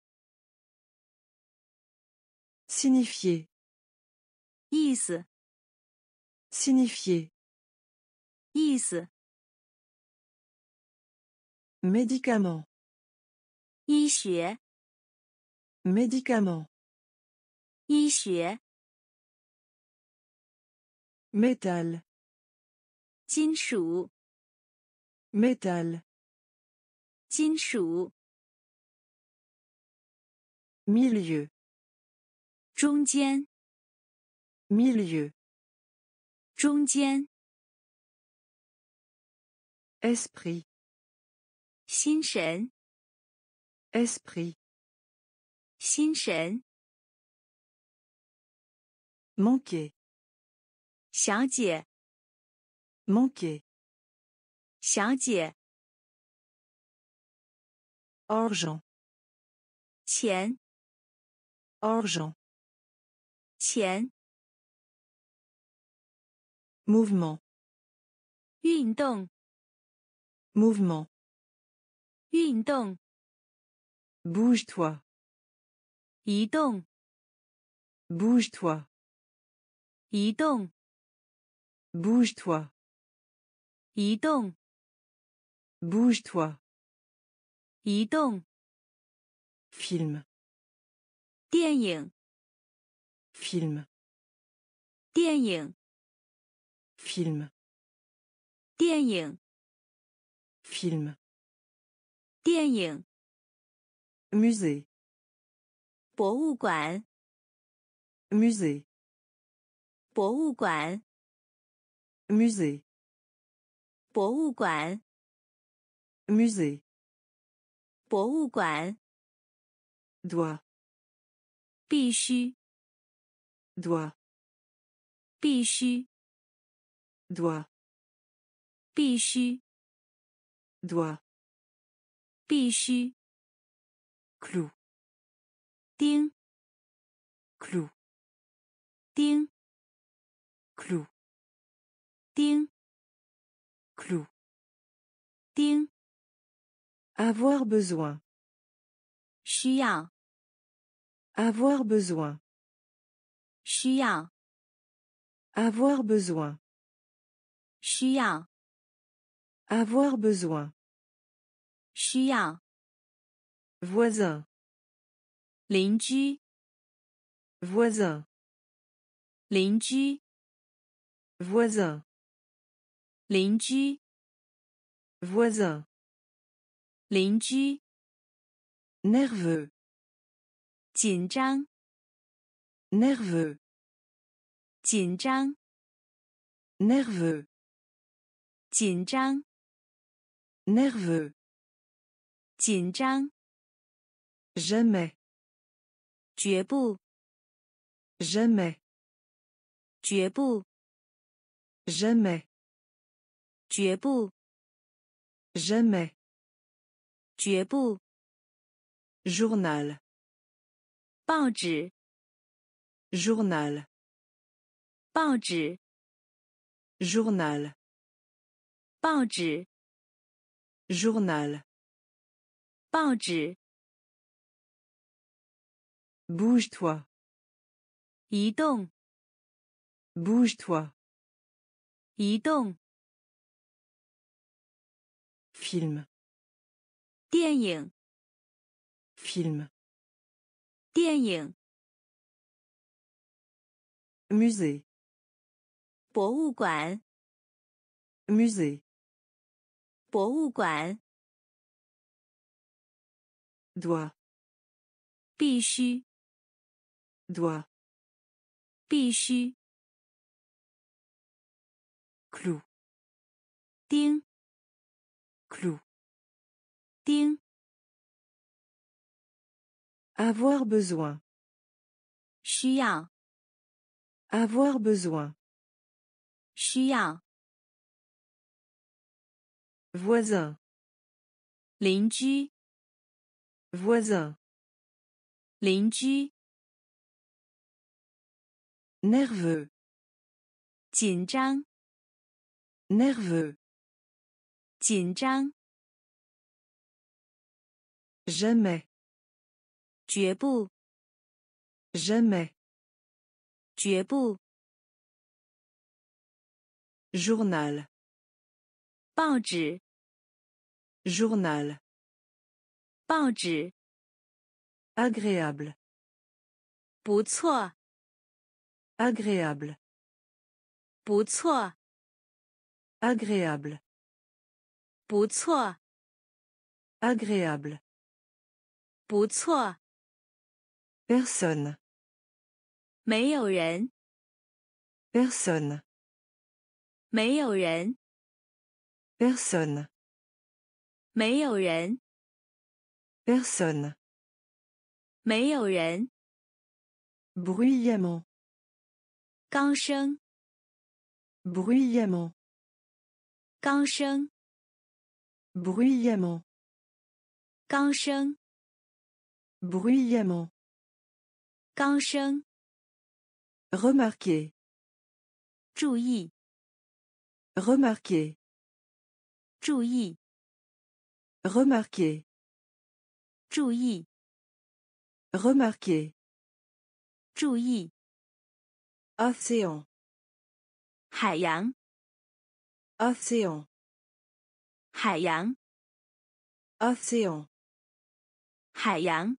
Speaker 1: Signifier.
Speaker 2: 意思，
Speaker 1: Signifier.
Speaker 2: 意思，
Speaker 1: Médicament.
Speaker 2: 医学，
Speaker 1: Médicament.
Speaker 2: 医学，
Speaker 1: Métal.
Speaker 2: 金属，
Speaker 1: Métal.
Speaker 2: 金属，
Speaker 1: Milieu.
Speaker 2: 中间，
Speaker 1: Milieu.
Speaker 2: 中间，
Speaker 1: Esprit.
Speaker 2: 心神，
Speaker 1: Esprit.
Speaker 2: 心神，
Speaker 1: Manquer.
Speaker 2: 小姐，
Speaker 1: Manquer.
Speaker 2: 小姐，
Speaker 1: Argent.
Speaker 2: 钱，
Speaker 1: Argent.
Speaker 2: 钱，
Speaker 1: Mouvement.
Speaker 2: 运动，
Speaker 1: Mouvement.
Speaker 2: 运动，
Speaker 1: Bouge-toi.
Speaker 2: 移动，
Speaker 1: Bouge-toi.
Speaker 2: 移动，
Speaker 1: Bouge-toi.
Speaker 2: 移动，
Speaker 1: Bouge-toi.
Speaker 2: 移动，
Speaker 1: Film.
Speaker 2: 电影，
Speaker 1: Film.
Speaker 2: 电影，
Speaker 1: Film.
Speaker 2: 电影，
Speaker 1: Film.
Speaker 2: 电影，
Speaker 1: Musée.
Speaker 2: 博物馆，
Speaker 1: Musée.
Speaker 2: 博物馆，
Speaker 1: Musée.
Speaker 2: 博物馆，
Speaker 1: Musée.
Speaker 2: 博物馆，
Speaker 1: Doit.
Speaker 2: 必须，
Speaker 1: Doit.
Speaker 2: 必须，
Speaker 1: Doit.
Speaker 2: 必须，
Speaker 1: Doit.
Speaker 2: 必须，
Speaker 1: Clou.
Speaker 2: 钉，
Speaker 1: Clou.
Speaker 2: 钉，
Speaker 1: Clou.
Speaker 2: 钉，
Speaker 1: Clou.
Speaker 2: 钉，
Speaker 1: Avoir besoin.
Speaker 2: 需要，
Speaker 1: Avoir besoin.
Speaker 2: 需要，
Speaker 1: Avoir besoin.
Speaker 2: 需要，
Speaker 1: Avoir besoin.
Speaker 2: 需要，
Speaker 1: Voisin.
Speaker 2: 邻居，
Speaker 1: Voisin.
Speaker 2: 邻居，
Speaker 1: Voisin.
Speaker 2: 邻居，
Speaker 1: Voisin.
Speaker 2: 邻居，
Speaker 1: Nerveux.
Speaker 2: 紧张，
Speaker 1: Nerveux.
Speaker 2: 紧张，
Speaker 1: Nerveux.
Speaker 2: 紧张，
Speaker 1: Nerveux.
Speaker 2: 紧张，
Speaker 1: Jamais.
Speaker 2: 绝不，
Speaker 1: Jamais.
Speaker 2: 绝不，
Speaker 1: Jamais.
Speaker 2: 绝不，
Speaker 1: Jamais.
Speaker 2: 绝不，
Speaker 1: Journal.
Speaker 2: 报纸
Speaker 1: Journal.
Speaker 2: 报纸
Speaker 1: Journal.
Speaker 2: 报纸
Speaker 1: Journal.
Speaker 2: 报纸
Speaker 1: Bouge-toi.
Speaker 2: 移动
Speaker 1: Bouge-toi.
Speaker 2: 移动
Speaker 1: Film.
Speaker 2: 电影
Speaker 1: Film.
Speaker 2: 电影
Speaker 1: Musée.
Speaker 2: 博物馆
Speaker 1: Musée.
Speaker 2: 博物馆
Speaker 1: Doit.
Speaker 2: 必须
Speaker 1: Doit.
Speaker 2: 必须
Speaker 1: Clou.
Speaker 2: 钉
Speaker 1: Clou.
Speaker 2: 钉
Speaker 1: Avoir besoin.
Speaker 2: 需要
Speaker 1: Avoir besoin.
Speaker 2: 需要
Speaker 1: Voisin.
Speaker 2: 邻居
Speaker 1: Voisin.
Speaker 2: 邻居
Speaker 1: Nerveux.
Speaker 2: 紧张
Speaker 1: Nerveux.
Speaker 2: 紧张
Speaker 1: Jamais.
Speaker 2: 绝不
Speaker 1: Jamais.
Speaker 2: 绝不
Speaker 1: Journal.
Speaker 2: 报纸
Speaker 1: Journal.
Speaker 2: 报纸
Speaker 1: Agréable.
Speaker 2: 不错
Speaker 1: Agréable.
Speaker 2: 不错
Speaker 1: Agréable.
Speaker 2: 不错
Speaker 1: Agréable.
Speaker 2: 不错
Speaker 1: Personne.
Speaker 2: 没有人
Speaker 1: Personne.
Speaker 2: 没有人
Speaker 1: Personne.
Speaker 2: 没有人
Speaker 1: Personne.
Speaker 2: 没有人
Speaker 1: Bruyamment.
Speaker 2: 刚声
Speaker 1: Bruyamment.
Speaker 2: 刚声
Speaker 1: Bruyamment.
Speaker 2: 刚声
Speaker 1: Bruyamment.
Speaker 2: 刚声
Speaker 1: Remarquer.
Speaker 2: 注意
Speaker 1: Remarquer.
Speaker 2: 注意
Speaker 1: Remarquer.
Speaker 2: 注意
Speaker 1: Remarquer.
Speaker 2: 注意
Speaker 1: Océan.
Speaker 2: 海洋
Speaker 1: Océan.
Speaker 2: 海洋
Speaker 1: Océan.
Speaker 2: 海洋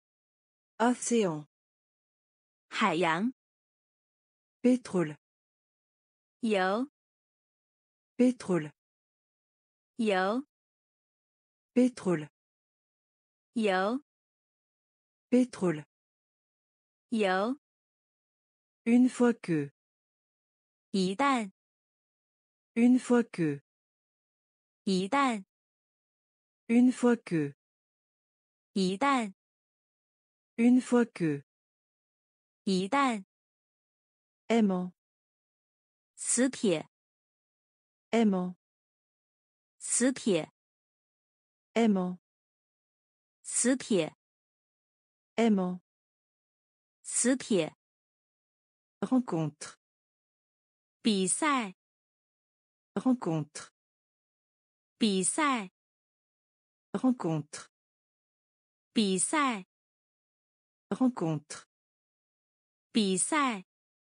Speaker 1: Océan.
Speaker 2: 海洋
Speaker 1: Pétrole.
Speaker 2: 油
Speaker 1: Pétrole.
Speaker 2: 油
Speaker 1: Pétrole.
Speaker 2: 油
Speaker 1: Pétrole.
Speaker 2: 油
Speaker 1: Une fois que.
Speaker 2: 一旦
Speaker 1: Une fois que.
Speaker 2: 一旦
Speaker 1: Une fois que.
Speaker 2: 一旦
Speaker 1: Une fois que.
Speaker 2: 一旦
Speaker 1: Aimant.
Speaker 2: 磁铁
Speaker 1: Aimant.
Speaker 2: 磁铁
Speaker 1: Aimant.
Speaker 2: 磁铁
Speaker 1: Aimant.
Speaker 2: 磁铁
Speaker 1: Rencontre.
Speaker 2: 比赛
Speaker 1: Rencontre.
Speaker 2: 比赛
Speaker 1: Rencontre.
Speaker 2: 比赛
Speaker 1: Rencontre.
Speaker 2: 比赛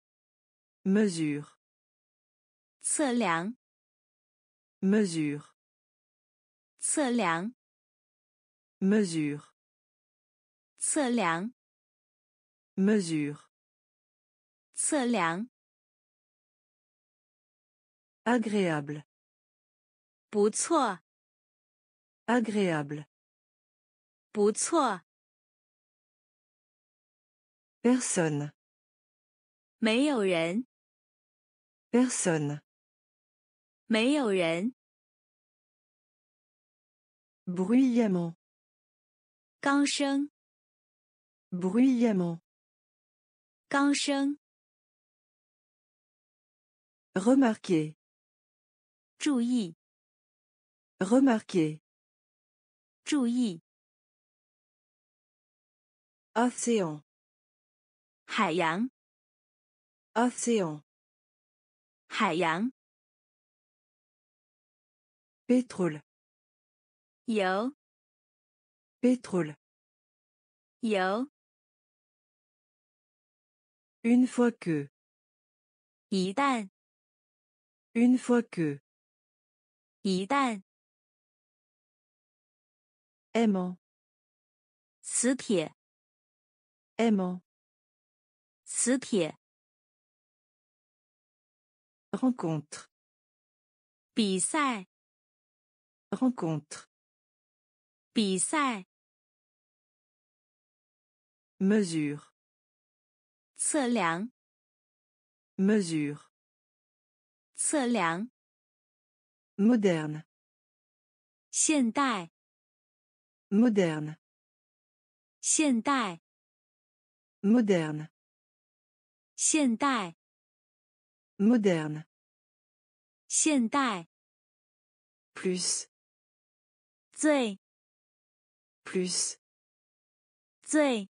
Speaker 1: Mesure.
Speaker 2: 测量
Speaker 1: Mesure.
Speaker 2: 测量
Speaker 1: Mesure.
Speaker 2: 测量
Speaker 1: Mesure.
Speaker 2: 测量
Speaker 1: Agréable.
Speaker 2: 不错
Speaker 1: Agréable.
Speaker 2: 不错
Speaker 1: Personne.
Speaker 2: 没有人
Speaker 1: Personne.
Speaker 2: 没有人
Speaker 1: Bruyamment.
Speaker 2: 刚声
Speaker 1: Bruyamment.
Speaker 2: 刚声
Speaker 1: Remarquer.
Speaker 2: 注意
Speaker 1: Remarquer.
Speaker 2: 注意
Speaker 1: Océan.
Speaker 2: 海洋，
Speaker 1: Océan.
Speaker 2: 海洋，
Speaker 1: Pétrole.
Speaker 2: 油，
Speaker 1: Pétrole.
Speaker 2: 油，
Speaker 1: Une fois que.
Speaker 2: 一旦，
Speaker 1: Une fois que.
Speaker 2: 一旦，
Speaker 1: Aimant.
Speaker 2: 磁铁，
Speaker 1: Aimant.
Speaker 2: 磁铁，
Speaker 1: Rencontre.
Speaker 2: 比赛，
Speaker 1: Rencontre.
Speaker 2: 比赛，
Speaker 1: Mesure.
Speaker 2: 测量，
Speaker 1: Mesure.
Speaker 2: 测量，
Speaker 1: Moderne.
Speaker 2: 现代，
Speaker 1: Moderne.
Speaker 2: 现代，
Speaker 1: Moderne.
Speaker 2: 现代，
Speaker 1: Moderne.
Speaker 2: 现代，
Speaker 1: Plus.
Speaker 2: 最，
Speaker 1: Plus.
Speaker 2: 最，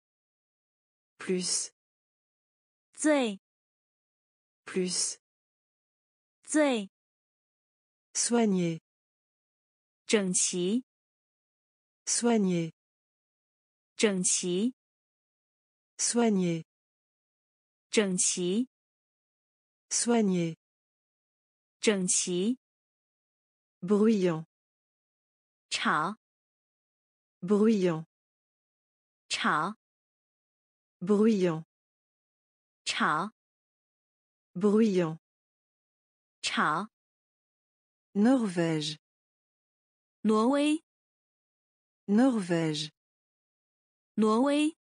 Speaker 1: Plus.
Speaker 2: 最，
Speaker 1: Plus.
Speaker 2: 最，
Speaker 1: Soigner.
Speaker 2: 整齐，
Speaker 1: Soigner.
Speaker 2: 整齐，
Speaker 1: Soigner.
Speaker 2: 整齐，
Speaker 1: Soigner.
Speaker 2: 整齐，
Speaker 1: Bruyant.
Speaker 2: 吵，
Speaker 1: Bruyant.
Speaker 2: 吵，
Speaker 1: Bruyant.
Speaker 2: 吵，
Speaker 1: Bruyant.
Speaker 2: 吵，
Speaker 1: Norvège.
Speaker 2: 挪威，
Speaker 1: Norvège.
Speaker 2: 挪威，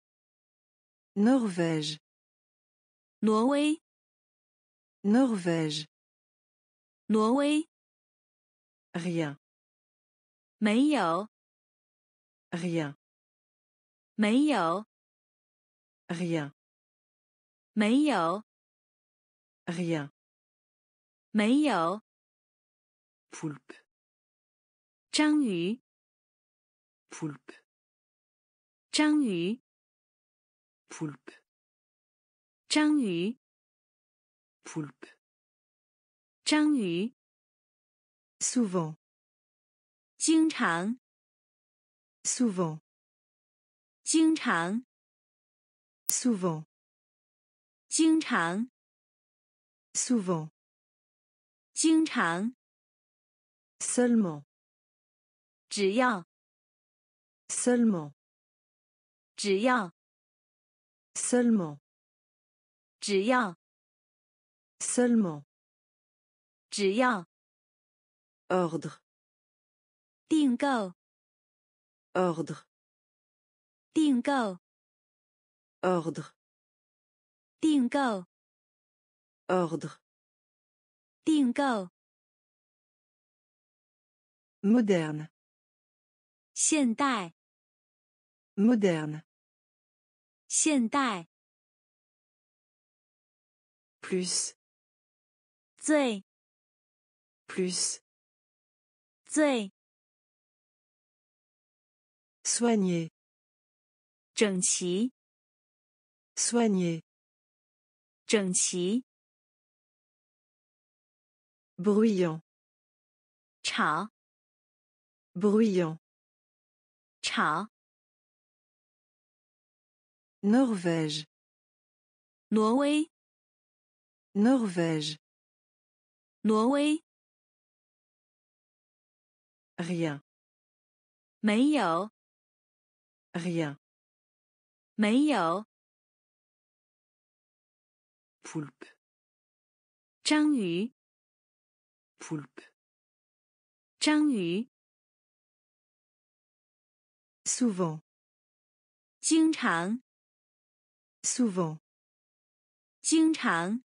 Speaker 1: Norvège.
Speaker 2: 挪威，
Speaker 1: Norvège.
Speaker 2: 挪威，
Speaker 1: Rien.
Speaker 2: 没有，
Speaker 1: Rien.
Speaker 2: 没有，
Speaker 1: Rien.
Speaker 2: 没有，
Speaker 1: Rien.
Speaker 2: 没有，
Speaker 1: Poulpe.
Speaker 2: 章鱼，
Speaker 1: Poulpe.
Speaker 2: 章鱼，
Speaker 1: Poulpe.
Speaker 2: 章鱼，
Speaker 1: Poulpe.
Speaker 2: 章鱼，
Speaker 1: Souvent.
Speaker 2: 经常，
Speaker 1: Souvent.
Speaker 2: 经常，
Speaker 1: Souvent.
Speaker 2: 经常，
Speaker 1: Souvent.
Speaker 2: 经常，
Speaker 1: Seulement.
Speaker 2: 只要，
Speaker 1: Seulement.
Speaker 2: 只要，
Speaker 1: Seulement.
Speaker 2: 只要，
Speaker 1: Seulement.
Speaker 2: 只要，
Speaker 1: Ordre.
Speaker 2: 订购，
Speaker 1: Ordre.
Speaker 2: 订购，
Speaker 1: Ordre.
Speaker 2: 订购，
Speaker 1: Ordre.
Speaker 2: 订购，
Speaker 1: Moderne.
Speaker 2: 现代，
Speaker 1: Moderne.
Speaker 2: 现代，
Speaker 1: Plus.
Speaker 2: 最，
Speaker 1: Plus.
Speaker 2: 最，
Speaker 1: Soigner.
Speaker 2: 整齐，
Speaker 1: Soigner.
Speaker 2: 整齐，
Speaker 1: Bruyant.
Speaker 2: 吵，
Speaker 1: Bruyant.
Speaker 2: 吵，
Speaker 1: Norvège.
Speaker 2: 挪威，
Speaker 1: Norvège.
Speaker 2: 挪威，
Speaker 1: Rien.
Speaker 2: 没有，
Speaker 1: Rien.
Speaker 2: 没有，
Speaker 1: Poulpe.
Speaker 2: 章鱼，
Speaker 1: Poulpe.
Speaker 2: 章鱼，
Speaker 1: Souvent.
Speaker 2: 经常，
Speaker 1: Souvent.
Speaker 2: 经常，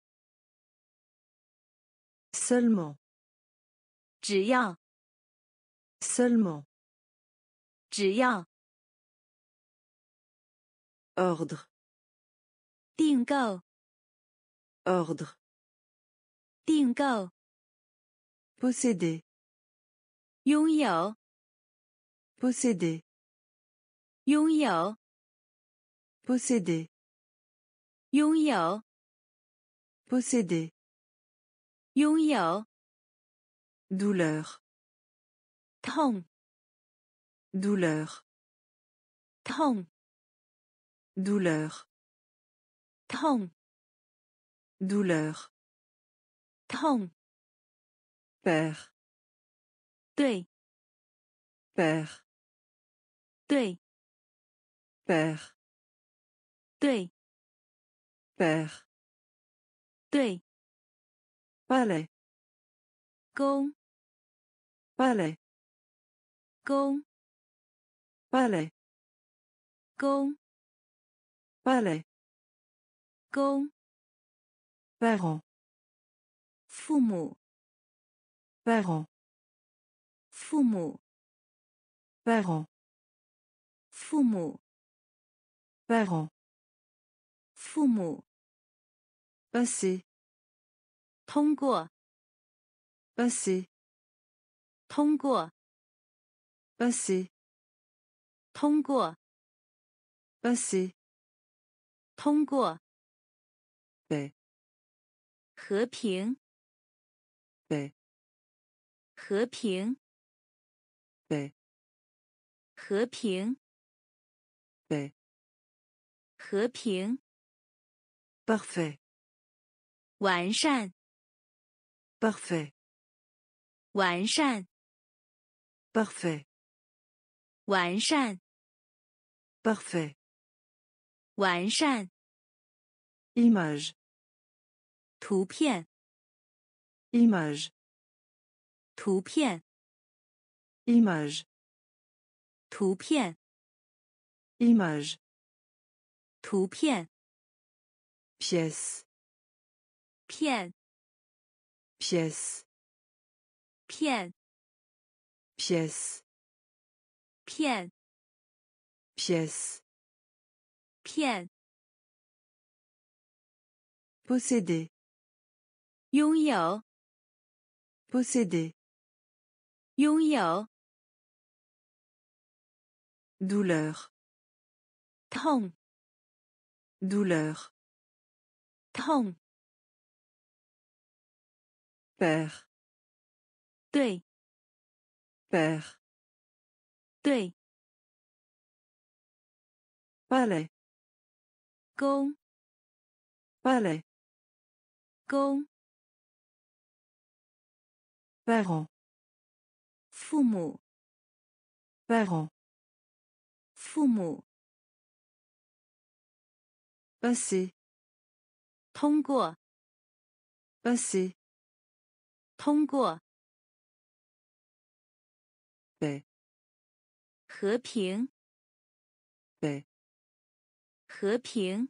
Speaker 1: Seulement.
Speaker 2: 只要，
Speaker 1: Seulement.
Speaker 2: 只要，
Speaker 1: Ordre.
Speaker 2: 订购，
Speaker 1: Ordre.
Speaker 2: 订购，
Speaker 1: Posséder.
Speaker 2: 拥有，
Speaker 1: Posséder.
Speaker 2: 拥有，
Speaker 1: posséder,
Speaker 2: 拥有，
Speaker 1: posséder,
Speaker 2: 拥有，
Speaker 1: douleur,
Speaker 2: 痛，
Speaker 1: douleur,
Speaker 2: 痛，
Speaker 1: douleur,
Speaker 2: 痛，
Speaker 1: douleur,
Speaker 2: 痛，
Speaker 1: père,
Speaker 2: 对，
Speaker 1: père,
Speaker 2: 对，
Speaker 1: père,
Speaker 2: 对，
Speaker 1: père,
Speaker 2: 对，
Speaker 1: palais,
Speaker 2: 公，
Speaker 1: palais,
Speaker 2: 公，
Speaker 1: palais,
Speaker 2: 公，
Speaker 1: palais,
Speaker 2: 公，
Speaker 1: parent,
Speaker 2: 父母，
Speaker 1: parent,
Speaker 2: 父母，
Speaker 1: parent,
Speaker 2: 父母，
Speaker 1: parent,
Speaker 2: 父母，
Speaker 1: passer,
Speaker 2: 通过，
Speaker 1: passer,
Speaker 2: 通过，
Speaker 1: passer,
Speaker 2: 通过，
Speaker 1: passer,
Speaker 2: 通过，
Speaker 1: paix,
Speaker 2: 和平，
Speaker 1: paix,
Speaker 2: 和平，
Speaker 1: paix,
Speaker 2: 和平，
Speaker 1: paix,
Speaker 2: 和平，
Speaker 1: parfait,
Speaker 2: 完善，
Speaker 1: parfait,
Speaker 2: 完善，
Speaker 1: parfait,
Speaker 2: 完善，
Speaker 1: parfait,
Speaker 2: 完善，
Speaker 1: image,
Speaker 2: 图片，
Speaker 1: image,
Speaker 2: 图片，
Speaker 1: image,
Speaker 2: 图片，
Speaker 1: image,
Speaker 2: 图片，
Speaker 1: pièce,
Speaker 2: 片，
Speaker 1: pièce,
Speaker 2: 片，
Speaker 1: pièce,
Speaker 2: 片，
Speaker 1: pièce,
Speaker 2: 片，
Speaker 1: posséder,
Speaker 2: 拥有，
Speaker 1: posséder,
Speaker 2: 拥有，
Speaker 1: douleur,
Speaker 2: 痛，
Speaker 1: douleur,
Speaker 2: 痛，
Speaker 1: père,
Speaker 2: 对，
Speaker 1: père,
Speaker 2: 对，
Speaker 1: palais,
Speaker 2: 公，
Speaker 1: palais,
Speaker 2: 公，
Speaker 1: parent,
Speaker 2: 父母，
Speaker 1: parent,
Speaker 2: 父母，
Speaker 1: passer,
Speaker 2: 通过，
Speaker 1: passer,
Speaker 2: 通过，
Speaker 1: paix,
Speaker 2: 和平，
Speaker 1: paix,
Speaker 2: 和平，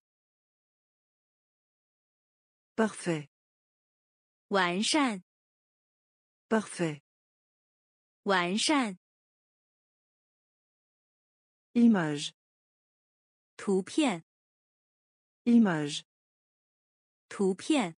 Speaker 1: parfait,
Speaker 2: 完善，
Speaker 1: parfait,
Speaker 2: 完善，
Speaker 1: image,
Speaker 2: 图片，
Speaker 1: image,
Speaker 2: 图片，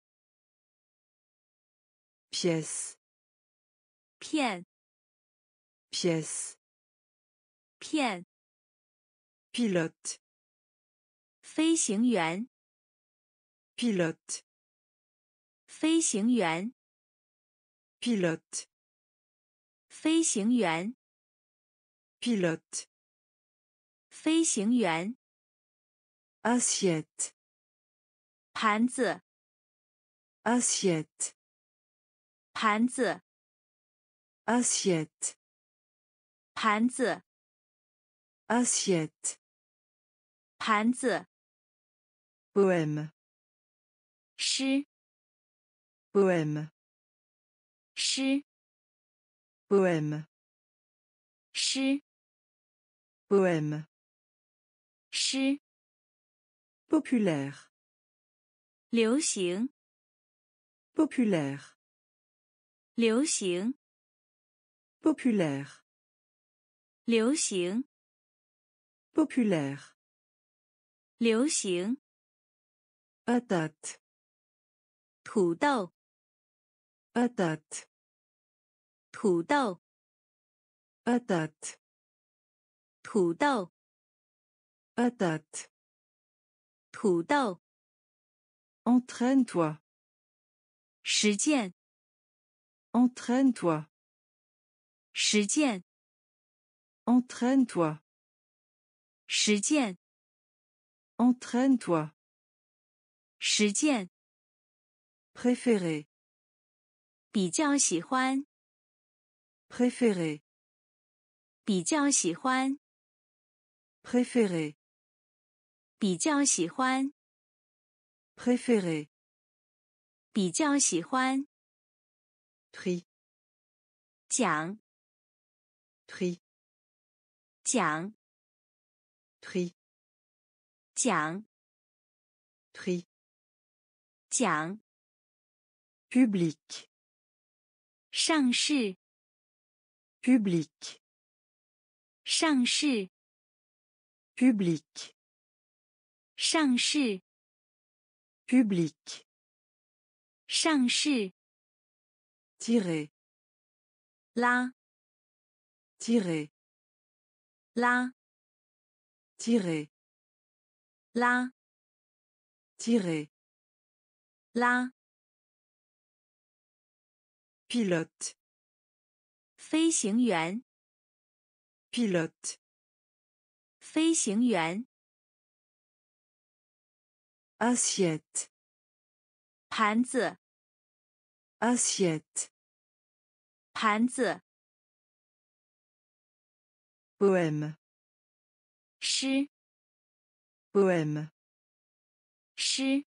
Speaker 1: pièce,
Speaker 2: 片，
Speaker 1: pièce,
Speaker 2: 片，
Speaker 1: pilote,
Speaker 2: 飞行员，
Speaker 1: pilote,
Speaker 2: 飞行员，
Speaker 1: pilote,
Speaker 2: 飞行员，
Speaker 1: pilote,
Speaker 2: 飞行员，
Speaker 1: assiette,
Speaker 2: 盘子，
Speaker 1: assiette,
Speaker 2: 盘子，
Speaker 1: assiette,
Speaker 2: 盘子，
Speaker 1: assiette,
Speaker 2: 盘子，
Speaker 1: poème,
Speaker 2: 诗，
Speaker 1: poème,
Speaker 2: 诗，
Speaker 1: poème,
Speaker 2: 诗，
Speaker 1: poème,
Speaker 2: 诗，
Speaker 1: populaire,
Speaker 2: 流行，
Speaker 1: populaire,
Speaker 2: 流行，
Speaker 1: populaire,
Speaker 2: 流行，
Speaker 1: populaire,
Speaker 2: 流行，
Speaker 1: patate,
Speaker 2: 土豆，
Speaker 1: patate,
Speaker 2: 土豆，
Speaker 1: patate,
Speaker 2: 土豆，
Speaker 1: patate,
Speaker 2: 土豆
Speaker 1: Entraîne-toi.
Speaker 2: 实践
Speaker 1: Entraîne-toi.
Speaker 2: 实践
Speaker 1: Entraîne-toi.
Speaker 2: 实践
Speaker 1: Entraîne-toi.
Speaker 2: 实践
Speaker 1: Préféré.
Speaker 2: 比较喜欢
Speaker 1: Préféré.
Speaker 2: 比较喜欢
Speaker 1: Préféré.
Speaker 2: 比较喜欢
Speaker 1: Préféré.
Speaker 2: 比较喜欢
Speaker 1: Tri.
Speaker 2: 讲
Speaker 1: Tri.
Speaker 2: 讲
Speaker 1: Tri.
Speaker 2: 讲
Speaker 1: Tri.
Speaker 2: 讲
Speaker 1: Public.
Speaker 2: 上市
Speaker 1: Public.
Speaker 2: 上市
Speaker 1: Public.
Speaker 2: 上市
Speaker 1: Public.
Speaker 2: 上市
Speaker 1: Tirer.
Speaker 2: 拉
Speaker 1: Tirer.
Speaker 2: 拉
Speaker 1: Tirer.
Speaker 2: 拉
Speaker 1: Tirer.
Speaker 2: 拉
Speaker 1: Pilote.
Speaker 2: 飞行员
Speaker 1: Pilote.
Speaker 2: 飞行员
Speaker 1: Assiette.
Speaker 2: 盘子
Speaker 1: Assiette.
Speaker 2: 盘子
Speaker 1: Poème.
Speaker 2: 诗
Speaker 1: Poème.
Speaker 2: 诗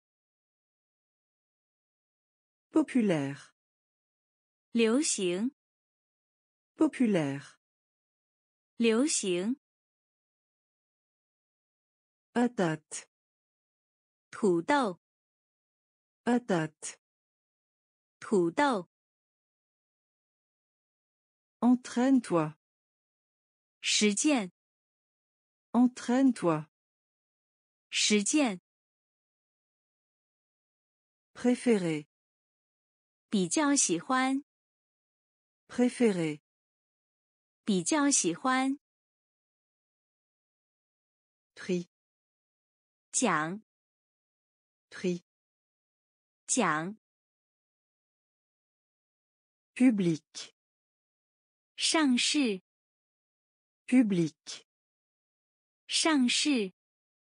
Speaker 1: Populaire.
Speaker 2: 流行
Speaker 1: Populaire.
Speaker 2: 流行
Speaker 1: Patate.
Speaker 2: 土豆
Speaker 1: Patate.
Speaker 2: 土豆
Speaker 1: Entraîne-toi.
Speaker 2: 实践
Speaker 1: Entraîne-toi.
Speaker 2: 实践
Speaker 1: Préféré.
Speaker 2: 比较喜欢
Speaker 1: Préféré.
Speaker 2: 比较喜欢
Speaker 1: Tri.
Speaker 2: 讲
Speaker 1: Tri.
Speaker 2: 讲
Speaker 1: Public.
Speaker 2: 上市
Speaker 1: Public.
Speaker 2: 上市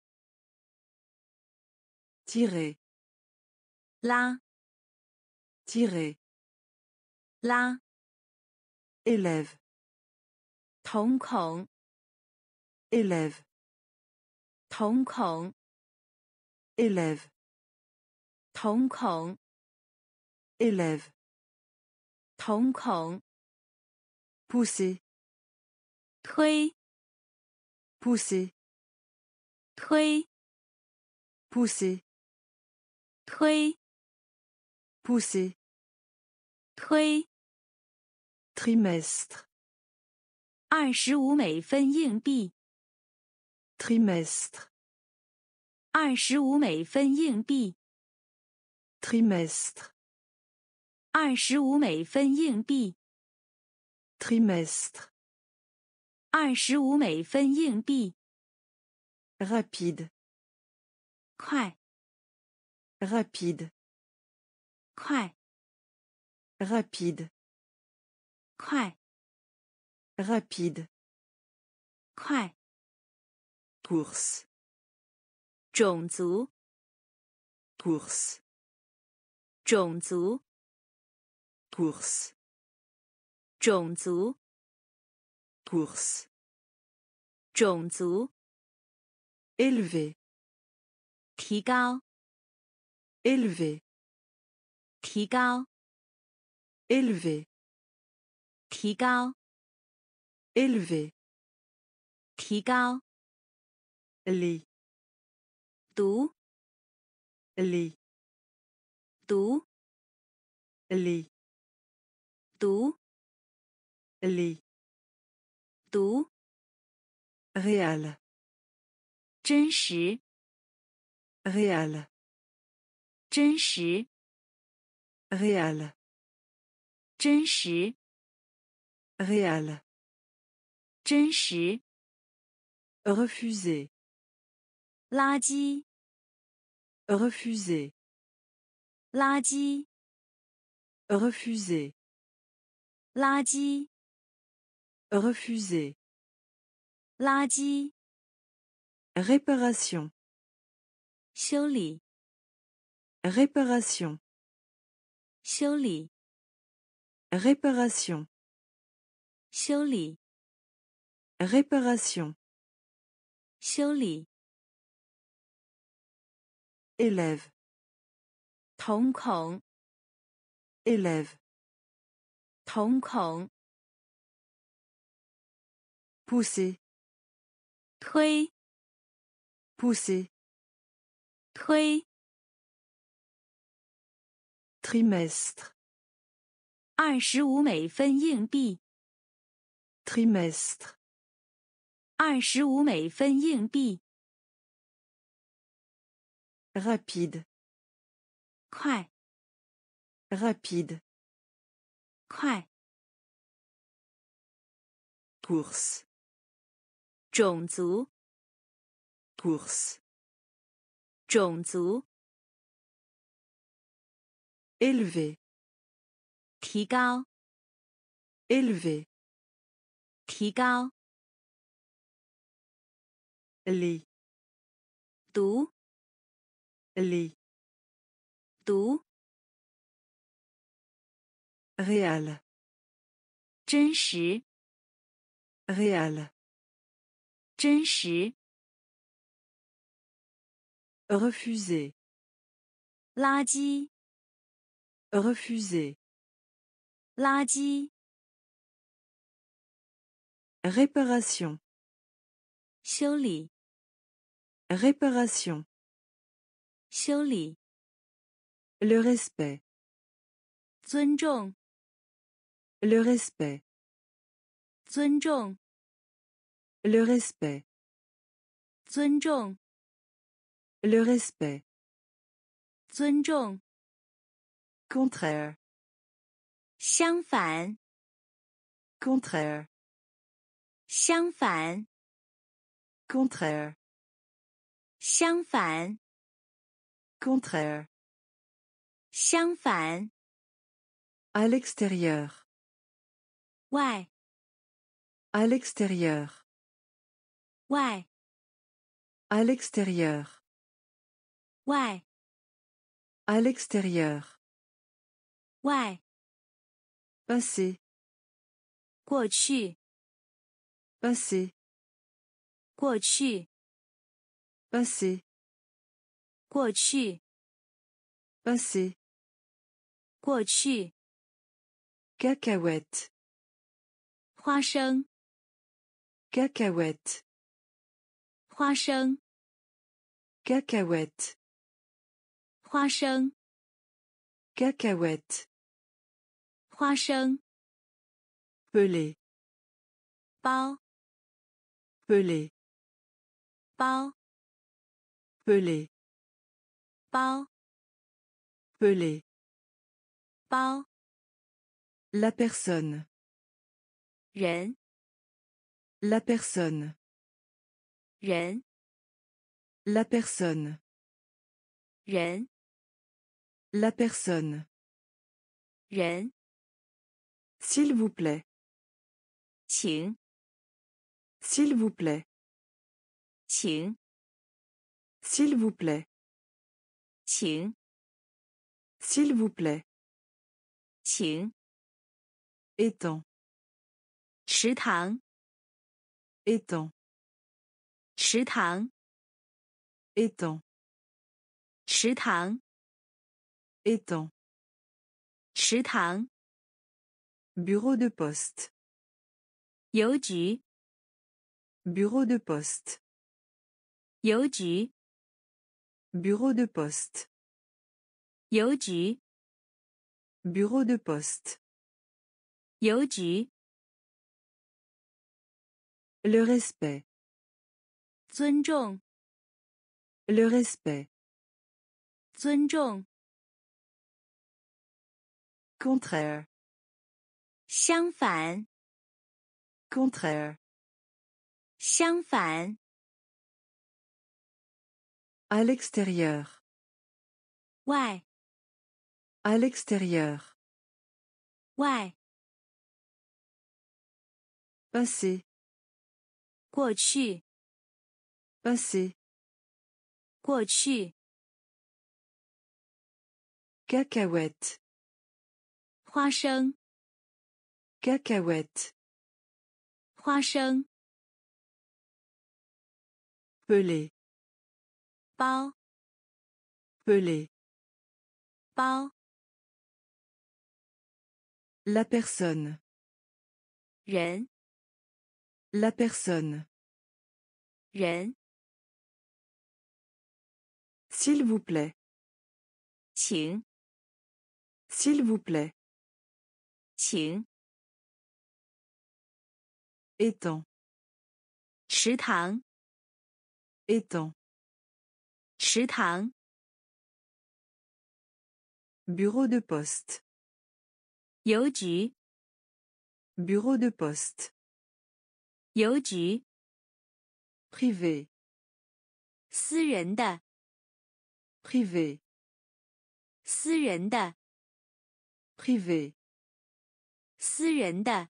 Speaker 1: Tirer.
Speaker 2: 拉
Speaker 1: Tirer.
Speaker 2: 拉
Speaker 1: Élève.
Speaker 2: 瞳孔
Speaker 1: Élève.
Speaker 2: 瞳孔
Speaker 1: Élève.
Speaker 2: 瞳孔
Speaker 1: Élève.
Speaker 2: 瞳孔
Speaker 1: Pousser.
Speaker 2: 推
Speaker 1: Pousser.
Speaker 2: 推
Speaker 1: Pousser.
Speaker 2: 推
Speaker 1: Pousser.
Speaker 2: 推
Speaker 1: Trimestre.
Speaker 2: 25美分硬币
Speaker 1: Trimestre.
Speaker 2: 25美分硬币
Speaker 1: Trimestre.
Speaker 2: 25美分硬币
Speaker 1: Trimestre.
Speaker 2: 25美分硬币
Speaker 1: Rapide.
Speaker 2: 快
Speaker 1: Rapide.
Speaker 2: 快
Speaker 1: Rapide.
Speaker 2: 快
Speaker 1: Rapide.
Speaker 2: 快
Speaker 1: Course.
Speaker 2: 种族
Speaker 1: Course.
Speaker 2: 种族
Speaker 1: Course.
Speaker 2: 种族
Speaker 1: Course.
Speaker 2: 种族
Speaker 1: Élevé.
Speaker 2: 提高
Speaker 1: Élevé.
Speaker 2: 提高
Speaker 1: Élevé.
Speaker 2: 提高
Speaker 1: Élevé.
Speaker 2: 提高
Speaker 1: Lit.
Speaker 2: 读
Speaker 1: Lit.
Speaker 2: 读
Speaker 1: Lit.
Speaker 2: 读
Speaker 1: Lit.
Speaker 2: 读
Speaker 1: Réal.
Speaker 2: 真实
Speaker 1: Réal.
Speaker 2: 真实
Speaker 1: Réal.
Speaker 2: 真实
Speaker 1: Réal.
Speaker 2: 真实
Speaker 1: Refuser.
Speaker 2: 垃圾
Speaker 1: Refuser.
Speaker 2: 垃圾，
Speaker 1: Refuser.
Speaker 2: 垃圾，
Speaker 1: Refuser.
Speaker 2: 垃圾，
Speaker 1: Réparation.
Speaker 2: 修理，
Speaker 1: Réparation.
Speaker 2: 修理，
Speaker 1: Réparation.
Speaker 2: 修理，
Speaker 1: Réparation.
Speaker 2: 修理，
Speaker 1: Élève.
Speaker 2: 瞳孔，
Speaker 1: Élève.
Speaker 2: 瞳孔，
Speaker 1: Pousser.
Speaker 2: 推，
Speaker 1: Pousser.
Speaker 2: 推，
Speaker 1: Trimestre.
Speaker 2: 25美分硬币，
Speaker 1: Trimestre.
Speaker 2: 25美分硬币，
Speaker 1: Rapide.
Speaker 2: 快，
Speaker 1: Rapide.
Speaker 2: 快，
Speaker 1: Course.
Speaker 2: 种族，
Speaker 1: Course.
Speaker 2: 种族，
Speaker 1: Élever.
Speaker 2: 提高，
Speaker 1: Élever.
Speaker 2: 提高，
Speaker 1: Lit.
Speaker 2: 读，
Speaker 1: Lit.
Speaker 2: 读，
Speaker 1: Réel.
Speaker 2: 真实，
Speaker 1: Réel.
Speaker 2: 真实，
Speaker 1: Refuser.
Speaker 2: 垃圾，
Speaker 1: Refuser.
Speaker 2: 垃圾，
Speaker 1: Réparation.
Speaker 2: 修理，
Speaker 1: Réparation.
Speaker 2: 修理，
Speaker 1: Le respect.
Speaker 2: 尊重，
Speaker 1: Le respect.
Speaker 2: 尊重，
Speaker 1: Le respect.
Speaker 2: 尊重，
Speaker 1: Le respect.
Speaker 2: 尊重，
Speaker 1: Contraire.
Speaker 2: 相反，
Speaker 1: Contraire.
Speaker 2: 相反，
Speaker 1: Contraire.
Speaker 2: 相反，
Speaker 1: Contraire.
Speaker 2: 相反，
Speaker 1: À l'extérieur.
Speaker 2: 外，
Speaker 1: À l'extérieur.
Speaker 2: 外，
Speaker 1: À l'extérieur.
Speaker 2: 外，
Speaker 1: À l'extérieur.
Speaker 2: 外，
Speaker 1: Passé.
Speaker 2: 过去，
Speaker 1: Passé.
Speaker 2: 过去，
Speaker 1: Passé.
Speaker 2: 过去，
Speaker 1: Passé.
Speaker 2: 过去，
Speaker 1: Cacahuète.
Speaker 2: 花生，
Speaker 1: Cacahuète.
Speaker 2: 花生，
Speaker 1: Cacahuète.
Speaker 2: 花生，
Speaker 1: Cacahuète.
Speaker 2: 花生，
Speaker 1: Pelé.
Speaker 2: 包，
Speaker 1: Pelé.
Speaker 2: 包，
Speaker 1: Pelé.
Speaker 2: 包，
Speaker 1: Pelé.
Speaker 2: 包，
Speaker 1: La personne.
Speaker 2: 人，
Speaker 1: La personne.
Speaker 2: 人，
Speaker 1: La personne.
Speaker 2: 人，
Speaker 1: La personne.
Speaker 2: 人，
Speaker 1: S'il vous plaît.
Speaker 2: 请，
Speaker 1: S'il vous plaît.
Speaker 2: 请，
Speaker 1: S'il vous plaît.
Speaker 2: 请，
Speaker 1: S'il vous plaît.
Speaker 2: 请，
Speaker 1: Étang.
Speaker 2: 池塘，
Speaker 1: Étang.
Speaker 2: 池塘，
Speaker 1: Étang.
Speaker 2: 池塘，
Speaker 1: Étang.
Speaker 2: 池塘，
Speaker 1: Bureau de poste.
Speaker 2: 邮局，
Speaker 1: Bureau de poste.
Speaker 2: 邮局，
Speaker 1: Bureau de poste.
Speaker 2: 邮局，
Speaker 1: Bureau de poste.
Speaker 2: 邮局，
Speaker 1: Le respect.
Speaker 2: 尊重，
Speaker 1: Le respect.
Speaker 2: 尊重，
Speaker 1: Contraire.
Speaker 2: 相反，
Speaker 1: Contraire.
Speaker 2: 相反，
Speaker 1: À l'extérieur.
Speaker 2: 外
Speaker 1: À l'extérieur.
Speaker 2: 外
Speaker 1: Passé.
Speaker 2: 过去
Speaker 1: Passé.
Speaker 2: 过去
Speaker 1: Cacahuète.
Speaker 2: 花生
Speaker 1: Cacahuète.
Speaker 2: 花生
Speaker 1: Pelé.
Speaker 2: 包
Speaker 1: Pelé.
Speaker 2: 包
Speaker 1: La personne.
Speaker 2: 人
Speaker 1: La personne.
Speaker 2: 人
Speaker 1: S'il vous plaît.
Speaker 2: 请
Speaker 1: S'il vous plaît.
Speaker 2: 请
Speaker 1: Étang.
Speaker 2: 食堂
Speaker 1: Étang.
Speaker 2: 食堂
Speaker 1: Bureau de poste.
Speaker 2: 邮局
Speaker 1: Bureau de poste.
Speaker 2: 邮局
Speaker 1: Privé.
Speaker 2: 私人的
Speaker 1: Privé.
Speaker 2: 私人的
Speaker 1: Privé.
Speaker 2: 私人的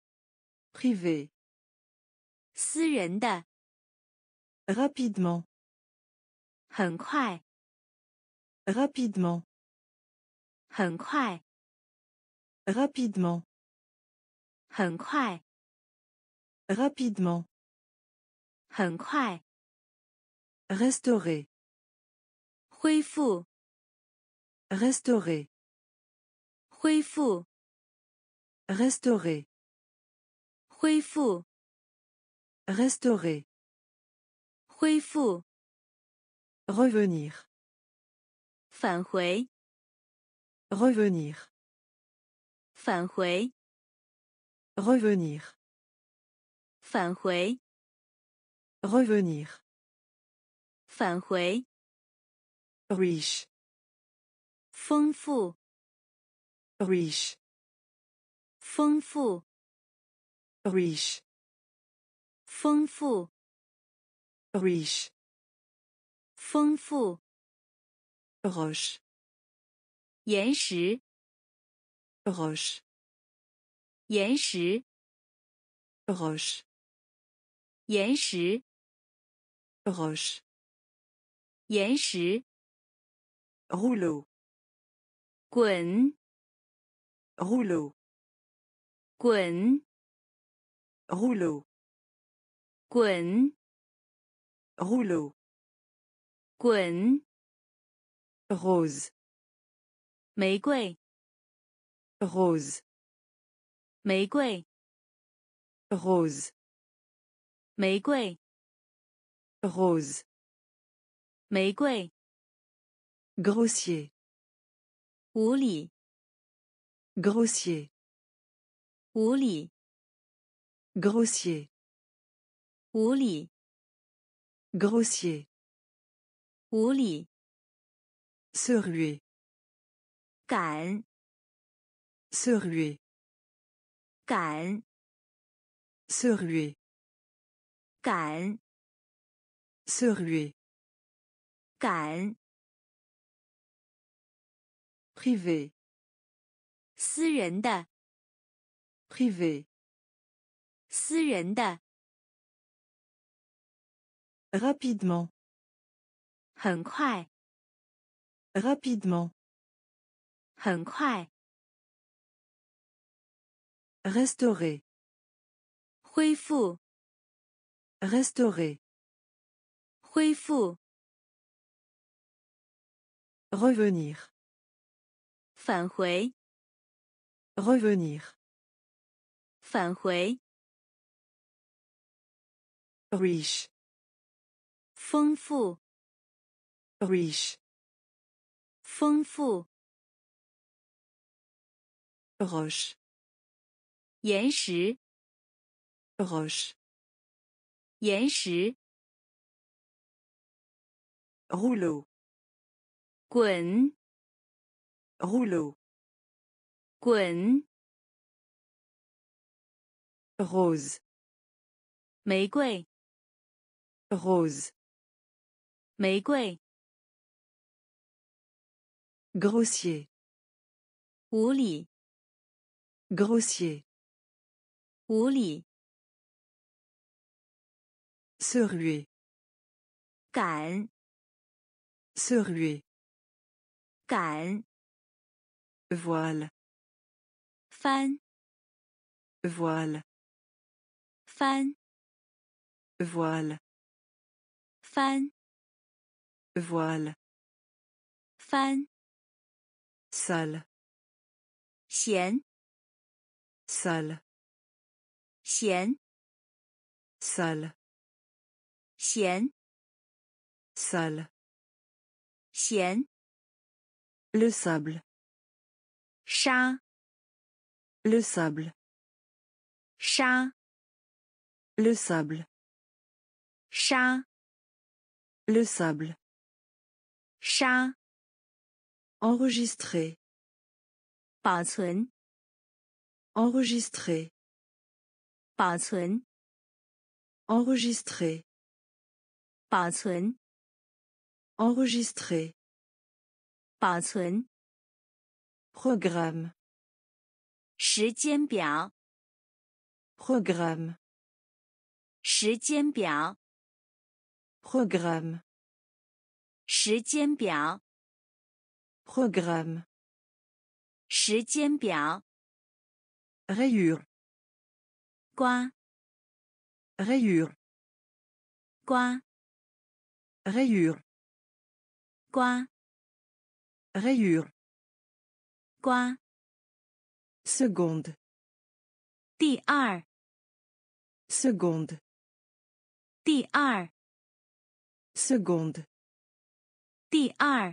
Speaker 1: Privé.
Speaker 2: 私人的
Speaker 1: Rapidement.
Speaker 2: 很快
Speaker 1: Rapidement.
Speaker 2: 很快
Speaker 1: Rapidement.
Speaker 2: 很快
Speaker 1: Rapidement.
Speaker 2: 很快
Speaker 1: Restaurer.
Speaker 2: 恢复
Speaker 1: Restaurer.
Speaker 2: 恢复
Speaker 1: Restaurer.
Speaker 2: 恢复
Speaker 1: Restaurer.
Speaker 2: 恢复
Speaker 1: Revenir.
Speaker 2: 返回
Speaker 1: Revenir.
Speaker 2: 返回
Speaker 1: Revenir.
Speaker 2: 返回
Speaker 1: Revenir.
Speaker 2: 返回
Speaker 1: Riche.
Speaker 2: 丰富
Speaker 1: Riche.
Speaker 2: 丰富
Speaker 1: Riche.
Speaker 2: 丰富
Speaker 1: Riche.
Speaker 2: 丰富
Speaker 1: Roche.
Speaker 2: 岩石
Speaker 1: Roche.
Speaker 2: 岩石
Speaker 1: Roche.
Speaker 2: 岩石
Speaker 1: Roche.
Speaker 2: 岩石
Speaker 1: Rouleau.
Speaker 2: 滚
Speaker 1: Rouleau.
Speaker 2: 滚
Speaker 1: Rouleau.
Speaker 2: 滚
Speaker 1: Rouleau.
Speaker 2: 滚
Speaker 1: Rose.
Speaker 2: 玫瑰
Speaker 1: Rose.
Speaker 2: 玫瑰
Speaker 1: Rose.
Speaker 2: 玫瑰
Speaker 1: Rose.
Speaker 2: 玫瑰
Speaker 1: Grossier.
Speaker 2: 无理
Speaker 1: Grossier.
Speaker 2: 无理
Speaker 1: Grossier.
Speaker 2: 无理
Speaker 1: Grossier.
Speaker 2: 无理
Speaker 1: Se ruer.
Speaker 2: 赶
Speaker 1: Se ruer.
Speaker 2: 赶
Speaker 1: Se ruer.
Speaker 2: 赶
Speaker 1: Se ruer.
Speaker 2: 赶
Speaker 1: Privé.
Speaker 2: 私人的
Speaker 1: Privé.
Speaker 2: 私人的
Speaker 1: Rapidement.
Speaker 2: 很快
Speaker 1: Rapidement.
Speaker 2: 很快
Speaker 1: Restaurer.
Speaker 2: 恢复
Speaker 1: Restaurer.
Speaker 2: 恢复
Speaker 1: Revenir.
Speaker 2: 返回
Speaker 1: Revenir.
Speaker 2: 返回
Speaker 1: Riche.
Speaker 2: 丰富
Speaker 1: Riche.
Speaker 2: 丰富
Speaker 1: Roche.
Speaker 2: 岩石
Speaker 1: Roche.
Speaker 2: 岩石
Speaker 1: Rouleau.
Speaker 2: 滚
Speaker 1: Rouleau.
Speaker 2: 滚
Speaker 1: Rose.
Speaker 2: 玫瑰
Speaker 1: Rose.
Speaker 2: 玫瑰
Speaker 1: grossier,
Speaker 2: 无理，
Speaker 1: grossier,
Speaker 2: 无理，
Speaker 1: se ruer,
Speaker 2: 赶，
Speaker 1: se ruer,
Speaker 2: 赶，
Speaker 1: voile,
Speaker 2: 翻，
Speaker 1: voile,
Speaker 2: 翻，
Speaker 1: voile,
Speaker 2: 翻，
Speaker 1: voile,
Speaker 2: 翻，
Speaker 1: sale,
Speaker 2: 咸，
Speaker 1: sale,
Speaker 2: 咸，
Speaker 1: sale,
Speaker 2: 咸，
Speaker 1: sale,
Speaker 2: 咸，
Speaker 1: le sable,
Speaker 2: 沙，
Speaker 1: le sable,
Speaker 2: 沙，
Speaker 1: le sable,
Speaker 2: 沙，
Speaker 1: le sable,
Speaker 2: 沙，
Speaker 1: enregistrer,
Speaker 2: 保存，
Speaker 1: enregistrer,
Speaker 2: 保存，
Speaker 1: enregistrer,
Speaker 2: 保存，
Speaker 1: enregistrer,
Speaker 2: 保存，
Speaker 1: programme,
Speaker 2: 时间表，
Speaker 1: programme,
Speaker 2: 时间表，
Speaker 1: programme,
Speaker 2: 时间表，
Speaker 1: programme,
Speaker 2: 时间表，
Speaker 1: rayure,
Speaker 2: 刮，
Speaker 1: rayure,
Speaker 2: 刮，
Speaker 1: rayure,
Speaker 2: 刮，
Speaker 1: rayure,
Speaker 2: 刮，
Speaker 1: seconde,
Speaker 2: 第二，
Speaker 1: seconde,
Speaker 2: 第二，
Speaker 1: seconde,
Speaker 2: 第二，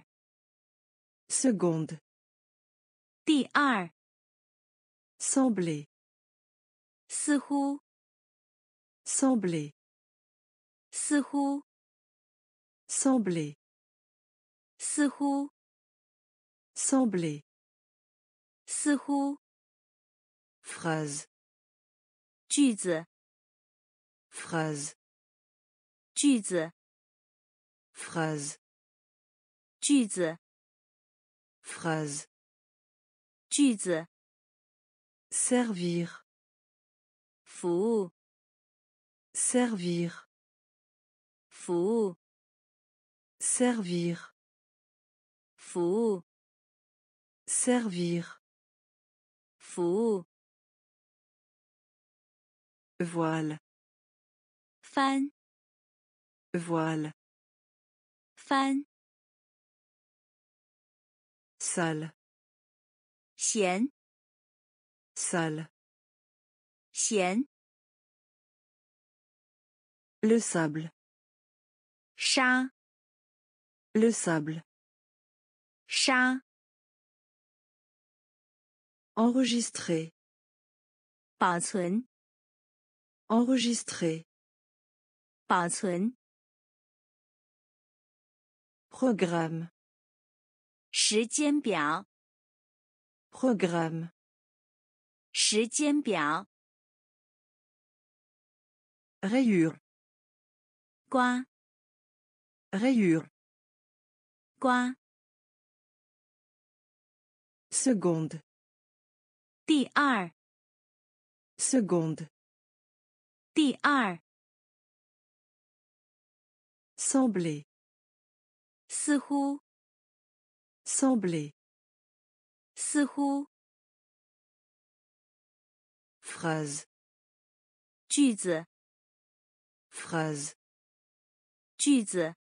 Speaker 1: seconde,
Speaker 2: 第二，
Speaker 1: sembler,
Speaker 2: 似乎，
Speaker 1: sembler,
Speaker 2: 似乎，
Speaker 1: sembler,
Speaker 2: 似乎，
Speaker 1: sembler,
Speaker 2: 似乎，
Speaker 1: phrase,
Speaker 2: 句子，
Speaker 1: phrase,
Speaker 2: 句子，
Speaker 1: phrase,
Speaker 2: 句子，
Speaker 1: phrase,
Speaker 2: 句子，
Speaker 1: servir,
Speaker 2: 服务，
Speaker 1: servir,
Speaker 2: 服务，
Speaker 1: servir,
Speaker 2: 服务，
Speaker 1: servir,
Speaker 2: 服务，
Speaker 1: voile,
Speaker 2: 翻，
Speaker 1: voile,
Speaker 2: 翻，
Speaker 1: sale,
Speaker 2: 咸，
Speaker 1: sale,
Speaker 2: 咸，
Speaker 1: le sable,
Speaker 2: 沙，
Speaker 1: le sable,
Speaker 2: 沙，
Speaker 1: enregistrer,
Speaker 2: 保存，
Speaker 1: enregistrer,
Speaker 2: 保存，
Speaker 1: programme,
Speaker 2: 时间表，
Speaker 1: programme,
Speaker 2: 时间表，
Speaker 1: rayure,
Speaker 2: 刮，
Speaker 1: rayure,
Speaker 2: 刮，
Speaker 1: seconde,
Speaker 2: 第二，
Speaker 1: seconde,
Speaker 2: 第二，
Speaker 1: sembler,
Speaker 2: 似乎，
Speaker 1: sembler,
Speaker 2: 似乎，
Speaker 1: phrase,
Speaker 2: 句子，
Speaker 1: phrase,
Speaker 2: 句子，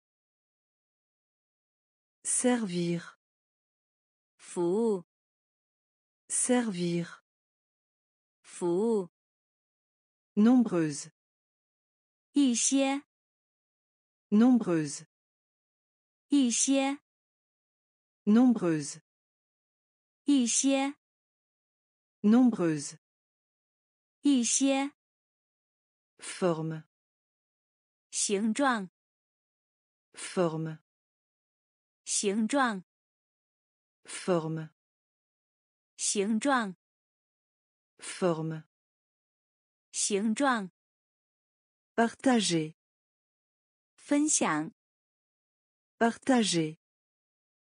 Speaker 1: servir,
Speaker 2: 服务，
Speaker 1: servir,
Speaker 2: 服务，
Speaker 1: nombreuse,
Speaker 2: 一些，
Speaker 1: nombreuse,
Speaker 2: 一些，
Speaker 1: nombreuse,
Speaker 2: 一些，
Speaker 1: nombreuse,
Speaker 2: 一些，
Speaker 1: forme,
Speaker 2: 形状，
Speaker 1: forme,
Speaker 2: 形状，
Speaker 1: forme,
Speaker 2: 形状，
Speaker 1: forme,
Speaker 2: 形状，
Speaker 1: partager,
Speaker 2: 分享，
Speaker 1: partager,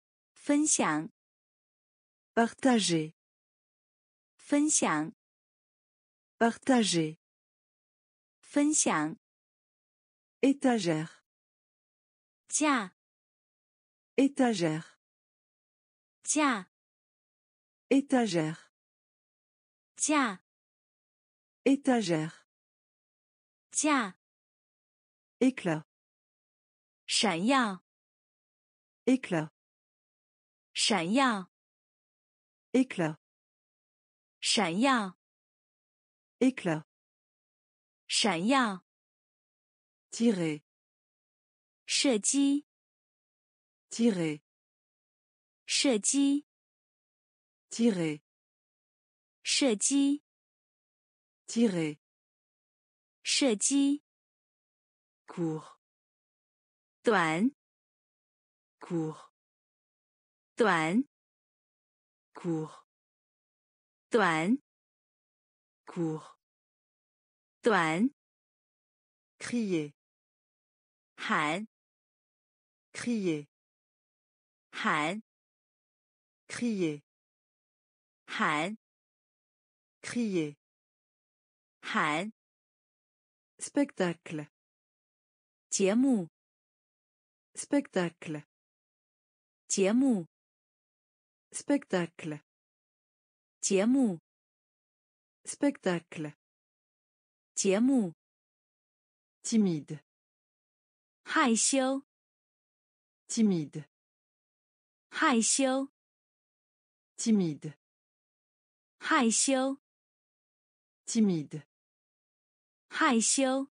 Speaker 2: 分享
Speaker 1: Partager.
Speaker 2: 分享
Speaker 1: Partager.
Speaker 2: 分享
Speaker 1: Étagère.
Speaker 2: 架
Speaker 1: Étagère.
Speaker 2: 架
Speaker 1: Étagère.
Speaker 2: 架
Speaker 1: Étagère.
Speaker 2: 架
Speaker 1: Éclat.
Speaker 2: 闪耀
Speaker 1: Éclat.
Speaker 2: 闪耀
Speaker 1: Éclat.
Speaker 2: 闪耀
Speaker 1: Éclat.
Speaker 2: 闪耀
Speaker 1: Tirer.
Speaker 2: 射击
Speaker 1: Tirer.
Speaker 2: 射击
Speaker 1: Tirer.
Speaker 2: 射击
Speaker 1: Tirer.
Speaker 2: 射击
Speaker 1: Court.
Speaker 2: 短
Speaker 1: Court.
Speaker 2: 短
Speaker 1: Court.
Speaker 2: 短
Speaker 1: Court.
Speaker 2: 短
Speaker 1: Crier.
Speaker 2: 喊
Speaker 1: Crier.
Speaker 2: 喊
Speaker 1: Crier.
Speaker 2: 喊
Speaker 1: Crier.
Speaker 2: 喊
Speaker 1: Spectacle.
Speaker 2: 节目
Speaker 1: Spectacle.
Speaker 2: 节目
Speaker 1: Spectacle.
Speaker 2: 节目
Speaker 1: Spectacle.
Speaker 2: 节目
Speaker 1: Timide.
Speaker 2: 害羞
Speaker 1: Timide.
Speaker 2: 害羞
Speaker 1: Timide.
Speaker 2: 害羞
Speaker 1: Timide.
Speaker 2: 害羞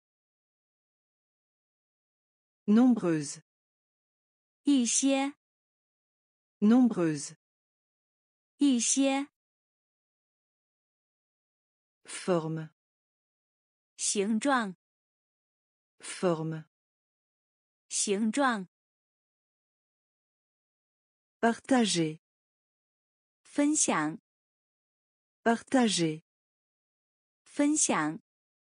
Speaker 1: Nombreuse.
Speaker 2: 一些
Speaker 1: Nombreuse.
Speaker 2: 一些
Speaker 1: Forme.
Speaker 2: 形状
Speaker 1: Forme.
Speaker 2: 形状
Speaker 1: Partager.
Speaker 2: 分享
Speaker 1: Partager.
Speaker 2: 分享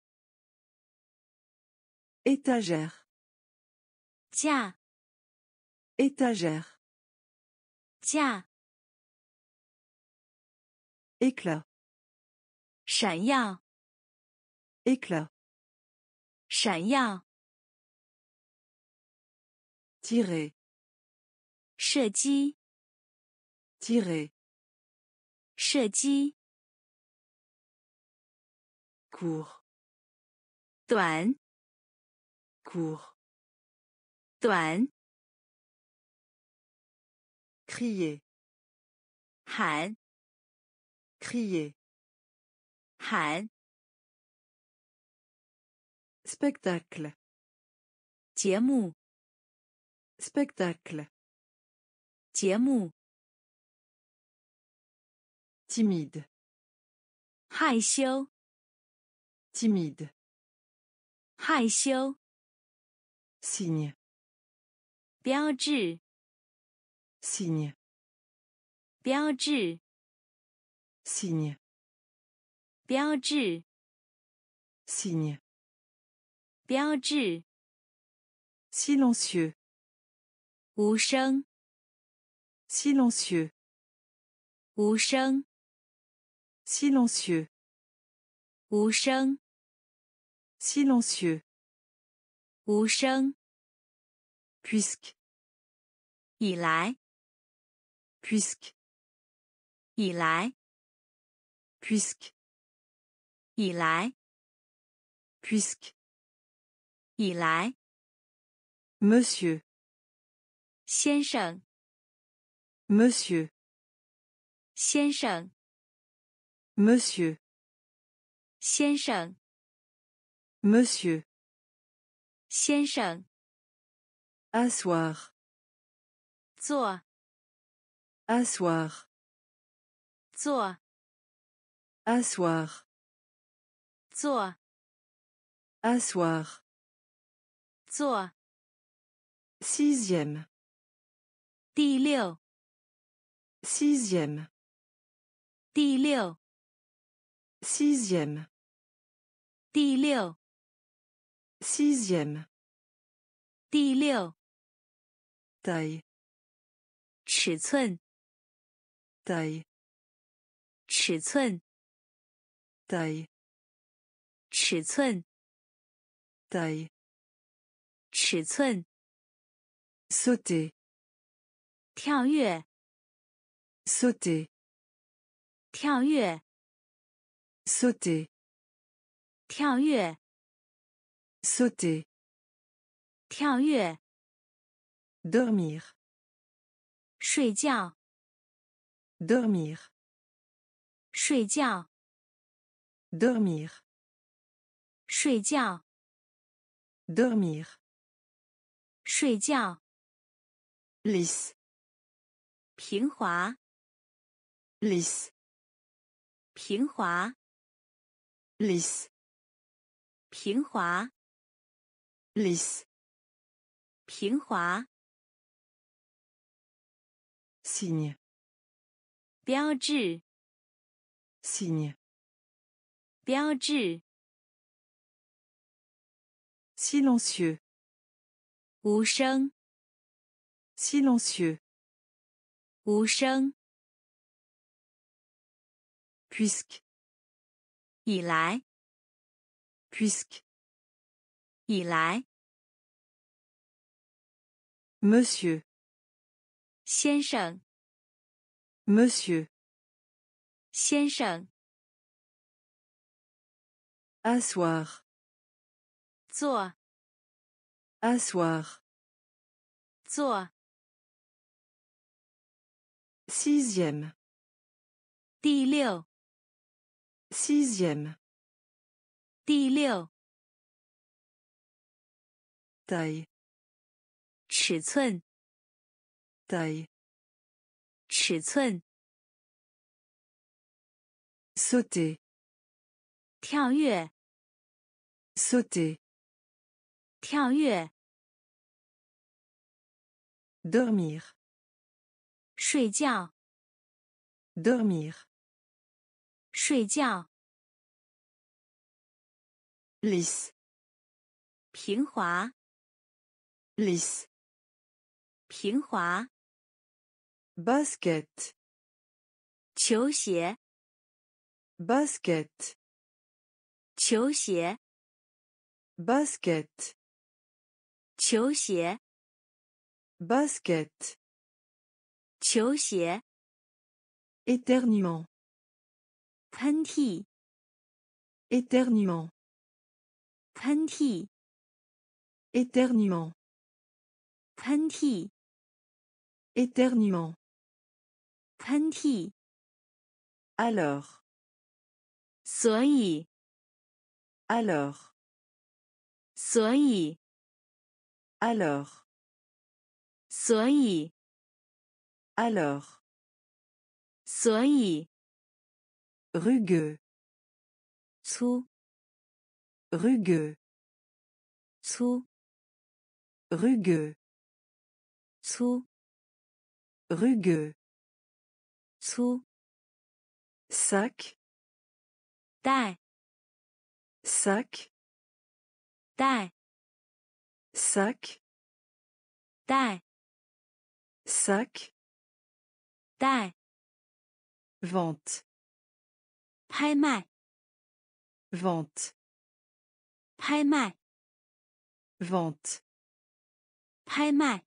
Speaker 1: Étagère.
Speaker 2: 架
Speaker 1: Étagère.
Speaker 2: 架
Speaker 1: Éclat.
Speaker 2: 闪耀
Speaker 1: Éclat.
Speaker 2: 闪耀
Speaker 1: Tirer.
Speaker 2: 射击
Speaker 1: Tirer.
Speaker 2: 射击
Speaker 1: Court.
Speaker 2: 短
Speaker 1: Court.
Speaker 2: 短
Speaker 1: Crier.
Speaker 2: 喊
Speaker 1: Crier.
Speaker 2: 喊
Speaker 1: Spectacle.
Speaker 2: 节目
Speaker 1: Spectacle.
Speaker 2: 节目
Speaker 1: Timide.
Speaker 2: 害羞
Speaker 1: Timide.
Speaker 2: 害羞
Speaker 1: Signe.
Speaker 2: 标志
Speaker 1: Signe.
Speaker 2: 标志
Speaker 1: Signe.
Speaker 2: 标志
Speaker 1: Signe.
Speaker 2: 标志
Speaker 1: Silencieux.
Speaker 2: 无声
Speaker 1: Silencieux.
Speaker 2: 无声
Speaker 1: Silencieux.
Speaker 2: 无声
Speaker 1: Silencieux.
Speaker 2: 无声
Speaker 1: Puisque.
Speaker 2: 以来
Speaker 1: Puisque.
Speaker 2: 以来
Speaker 1: Puisque.
Speaker 2: 以来
Speaker 1: Puisque.
Speaker 2: 以来
Speaker 1: Monsieur.
Speaker 2: 先生
Speaker 1: Monsieur.
Speaker 2: 先生
Speaker 1: Monsieur.
Speaker 2: 先生
Speaker 1: Monsieur.
Speaker 2: 先生
Speaker 1: Asseoir.
Speaker 2: 坐
Speaker 1: Asseoir.
Speaker 2: 坐
Speaker 1: Asseoir.
Speaker 2: 坐
Speaker 1: Asseoir.
Speaker 2: 坐
Speaker 1: Sixième.
Speaker 2: 第六
Speaker 1: Sixième.
Speaker 2: 第六
Speaker 1: Sixième.
Speaker 2: 第六
Speaker 1: Sixième.
Speaker 2: 第六
Speaker 1: Taille.
Speaker 2: 尺寸
Speaker 1: taille,
Speaker 2: 尺寸
Speaker 1: taille,
Speaker 2: 尺寸
Speaker 1: taille,
Speaker 2: 尺寸
Speaker 1: sauter,
Speaker 2: 跳跃
Speaker 1: sauter,
Speaker 2: 跳跃
Speaker 1: sauter,
Speaker 2: 跳跃
Speaker 1: sauter,
Speaker 2: 跳跃
Speaker 1: dormir,
Speaker 2: 睡觉
Speaker 1: dormir,
Speaker 2: 睡觉
Speaker 1: dormir,
Speaker 2: 睡觉
Speaker 1: dormir,
Speaker 2: 睡觉
Speaker 1: lisse,
Speaker 2: 平滑
Speaker 1: lisse,
Speaker 2: 平滑
Speaker 1: lisse,
Speaker 2: 平滑
Speaker 1: lisse,
Speaker 2: 平滑
Speaker 1: signe,
Speaker 2: 标志
Speaker 1: signe,
Speaker 2: 标志
Speaker 1: silencieux,
Speaker 2: 无声
Speaker 1: silencieux,
Speaker 2: 无声
Speaker 1: puisque,
Speaker 2: 以来
Speaker 1: puisque,
Speaker 2: 以来
Speaker 1: monsieur,
Speaker 2: 先生
Speaker 1: monsieur,
Speaker 2: 先生
Speaker 1: asseoir,
Speaker 2: 坐
Speaker 1: asseoir,
Speaker 2: 坐
Speaker 1: sixième,
Speaker 2: 第六
Speaker 1: sixième,
Speaker 2: 第六
Speaker 1: taille,
Speaker 2: 尺寸
Speaker 1: taille,
Speaker 2: 尺寸
Speaker 1: sauter,
Speaker 2: 跳跃
Speaker 1: sauter,
Speaker 2: 跳跃
Speaker 1: dormir,
Speaker 2: 睡觉
Speaker 1: dormir,
Speaker 2: 睡觉
Speaker 1: lisse,
Speaker 2: 平滑
Speaker 1: lisse,
Speaker 2: 平滑
Speaker 1: basket,
Speaker 2: 球鞋
Speaker 1: basket,
Speaker 2: 球鞋
Speaker 1: basket,
Speaker 2: 球鞋
Speaker 1: basket,
Speaker 2: 球鞋
Speaker 1: éternuement,
Speaker 2: 喷嚏
Speaker 1: éternuement,
Speaker 2: 喷嚏
Speaker 1: éternuement,
Speaker 2: 喷嚏
Speaker 1: éternuement,
Speaker 2: 喷嚏
Speaker 1: alors,
Speaker 2: 所以
Speaker 1: alors,
Speaker 2: 所以
Speaker 1: alors,
Speaker 2: 所以
Speaker 1: alors,
Speaker 2: 所以
Speaker 1: rugueux,
Speaker 2: 粗
Speaker 1: rugueux,
Speaker 2: 粗
Speaker 1: rugueux,
Speaker 2: 粗
Speaker 1: rugueux,
Speaker 2: 粗
Speaker 1: sac,
Speaker 2: 带
Speaker 1: sac,
Speaker 2: 带
Speaker 1: sac,
Speaker 2: 带
Speaker 1: sac,
Speaker 2: 带
Speaker 1: vente,
Speaker 2: 拍卖
Speaker 1: vente,
Speaker 2: 拍卖
Speaker 1: vente,
Speaker 2: 拍卖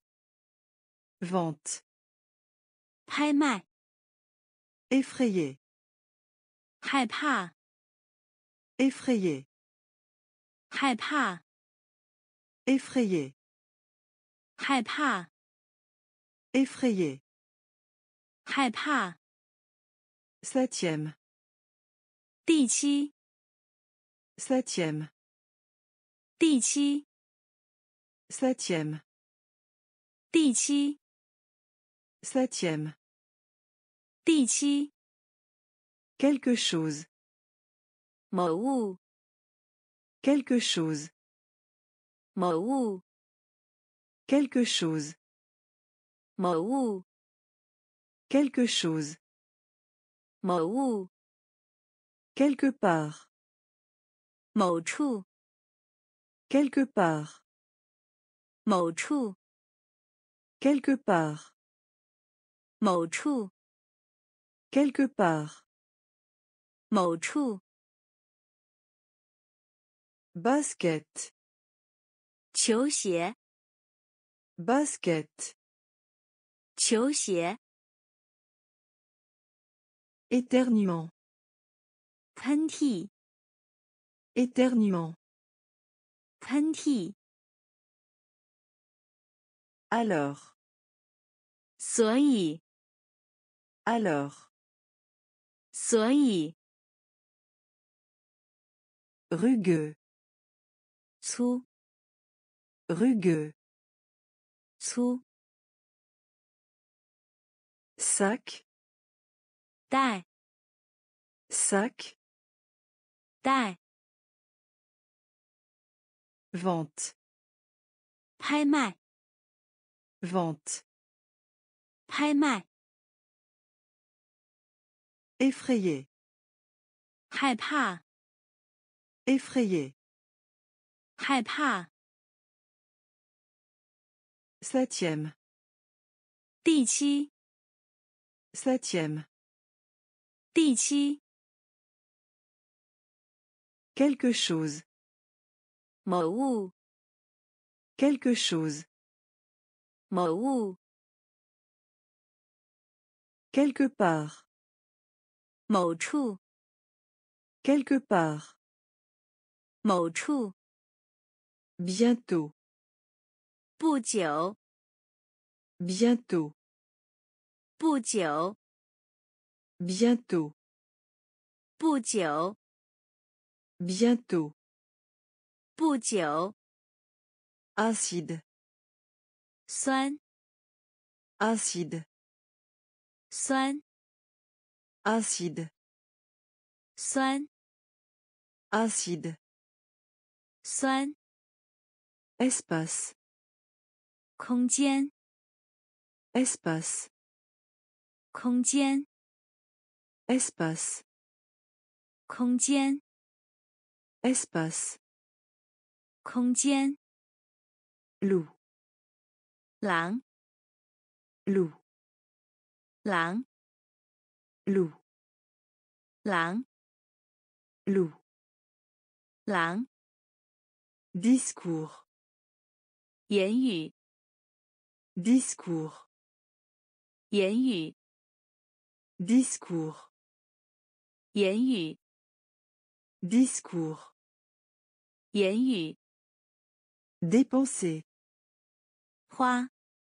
Speaker 1: vente,
Speaker 2: 拍卖
Speaker 1: effrayé,
Speaker 2: 害怕
Speaker 1: effrayé,
Speaker 2: 害怕
Speaker 1: effrayé,
Speaker 2: 害怕
Speaker 1: effrayé,
Speaker 2: 害怕
Speaker 1: septième,
Speaker 2: 第七
Speaker 1: septième,
Speaker 2: 第七
Speaker 1: septième,
Speaker 2: 第七
Speaker 1: septième,
Speaker 2: 第七
Speaker 1: quelque chose,
Speaker 2: 某物
Speaker 1: quelque chose,
Speaker 2: 某物
Speaker 1: quelque chose,
Speaker 2: 某物
Speaker 1: quelque chose,
Speaker 2: 某物
Speaker 1: quelque part,
Speaker 2: 某处
Speaker 1: quelque part,
Speaker 2: 某处
Speaker 1: quelque part,
Speaker 2: 某处，
Speaker 1: quelque part,
Speaker 2: 某处，
Speaker 1: basket,
Speaker 2: 球鞋，
Speaker 1: basket,
Speaker 2: 球鞋，
Speaker 1: éternuement,
Speaker 2: 喷嚏，
Speaker 1: éternuement,
Speaker 2: 喷嚏，
Speaker 1: alors,
Speaker 2: 所以，
Speaker 1: alors,
Speaker 2: 所以，
Speaker 1: rugueux,
Speaker 2: 粗，
Speaker 1: rugueux,
Speaker 2: 粗，
Speaker 1: sac,
Speaker 2: 袋，
Speaker 1: sac,
Speaker 2: 袋，
Speaker 1: vente,
Speaker 2: 拍卖，
Speaker 1: vente,
Speaker 2: 拍卖，
Speaker 1: effrayé,
Speaker 2: 害怕，
Speaker 1: effrayé,
Speaker 2: 害怕，
Speaker 1: septième,
Speaker 2: 第七，
Speaker 1: septième,
Speaker 2: 第七，
Speaker 1: quelque chose,
Speaker 2: 某物，
Speaker 1: quelque chose,
Speaker 2: 某物，
Speaker 1: quelque part,
Speaker 2: 某处，
Speaker 1: quelque part,
Speaker 2: 某处，
Speaker 1: bientôt,
Speaker 2: 不久，
Speaker 1: bientôt,
Speaker 2: 不久，
Speaker 1: bientôt,
Speaker 2: 不久，
Speaker 1: bientôt,
Speaker 2: 不久，
Speaker 1: acide,
Speaker 2: 酸，
Speaker 1: acide,
Speaker 2: 酸，
Speaker 1: acide,
Speaker 2: 酸，
Speaker 1: acide,
Speaker 2: 酸，
Speaker 1: espace,
Speaker 2: 空间，
Speaker 1: espace,
Speaker 2: 空间，
Speaker 1: espace,
Speaker 2: 空间，
Speaker 1: espace,
Speaker 2: 空间，
Speaker 1: loup,
Speaker 2: 狼，
Speaker 1: loup,
Speaker 2: 狼，
Speaker 1: loup,
Speaker 2: 狼，
Speaker 1: loup,
Speaker 2: 狼，
Speaker 1: discours,
Speaker 2: 言语，
Speaker 1: discours,
Speaker 2: 言语，
Speaker 1: discours,
Speaker 2: 言语，
Speaker 1: discours,
Speaker 2: 言语，
Speaker 1: dépenser,
Speaker 2: 花，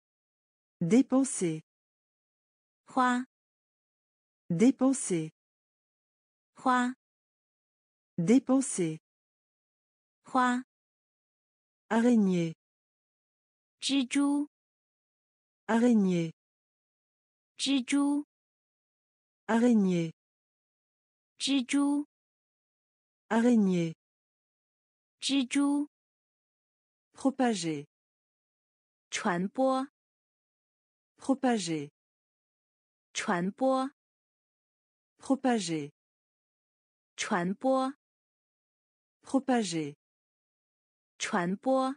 Speaker 1: dépenser,
Speaker 2: 花，
Speaker 1: dépenser,
Speaker 2: 花，
Speaker 1: dépenser,
Speaker 2: 花，
Speaker 1: araignée,
Speaker 2: 蜘蛛，
Speaker 1: araignée,
Speaker 2: 蜘蛛，
Speaker 1: araignée,
Speaker 2: 蜘蛛，
Speaker 1: araignée,
Speaker 2: 蜘蛛，
Speaker 1: propager,
Speaker 2: 传播，
Speaker 1: propager,
Speaker 2: 传播，
Speaker 1: propager,
Speaker 2: 传播，
Speaker 1: propager,
Speaker 2: 传播，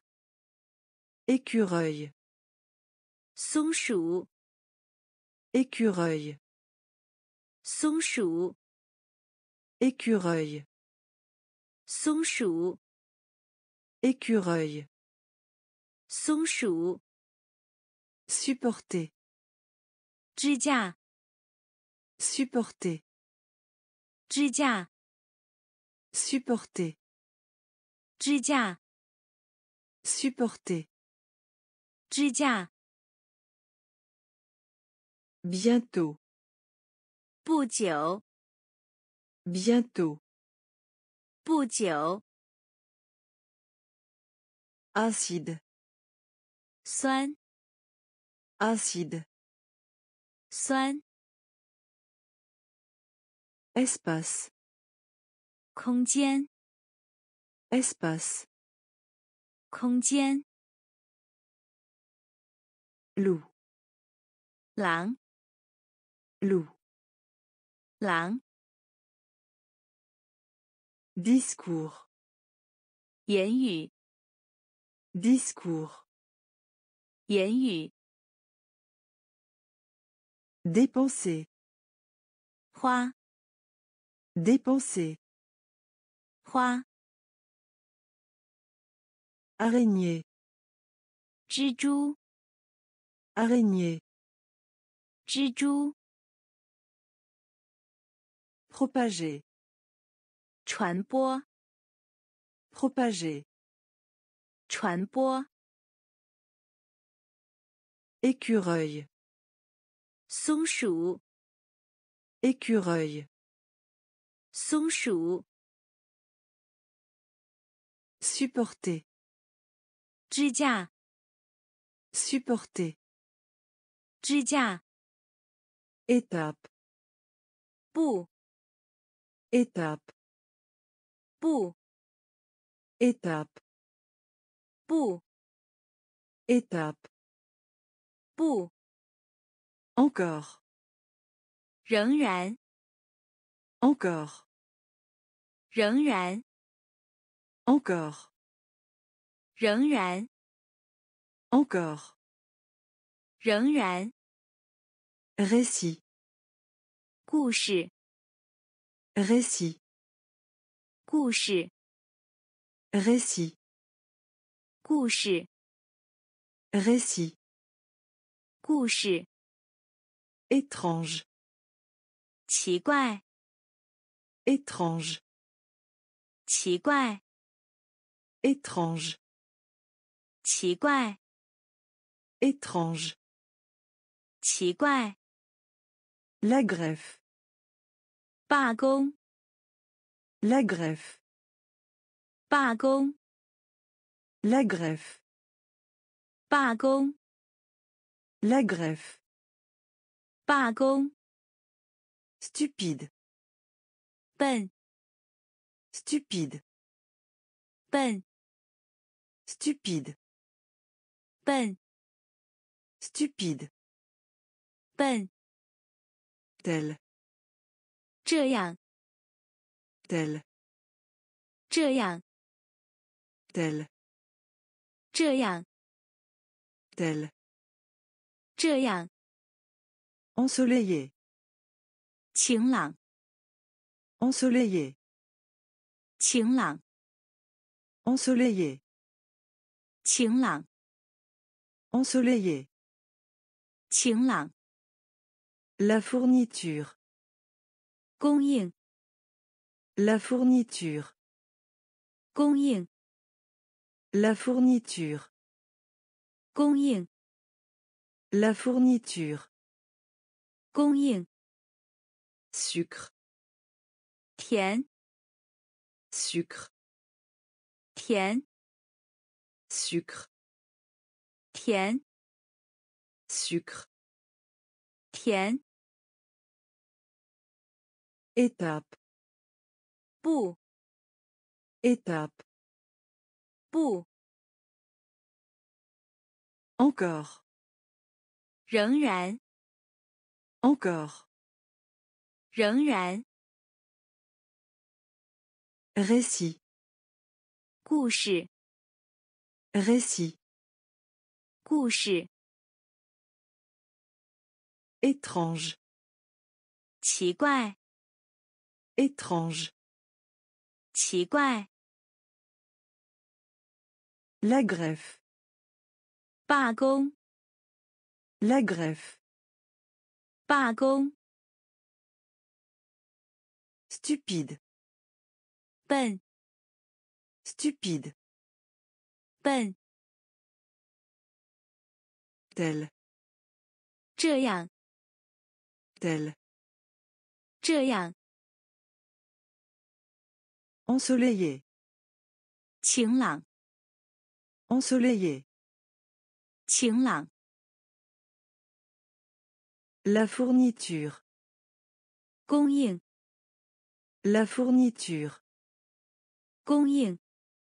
Speaker 1: écureuil,
Speaker 2: 松鼠，
Speaker 1: écureuil,
Speaker 2: 松鼠，
Speaker 1: écureuil,
Speaker 2: 松鼠，
Speaker 1: écureuil,
Speaker 2: 松鼠，
Speaker 1: supporter,
Speaker 2: 支架，
Speaker 1: supporter,
Speaker 2: 支架，
Speaker 1: supporter,
Speaker 2: 支架，
Speaker 1: supporter,
Speaker 2: 支架，
Speaker 1: bientôt,
Speaker 2: 不久，
Speaker 1: bientôt,
Speaker 2: 不久，
Speaker 1: acide,
Speaker 2: 酸，
Speaker 1: acide,
Speaker 2: 酸，
Speaker 1: espace,
Speaker 2: 空间，
Speaker 1: espace,
Speaker 2: 空间，
Speaker 1: loup,
Speaker 2: 狼，
Speaker 1: loup,
Speaker 2: 狼，
Speaker 1: discours,
Speaker 2: 言语，
Speaker 1: discours,
Speaker 2: 言语，
Speaker 1: Dépenser.
Speaker 2: 花
Speaker 1: Dépenser.
Speaker 2: 花
Speaker 1: Araignée.
Speaker 2: 蜘蛛
Speaker 1: Araignée.
Speaker 2: 蜘蛛
Speaker 1: Propager.
Speaker 2: 传播
Speaker 1: Propager.
Speaker 2: 传播
Speaker 1: Écureuil.
Speaker 2: 松鼠
Speaker 1: Écureuil.
Speaker 2: 松鼠
Speaker 1: Supporter.
Speaker 2: 支架
Speaker 1: Supporter.
Speaker 2: 支架
Speaker 1: Étape.
Speaker 2: 步
Speaker 1: Étape.
Speaker 2: 步
Speaker 1: Étape.
Speaker 2: 步
Speaker 1: Étape.
Speaker 2: 步
Speaker 1: Encore.
Speaker 2: 仍然
Speaker 1: Encore.
Speaker 2: 仍然
Speaker 1: Encore.
Speaker 2: 仍然
Speaker 1: Encore.
Speaker 2: 仍然
Speaker 1: Récit.
Speaker 2: 故事
Speaker 1: Récit.
Speaker 2: 故事
Speaker 1: Récit.
Speaker 2: 故事
Speaker 1: Récit.
Speaker 2: 故事
Speaker 1: Étrange.
Speaker 2: 奇怪
Speaker 1: Étrange.
Speaker 2: 奇怪
Speaker 1: Étrange.
Speaker 2: 奇怪
Speaker 1: Étrange.
Speaker 2: 奇怪
Speaker 1: La greffe.
Speaker 2: 罢工
Speaker 1: La greffe.
Speaker 2: 罢工
Speaker 1: La greffe.
Speaker 2: 罢工
Speaker 1: La greffe.
Speaker 2: 罢工
Speaker 1: Stupide.
Speaker 2: 笨
Speaker 1: Stupide.
Speaker 2: 笨
Speaker 1: Stupide.
Speaker 2: 笨
Speaker 1: Stupide.
Speaker 2: 笨
Speaker 1: Tel.
Speaker 2: 这样
Speaker 1: Tel.
Speaker 2: 这样
Speaker 1: Tel.
Speaker 2: 这样
Speaker 1: Tel.
Speaker 2: 这样
Speaker 1: Ensoleillé.
Speaker 2: 晴朗
Speaker 1: Ensoleillé.
Speaker 2: 晴朗
Speaker 1: Ensoleillé.
Speaker 2: 晴朗
Speaker 1: Ensoleillé.
Speaker 2: 晴朗
Speaker 1: La fourniture.
Speaker 2: 供应
Speaker 1: La fourniture.
Speaker 2: 供应
Speaker 1: La fourniture.
Speaker 2: 供应
Speaker 1: La fourniture.
Speaker 2: 供应
Speaker 1: Sucre.
Speaker 2: 甜
Speaker 1: Sucre.
Speaker 2: 甜
Speaker 1: Sucre.
Speaker 2: 甜
Speaker 1: Sucre.
Speaker 2: 甜
Speaker 1: Étape.
Speaker 2: 步
Speaker 1: Étape.
Speaker 2: 步
Speaker 1: Encore.
Speaker 2: 仍然
Speaker 1: Encore.
Speaker 2: 仍然
Speaker 1: Récit.
Speaker 2: 故事
Speaker 1: Récit.
Speaker 2: 故事
Speaker 1: Étrange.
Speaker 2: 奇怪
Speaker 1: Étrange.
Speaker 2: 奇怪
Speaker 1: La greffe.
Speaker 2: 罢工
Speaker 1: La greffe.
Speaker 2: 罢工
Speaker 1: Stupide.
Speaker 2: 笨
Speaker 1: Stupide.
Speaker 2: 笨
Speaker 1: Tel.
Speaker 2: 这样
Speaker 1: Tel.
Speaker 2: 这样
Speaker 1: Ensoleillé.
Speaker 2: 晴朗
Speaker 1: Ensoleillé.
Speaker 2: 晴朗
Speaker 1: La fourniture.
Speaker 2: 供应
Speaker 1: La fourniture.
Speaker 2: 供应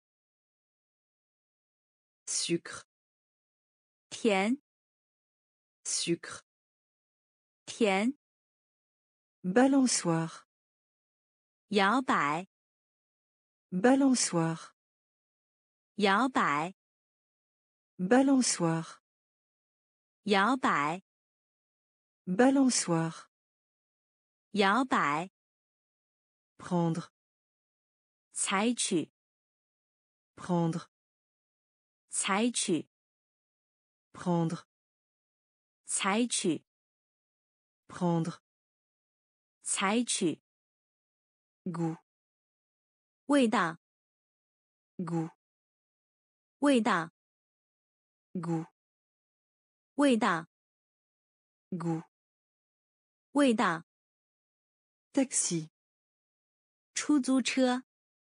Speaker 1: Sucre.
Speaker 2: 甜
Speaker 1: Sucre.
Speaker 2: 甜
Speaker 1: Balançoire.
Speaker 2: 摇摆
Speaker 1: Balançoire.
Speaker 2: 摇摆
Speaker 1: Balançoire.
Speaker 2: 摇摆
Speaker 1: Balançoire.
Speaker 2: 摇摆
Speaker 1: Prendre.
Speaker 2: 采取
Speaker 1: Prendre.
Speaker 2: 采取
Speaker 1: Prendre.
Speaker 2: 采取
Speaker 1: Prendre.
Speaker 2: 采取
Speaker 1: Goût.
Speaker 2: 味道
Speaker 1: Goût.
Speaker 2: 味道
Speaker 1: Goût.
Speaker 2: 味道
Speaker 1: Goût.
Speaker 2: 味道
Speaker 1: Taxi.
Speaker 2: 出租车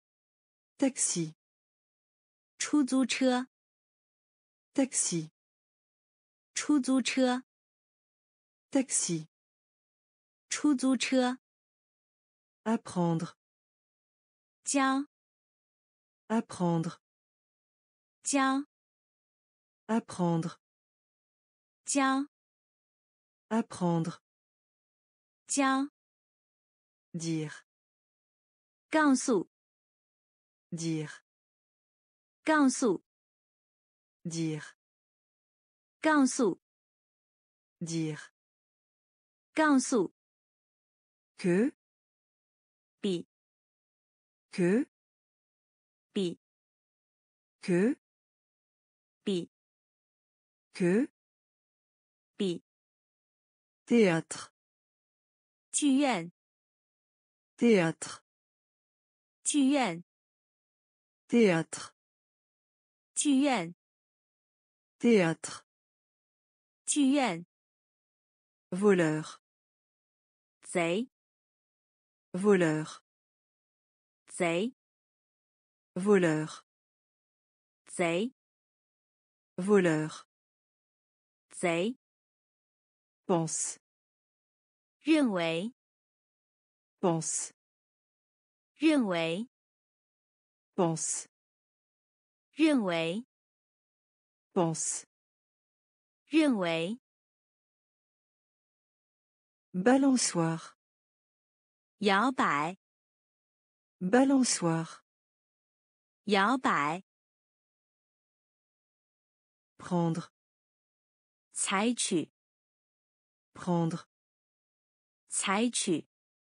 Speaker 1: Taxi.
Speaker 2: 出租车
Speaker 1: Taxi.
Speaker 2: 出租车
Speaker 1: Taxi.
Speaker 2: 出租车
Speaker 1: Apprendre.
Speaker 2: 教
Speaker 1: Apprendre.
Speaker 2: 教
Speaker 1: Apprendre.
Speaker 2: 教
Speaker 1: Apprendre.
Speaker 2: 教
Speaker 1: Dire.
Speaker 2: 告诉
Speaker 1: Dire.
Speaker 2: 告诉
Speaker 1: Dire.
Speaker 2: 告诉
Speaker 1: Dire.
Speaker 2: 告诉
Speaker 1: Que.
Speaker 2: 比
Speaker 1: Que.
Speaker 2: 比
Speaker 1: Que.
Speaker 2: 比
Speaker 1: Que.
Speaker 2: 比
Speaker 1: Théâtre.
Speaker 2: 剧院
Speaker 1: Théâtre.
Speaker 2: 剧院
Speaker 1: Théâtre.
Speaker 2: 剧院
Speaker 1: Théâtre.
Speaker 2: 剧院
Speaker 1: Voleur.
Speaker 2: 贼
Speaker 1: Voleur.
Speaker 2: 贼
Speaker 1: Voleur.
Speaker 2: 贼
Speaker 1: Voleur.
Speaker 2: 贼
Speaker 1: Pense.
Speaker 2: 认为
Speaker 1: Pense.
Speaker 2: 认为
Speaker 1: Pense.
Speaker 2: 认为
Speaker 1: Pense.
Speaker 2: 认为
Speaker 1: Balançoire.
Speaker 2: 摇摆
Speaker 1: Balançoire.
Speaker 2: 摇摆
Speaker 1: Prendre.
Speaker 2: 采取
Speaker 1: Prendre.
Speaker 2: 采取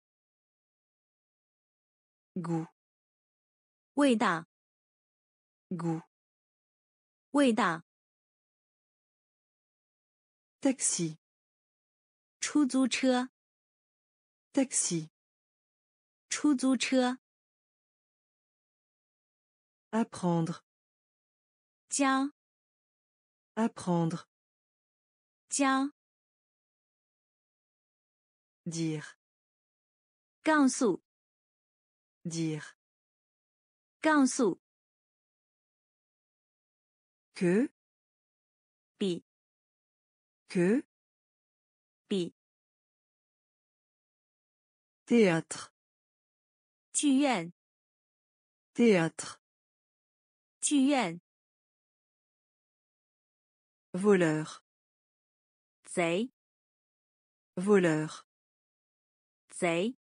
Speaker 1: Goût.
Speaker 2: 味道
Speaker 1: Goût.
Speaker 2: 味道
Speaker 1: Taxi.
Speaker 2: 出租车
Speaker 1: Taxi.
Speaker 2: 出租车
Speaker 1: Apprendre.
Speaker 2: 教
Speaker 1: Apprendre.
Speaker 2: 教
Speaker 1: Dire.
Speaker 2: 告诉
Speaker 1: Dire.
Speaker 2: 告诉
Speaker 1: Que.
Speaker 2: 比
Speaker 1: Que.
Speaker 2: 比
Speaker 1: Théâtre.
Speaker 2: 剧院
Speaker 1: Théâtre.
Speaker 2: 剧院
Speaker 1: Voleur.
Speaker 2: 贼
Speaker 1: Voleur.
Speaker 2: 贼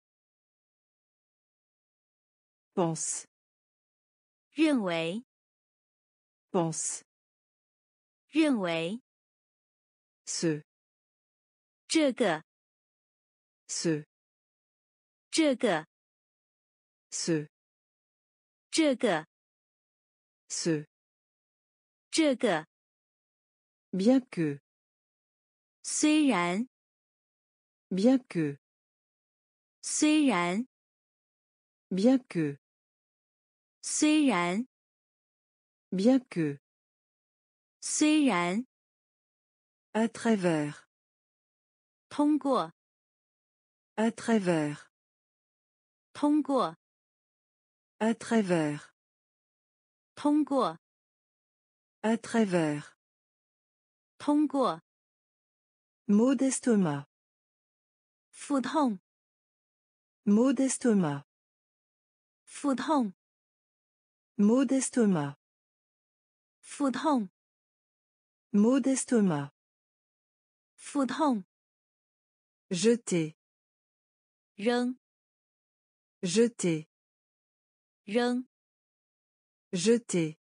Speaker 1: Pense.
Speaker 2: 认为
Speaker 1: Pense.
Speaker 2: 认为
Speaker 1: Ce.
Speaker 2: 这个
Speaker 1: Ce.
Speaker 2: 这个
Speaker 1: Ce.
Speaker 2: 这个
Speaker 1: Ce.
Speaker 2: 这个
Speaker 1: Bien que.
Speaker 2: 虽然
Speaker 1: Bien que.
Speaker 2: 虽然
Speaker 1: Bien que.
Speaker 2: 虽然
Speaker 1: Bien que.
Speaker 2: 虽然
Speaker 1: À travers.
Speaker 2: 通过
Speaker 1: À travers.
Speaker 2: 通过
Speaker 1: À travers.
Speaker 2: 通过
Speaker 1: À travers.
Speaker 2: 通过
Speaker 1: Maux d'estomac.
Speaker 2: 腹痛
Speaker 1: Maux d'estomac.
Speaker 2: 腹痛
Speaker 1: Maux d'estomac.
Speaker 2: 腹痛
Speaker 1: Maux d'estomac.
Speaker 2: 腹痛
Speaker 1: Jeter.
Speaker 2: 扔
Speaker 1: Jeter.
Speaker 2: 扔
Speaker 1: Jeter.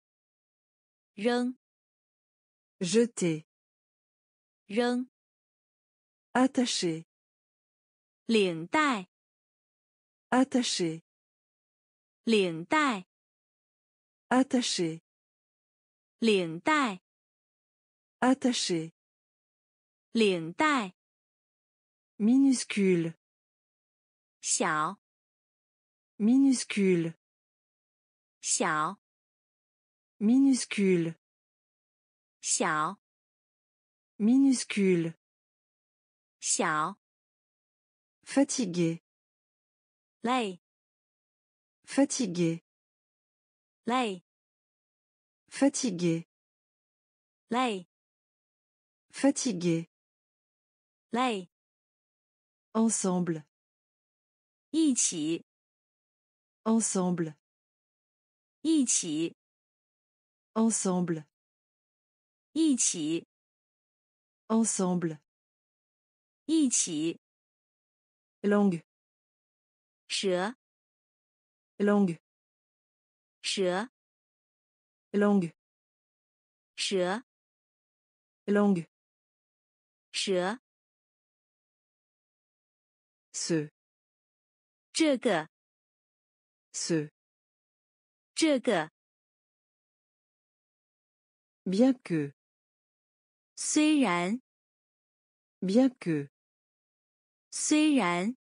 Speaker 2: 扔
Speaker 1: Jeter.
Speaker 2: 扔
Speaker 1: Attaché.
Speaker 2: 领带，
Speaker 1: Attaché.
Speaker 2: 领带，
Speaker 1: Attaché.
Speaker 2: 领带，
Speaker 1: Attaché.
Speaker 2: 领带，
Speaker 1: Minuscule.
Speaker 2: 小，
Speaker 1: Minuscule.
Speaker 2: 小，
Speaker 1: Minuscule.
Speaker 2: 小，
Speaker 1: Minuscule.
Speaker 2: 小，
Speaker 1: Fatigué.
Speaker 2: 累，
Speaker 1: Fatigué.
Speaker 2: 累，
Speaker 1: Fatigué.
Speaker 2: 累，
Speaker 1: Fatigué.
Speaker 2: 累，
Speaker 1: Ensemble.
Speaker 2: 一起，
Speaker 1: Ensemble.
Speaker 2: 一起，
Speaker 1: Ensemble.
Speaker 2: 一起，
Speaker 1: Ensemble.
Speaker 2: 一起，
Speaker 1: Langue.
Speaker 2: 蛇，
Speaker 1: Langue.
Speaker 2: 蛇，
Speaker 1: Langue.
Speaker 2: 蛇，
Speaker 1: Langue.
Speaker 2: 蛇，
Speaker 1: Ce.
Speaker 2: 这个，
Speaker 1: Ce.
Speaker 2: 这个，
Speaker 1: Bien que.
Speaker 2: 虽然，
Speaker 1: Bien que.
Speaker 2: 虽然，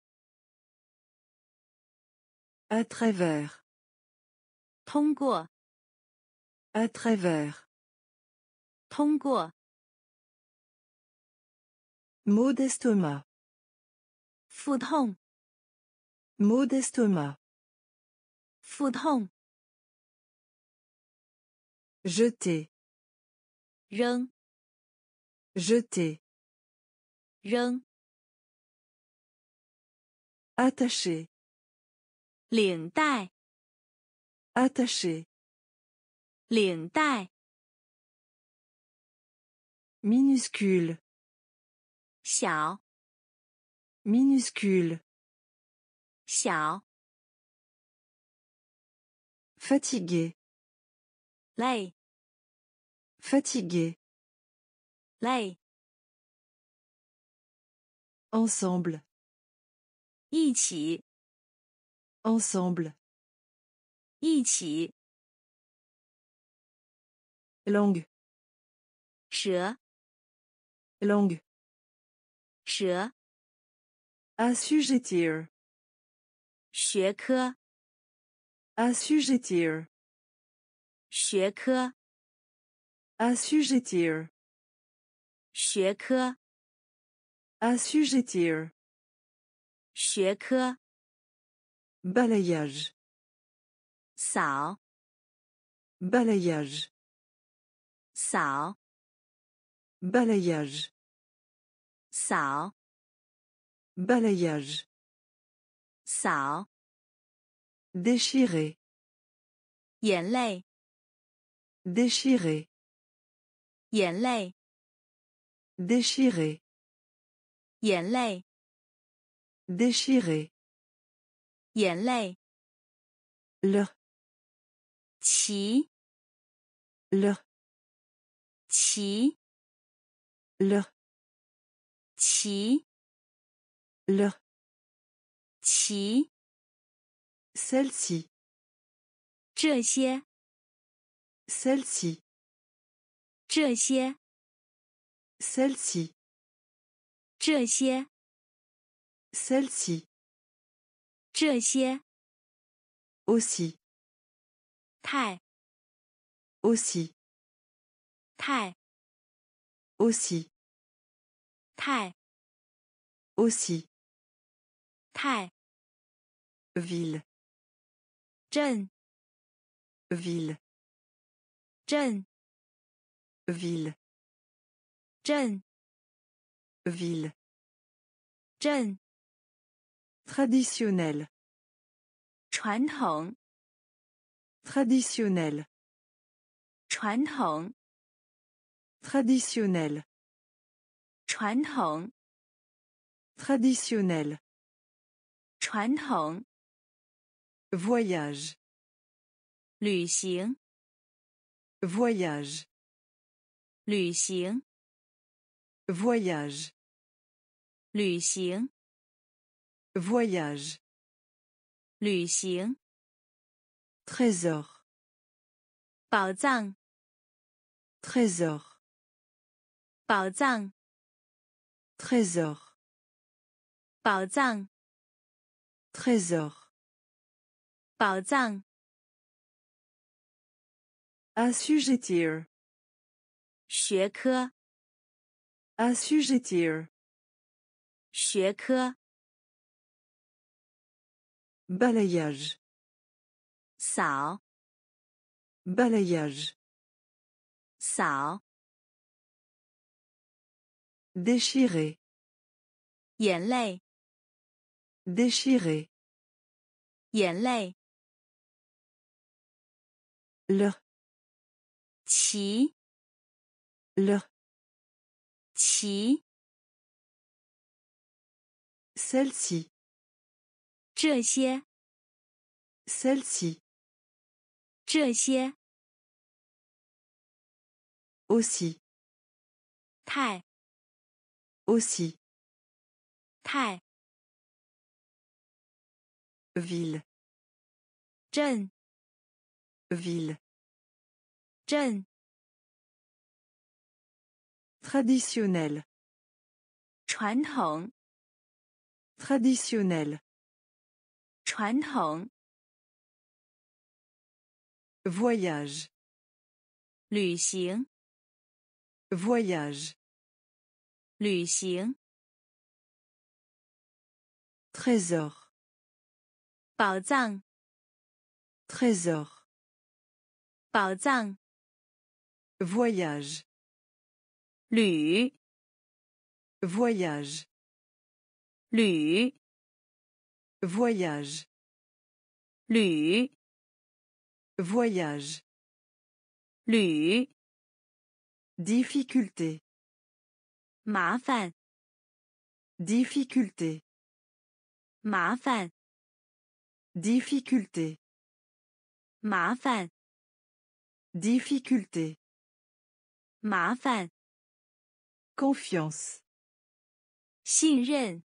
Speaker 1: À travers.
Speaker 2: 通过，
Speaker 1: À travers.
Speaker 2: 通过，
Speaker 1: Maux d'estomac.
Speaker 2: 腹痛，
Speaker 1: Maux d'estomac.
Speaker 2: 腹痛，
Speaker 1: Jeter.
Speaker 2: 扔，
Speaker 1: Jeter.
Speaker 2: 扔，
Speaker 1: Attaché.
Speaker 2: 领带，
Speaker 1: Attaché.
Speaker 2: 领带，
Speaker 1: Minuscule.
Speaker 2: 小，
Speaker 1: Minuscule.
Speaker 2: 小，
Speaker 1: Fatigué.
Speaker 2: 累，
Speaker 1: Fatigué.
Speaker 2: 累，
Speaker 1: Ensemble.
Speaker 2: 一起，
Speaker 1: Ensemble.
Speaker 2: 一起，
Speaker 1: Langue.
Speaker 2: 蛇，
Speaker 1: Langue.
Speaker 2: 蛇，
Speaker 1: Assujettir.
Speaker 2: 学科，
Speaker 1: Assujettir.
Speaker 2: 学科，
Speaker 1: Assujettir.
Speaker 2: 学科，
Speaker 1: Assujettir.
Speaker 2: 学科，
Speaker 1: Balayage.
Speaker 2: 扫，
Speaker 1: Balayage.
Speaker 2: 扫，
Speaker 1: Balayage.
Speaker 2: 扫，
Speaker 1: Balayage.
Speaker 2: 扫，
Speaker 1: Déchirer.
Speaker 2: 眼泪，
Speaker 1: Déchirer.
Speaker 2: 眼泪，
Speaker 1: Déchirer.
Speaker 2: 眼泪，
Speaker 1: Déchirer.
Speaker 2: 眼泪，
Speaker 1: Le.
Speaker 2: 骑，
Speaker 1: Le.
Speaker 2: 骑，
Speaker 1: Le.
Speaker 2: 骑，
Speaker 1: Le.
Speaker 2: 骑，
Speaker 1: Celle-ci.
Speaker 2: 这些，
Speaker 1: Celle-ci.
Speaker 2: 这些，
Speaker 1: Celle-ci.
Speaker 2: 这些，
Speaker 1: Celle-ci.
Speaker 2: 这些，
Speaker 1: Aussi.
Speaker 2: 太，
Speaker 1: Aussi.
Speaker 2: 太，
Speaker 1: Aussi.
Speaker 2: 太，
Speaker 1: Aussi.
Speaker 2: 太，
Speaker 1: Ville.
Speaker 2: 镇，
Speaker 1: Ville.
Speaker 2: 镇，
Speaker 1: Ville.
Speaker 2: 镇，
Speaker 1: Ville.
Speaker 2: 镇，
Speaker 1: Traditionnel.
Speaker 2: 传统，
Speaker 1: Traditionnel.
Speaker 2: 传统，
Speaker 1: Traditionnel.
Speaker 2: 传统，
Speaker 1: Traditionnel.
Speaker 2: 传统，
Speaker 1: Voyage.
Speaker 2: 旅行，
Speaker 1: Voyage.
Speaker 2: 旅行，
Speaker 1: Voyage.
Speaker 2: 旅行，
Speaker 1: voyage,
Speaker 2: 旅行，
Speaker 1: trésor,
Speaker 2: 宝藏，
Speaker 1: trésor,
Speaker 2: 宝藏，
Speaker 1: trésor,
Speaker 2: 宝藏，
Speaker 1: trésor,
Speaker 2: 宝藏，
Speaker 1: assujettir,
Speaker 2: 学科，
Speaker 1: assujettir,
Speaker 2: 学科，
Speaker 1: balayage,
Speaker 2: 扫，
Speaker 1: balayage,
Speaker 2: 扫，
Speaker 1: déchirer,
Speaker 2: 眼泪，
Speaker 1: déchirer,
Speaker 2: 眼泪，
Speaker 1: le,
Speaker 2: 骑，
Speaker 1: le,
Speaker 2: 骑，
Speaker 1: celle-ci,
Speaker 2: 这些，
Speaker 1: celle-ci,
Speaker 2: 这些，
Speaker 1: aussi,
Speaker 2: 太，
Speaker 1: aussi,
Speaker 2: 太，
Speaker 1: ville,
Speaker 2: 镇，
Speaker 1: ville,
Speaker 2: 镇，
Speaker 1: traditionnel,
Speaker 2: 传统，
Speaker 1: traditionnel,
Speaker 2: 传统，
Speaker 1: voyage,
Speaker 2: 旅行，
Speaker 1: voyage,
Speaker 2: 旅行，
Speaker 1: trésor,
Speaker 2: 宝藏，
Speaker 1: trésor,
Speaker 2: 宝藏，
Speaker 1: voyage,
Speaker 2: 旅，
Speaker 1: voyage,
Speaker 2: 旅，
Speaker 1: voyage,
Speaker 2: 旅，
Speaker 1: voyage,
Speaker 2: 旅，
Speaker 1: difficulté,
Speaker 2: 麻烦，
Speaker 1: difficulté,
Speaker 2: 麻烦，
Speaker 1: difficulté,
Speaker 2: 麻烦，
Speaker 1: difficulté,
Speaker 2: 麻烦，
Speaker 1: confiance,
Speaker 2: 信任，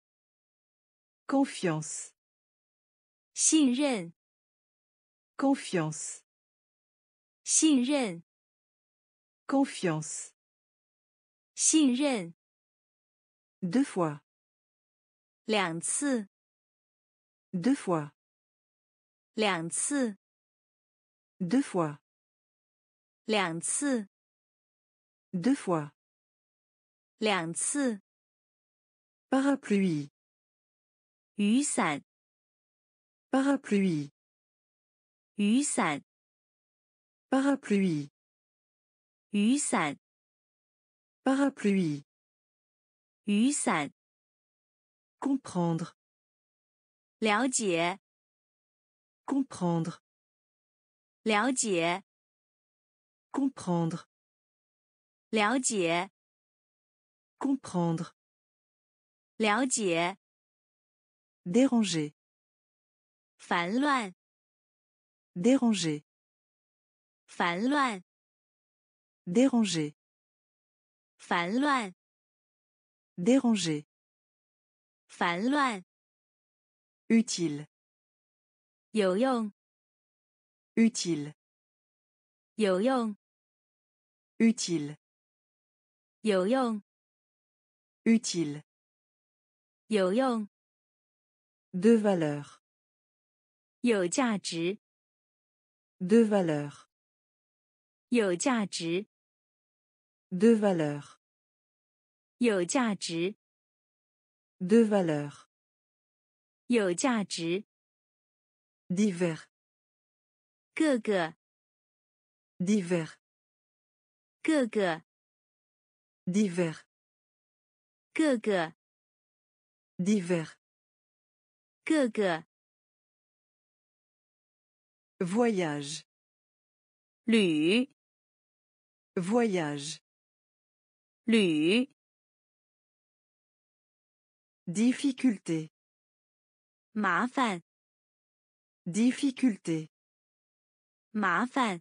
Speaker 1: confiance,
Speaker 2: 信任，
Speaker 1: confiance,
Speaker 2: 信任，
Speaker 1: confiance,
Speaker 2: 信任，
Speaker 1: deux fois,
Speaker 2: 两次，
Speaker 1: deux fois,
Speaker 2: 两次，
Speaker 1: deux fois,
Speaker 2: 两次，
Speaker 1: deux fois,
Speaker 2: 两次，
Speaker 1: parapluie,
Speaker 2: 雨伞，
Speaker 1: parapluie,
Speaker 2: 雨伞，
Speaker 1: parapluie,
Speaker 2: 雨伞，
Speaker 1: parapluie,
Speaker 2: 雨伞，
Speaker 1: comprendre,
Speaker 2: 了解，
Speaker 1: comprendre,
Speaker 2: 了解，
Speaker 1: comprendre,
Speaker 2: 了解，
Speaker 1: comprendre,
Speaker 2: 了解，
Speaker 1: déranger,
Speaker 2: 烦乱，
Speaker 1: déranger,
Speaker 2: 烦乱，
Speaker 1: déranger,
Speaker 2: 烦乱，
Speaker 1: déranger,
Speaker 2: 烦乱，
Speaker 1: utile,
Speaker 2: 有用，
Speaker 1: utile,
Speaker 2: 有用，
Speaker 1: utile,
Speaker 2: 有用，
Speaker 1: utile,
Speaker 2: 有用，
Speaker 1: de valeur,
Speaker 2: 有价值，
Speaker 1: de valeur,
Speaker 2: 有价值，
Speaker 1: de valeur,
Speaker 2: 有价值，
Speaker 1: de valeur,
Speaker 2: 有价值，
Speaker 1: divers,
Speaker 2: 各个，
Speaker 1: divers,
Speaker 2: 各个，
Speaker 1: divers,
Speaker 2: 各个，
Speaker 1: divers,
Speaker 2: 各个，
Speaker 1: voyage,
Speaker 2: 旅，
Speaker 1: voyage,
Speaker 2: 旅，
Speaker 1: difficulté,
Speaker 2: 麻烦，
Speaker 1: difficulté,
Speaker 2: 麻烦，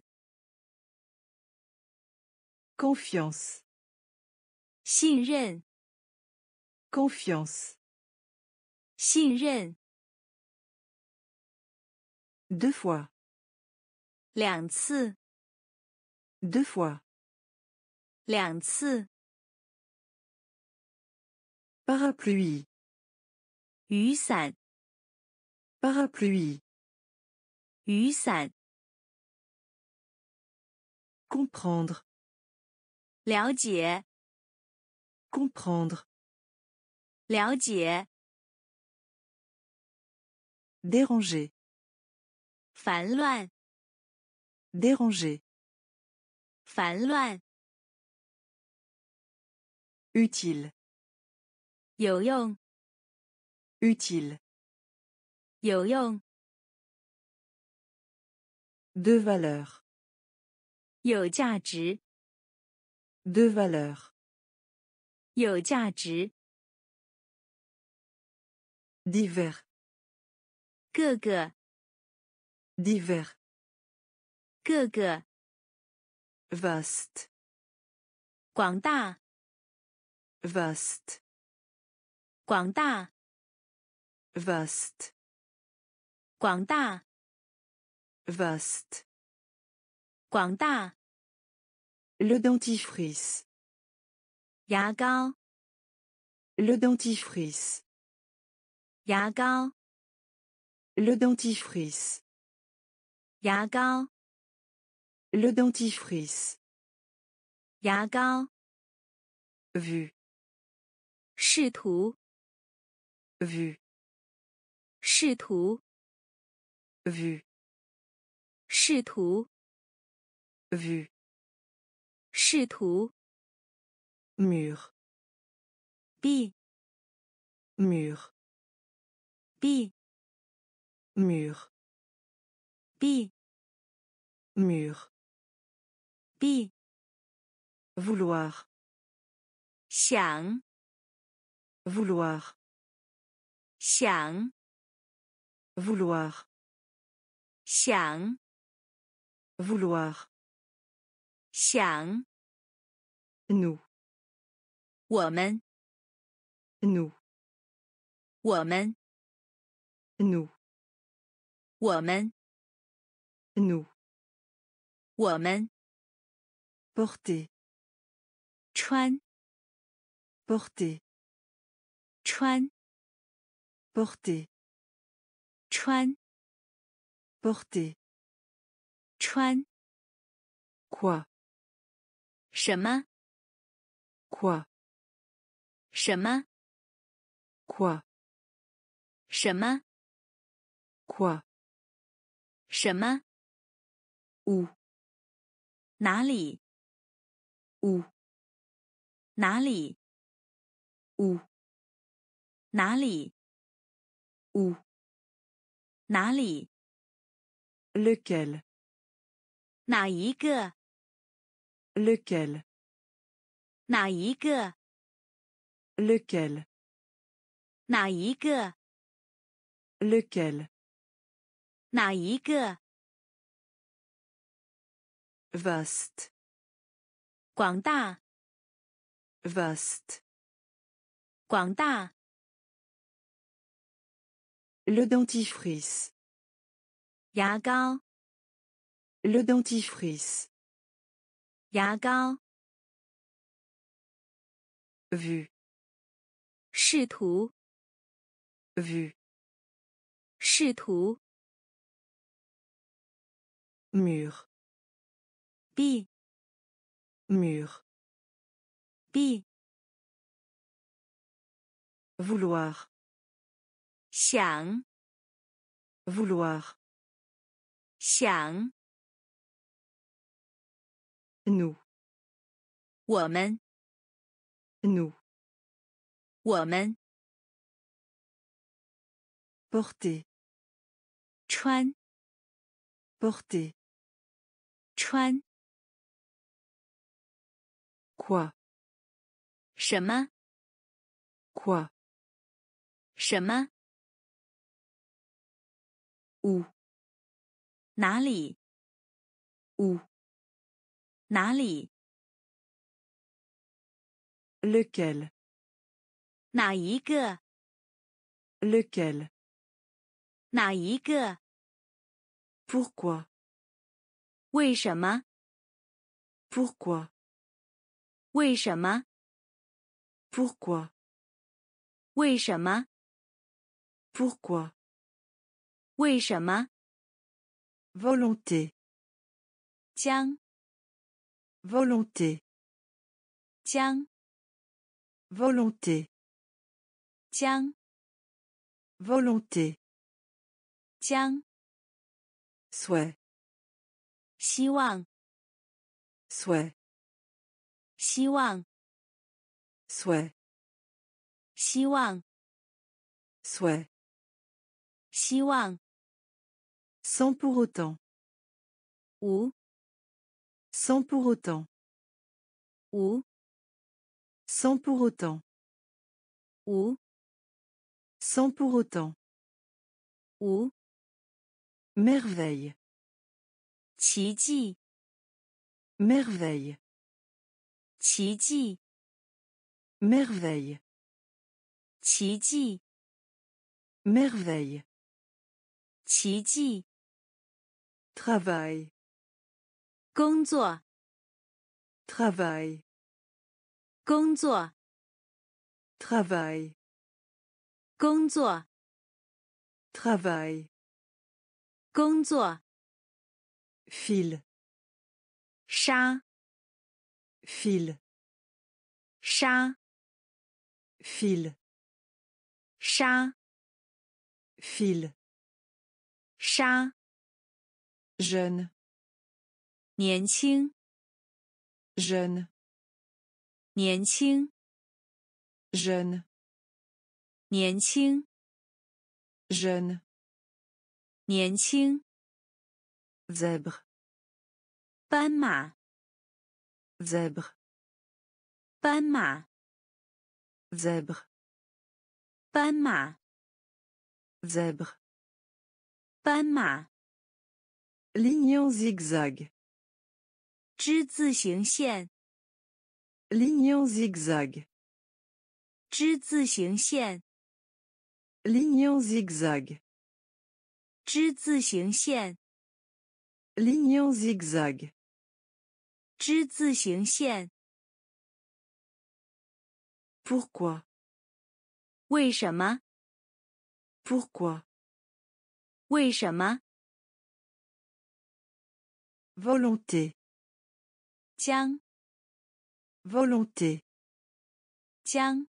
Speaker 1: confiance,
Speaker 2: 信任，
Speaker 1: confiance,
Speaker 2: 信任，
Speaker 1: 2 fois,
Speaker 2: 2次，
Speaker 1: 2 fois,
Speaker 2: 2次，
Speaker 1: parapluie,
Speaker 2: 雨伞，
Speaker 1: parapluie,
Speaker 2: 雨伞，
Speaker 1: comprendre,
Speaker 2: 了解，
Speaker 1: comprendre,
Speaker 2: 了解，
Speaker 1: déranger,
Speaker 2: 烦乱，
Speaker 1: déranger,
Speaker 2: 烦乱，
Speaker 1: utile,
Speaker 2: 有用，
Speaker 1: utile,
Speaker 2: 有用，
Speaker 1: de valeur,
Speaker 2: 有价值，
Speaker 1: de valeur,
Speaker 2: 有价值，
Speaker 1: divers,
Speaker 2: 各个，
Speaker 1: divers,
Speaker 2: 各个，
Speaker 1: vaste,
Speaker 2: 广大，
Speaker 1: vaste,
Speaker 2: 广大，
Speaker 1: vaste,
Speaker 2: 广大，
Speaker 1: vaste,
Speaker 2: 广大，
Speaker 1: le dentifrice,
Speaker 2: 牙膏，
Speaker 1: le dentifrice,
Speaker 2: 牙膏，
Speaker 1: le dentifrice,
Speaker 2: 牙膏，
Speaker 1: le dentifrice,
Speaker 2: 牙膏，
Speaker 1: vue,
Speaker 2: 视图，
Speaker 1: vue,
Speaker 2: 视图，
Speaker 1: vue,
Speaker 2: 视图，
Speaker 1: vue,
Speaker 2: 视图，
Speaker 1: mur,
Speaker 2: 壁，
Speaker 1: mur,
Speaker 2: 壁，
Speaker 1: mur,
Speaker 2: 壁，
Speaker 1: mur,
Speaker 2: 壁，
Speaker 1: vouloir,
Speaker 2: 想，
Speaker 1: vouloir,
Speaker 2: 想，
Speaker 1: vouloir,
Speaker 2: 想，
Speaker 1: vouloir,
Speaker 2: 想，
Speaker 1: nous,
Speaker 2: 我们，
Speaker 1: nous,
Speaker 2: 我们，
Speaker 1: nous,
Speaker 2: 我们，
Speaker 1: nous,
Speaker 2: 我们，
Speaker 1: porter,
Speaker 2: 穿，
Speaker 1: porter,
Speaker 2: 穿，
Speaker 1: porter,
Speaker 2: 穿，
Speaker 1: porter,
Speaker 2: 穿，
Speaker 1: quoi,
Speaker 2: 什么，
Speaker 1: quoi,
Speaker 2: 什么，
Speaker 1: quoi,
Speaker 2: 什么，
Speaker 1: quoi,
Speaker 2: 什么，
Speaker 1: où,
Speaker 2: 哪里，
Speaker 1: où,
Speaker 2: 哪里，
Speaker 1: où,
Speaker 2: 哪里，
Speaker 1: où,
Speaker 2: 哪里，
Speaker 1: lequel,
Speaker 2: 哪一个，
Speaker 1: lequel,
Speaker 2: 哪一个，
Speaker 1: lequel,
Speaker 2: 哪一个，
Speaker 1: lequel,
Speaker 2: 哪一个，
Speaker 1: vaste,
Speaker 2: 广大，
Speaker 1: vaste,
Speaker 2: 广大，
Speaker 1: le dentifrice,
Speaker 2: 牙膏，
Speaker 1: le dentifrice,
Speaker 2: 牙膏，
Speaker 1: vue,
Speaker 2: 视图，
Speaker 1: vue,
Speaker 2: 视图，
Speaker 1: mur,
Speaker 2: 壁，
Speaker 1: mur,
Speaker 2: 壁，
Speaker 1: vouloir,
Speaker 2: 想，
Speaker 1: vouloir,
Speaker 2: 想，
Speaker 1: nous,
Speaker 2: 我们，
Speaker 1: nous,
Speaker 2: 我们，
Speaker 1: porter,
Speaker 2: 穿，
Speaker 1: porter,
Speaker 2: 穿，
Speaker 1: quoi,
Speaker 2: 什么，
Speaker 1: quoi,
Speaker 2: 什么，
Speaker 1: où,
Speaker 2: 哪里，
Speaker 1: où,
Speaker 2: 哪里，
Speaker 1: lequel,
Speaker 2: 哪一个，
Speaker 1: Lequel?
Speaker 2: 哪一个？
Speaker 1: Pourquoi?
Speaker 2: 为什么？
Speaker 1: Pourquoi?
Speaker 2: 为什么？
Speaker 1: Pourquoi?
Speaker 2: 为什么？
Speaker 1: Pourquoi?
Speaker 2: 为什么？
Speaker 1: Volonté.
Speaker 2: 将
Speaker 1: Volonté.
Speaker 2: 将
Speaker 1: Volonté.
Speaker 2: 将
Speaker 1: Volonté.
Speaker 2: 将
Speaker 1: Souhait.
Speaker 2: 希望
Speaker 1: Souhait.
Speaker 2: 希望
Speaker 1: Souhait.
Speaker 2: 希望
Speaker 1: Souhait.
Speaker 2: 希望
Speaker 1: Sans pour autant.
Speaker 2: 无
Speaker 1: Sans pour autant.
Speaker 2: 无
Speaker 1: Sans pour autant.
Speaker 2: 无
Speaker 1: Sans pour autant.
Speaker 2: 无
Speaker 1: Merveille.
Speaker 2: 奇迹
Speaker 1: Merveille.
Speaker 2: 奇迹
Speaker 1: Merveille.
Speaker 2: 奇迹
Speaker 1: Merveille.
Speaker 2: 奇迹
Speaker 1: Travail.
Speaker 2: 工作
Speaker 1: Travail.
Speaker 2: 工作
Speaker 1: Travail.
Speaker 2: 工作
Speaker 1: Travail.
Speaker 2: 工作
Speaker 1: Fil.
Speaker 2: 沙
Speaker 1: Fil.
Speaker 2: 沙
Speaker 1: Fil.
Speaker 2: 沙
Speaker 1: Fil.
Speaker 2: 沙
Speaker 1: Jeune.
Speaker 2: 年轻
Speaker 1: Jeune.
Speaker 2: 年轻
Speaker 1: Jeune.
Speaker 2: 年轻
Speaker 1: Jeune.
Speaker 2: 年轻
Speaker 1: Zèbre.
Speaker 2: 斑马
Speaker 1: Zèbre.
Speaker 2: 斑马
Speaker 1: Zèbre.
Speaker 2: 斑马
Speaker 1: Zèbre.
Speaker 2: 斑马
Speaker 1: Ligne en zigzag.
Speaker 2: 之字形线
Speaker 1: Ligne en zigzag.
Speaker 2: 之字形线
Speaker 1: Ligne en zigzag.
Speaker 2: 之字形线
Speaker 1: Ligne en zigzag.
Speaker 2: 之字形线
Speaker 1: Pourquoi?
Speaker 2: 为什么？
Speaker 1: Pourquoi?
Speaker 2: 为什么？
Speaker 1: Volonté.
Speaker 2: 将
Speaker 1: Volonté.
Speaker 2: 将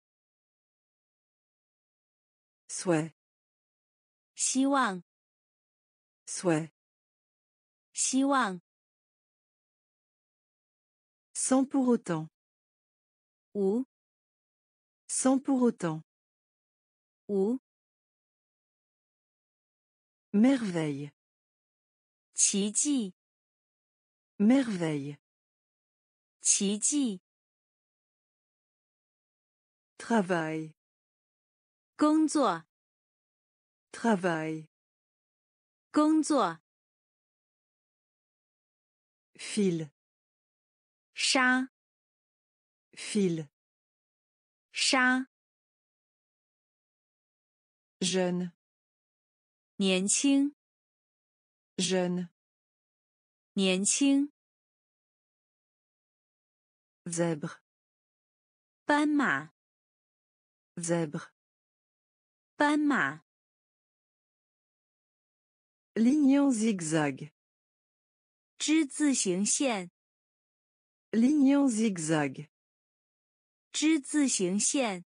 Speaker 1: Souhait.
Speaker 2: 希望
Speaker 1: Souhait.
Speaker 2: 希望
Speaker 1: Sans pour autant.
Speaker 2: 无
Speaker 1: Sans pour autant.
Speaker 2: 无
Speaker 1: Merveille.
Speaker 2: 奇迹
Speaker 1: Merveille.
Speaker 2: 奇迹
Speaker 1: Travail.
Speaker 2: 工作
Speaker 1: Travail.
Speaker 2: 工作
Speaker 1: Fil.
Speaker 2: 沙
Speaker 1: Fil.
Speaker 2: 沙
Speaker 1: Jeune.
Speaker 2: 年轻
Speaker 1: Jeune.
Speaker 2: 年轻
Speaker 1: Zèbre.
Speaker 2: 斑马
Speaker 1: Zèbre.
Speaker 2: 斑马
Speaker 1: Ligne en zigzag.
Speaker 2: 之字形线
Speaker 1: Ligne en zigzag.
Speaker 2: 之字形线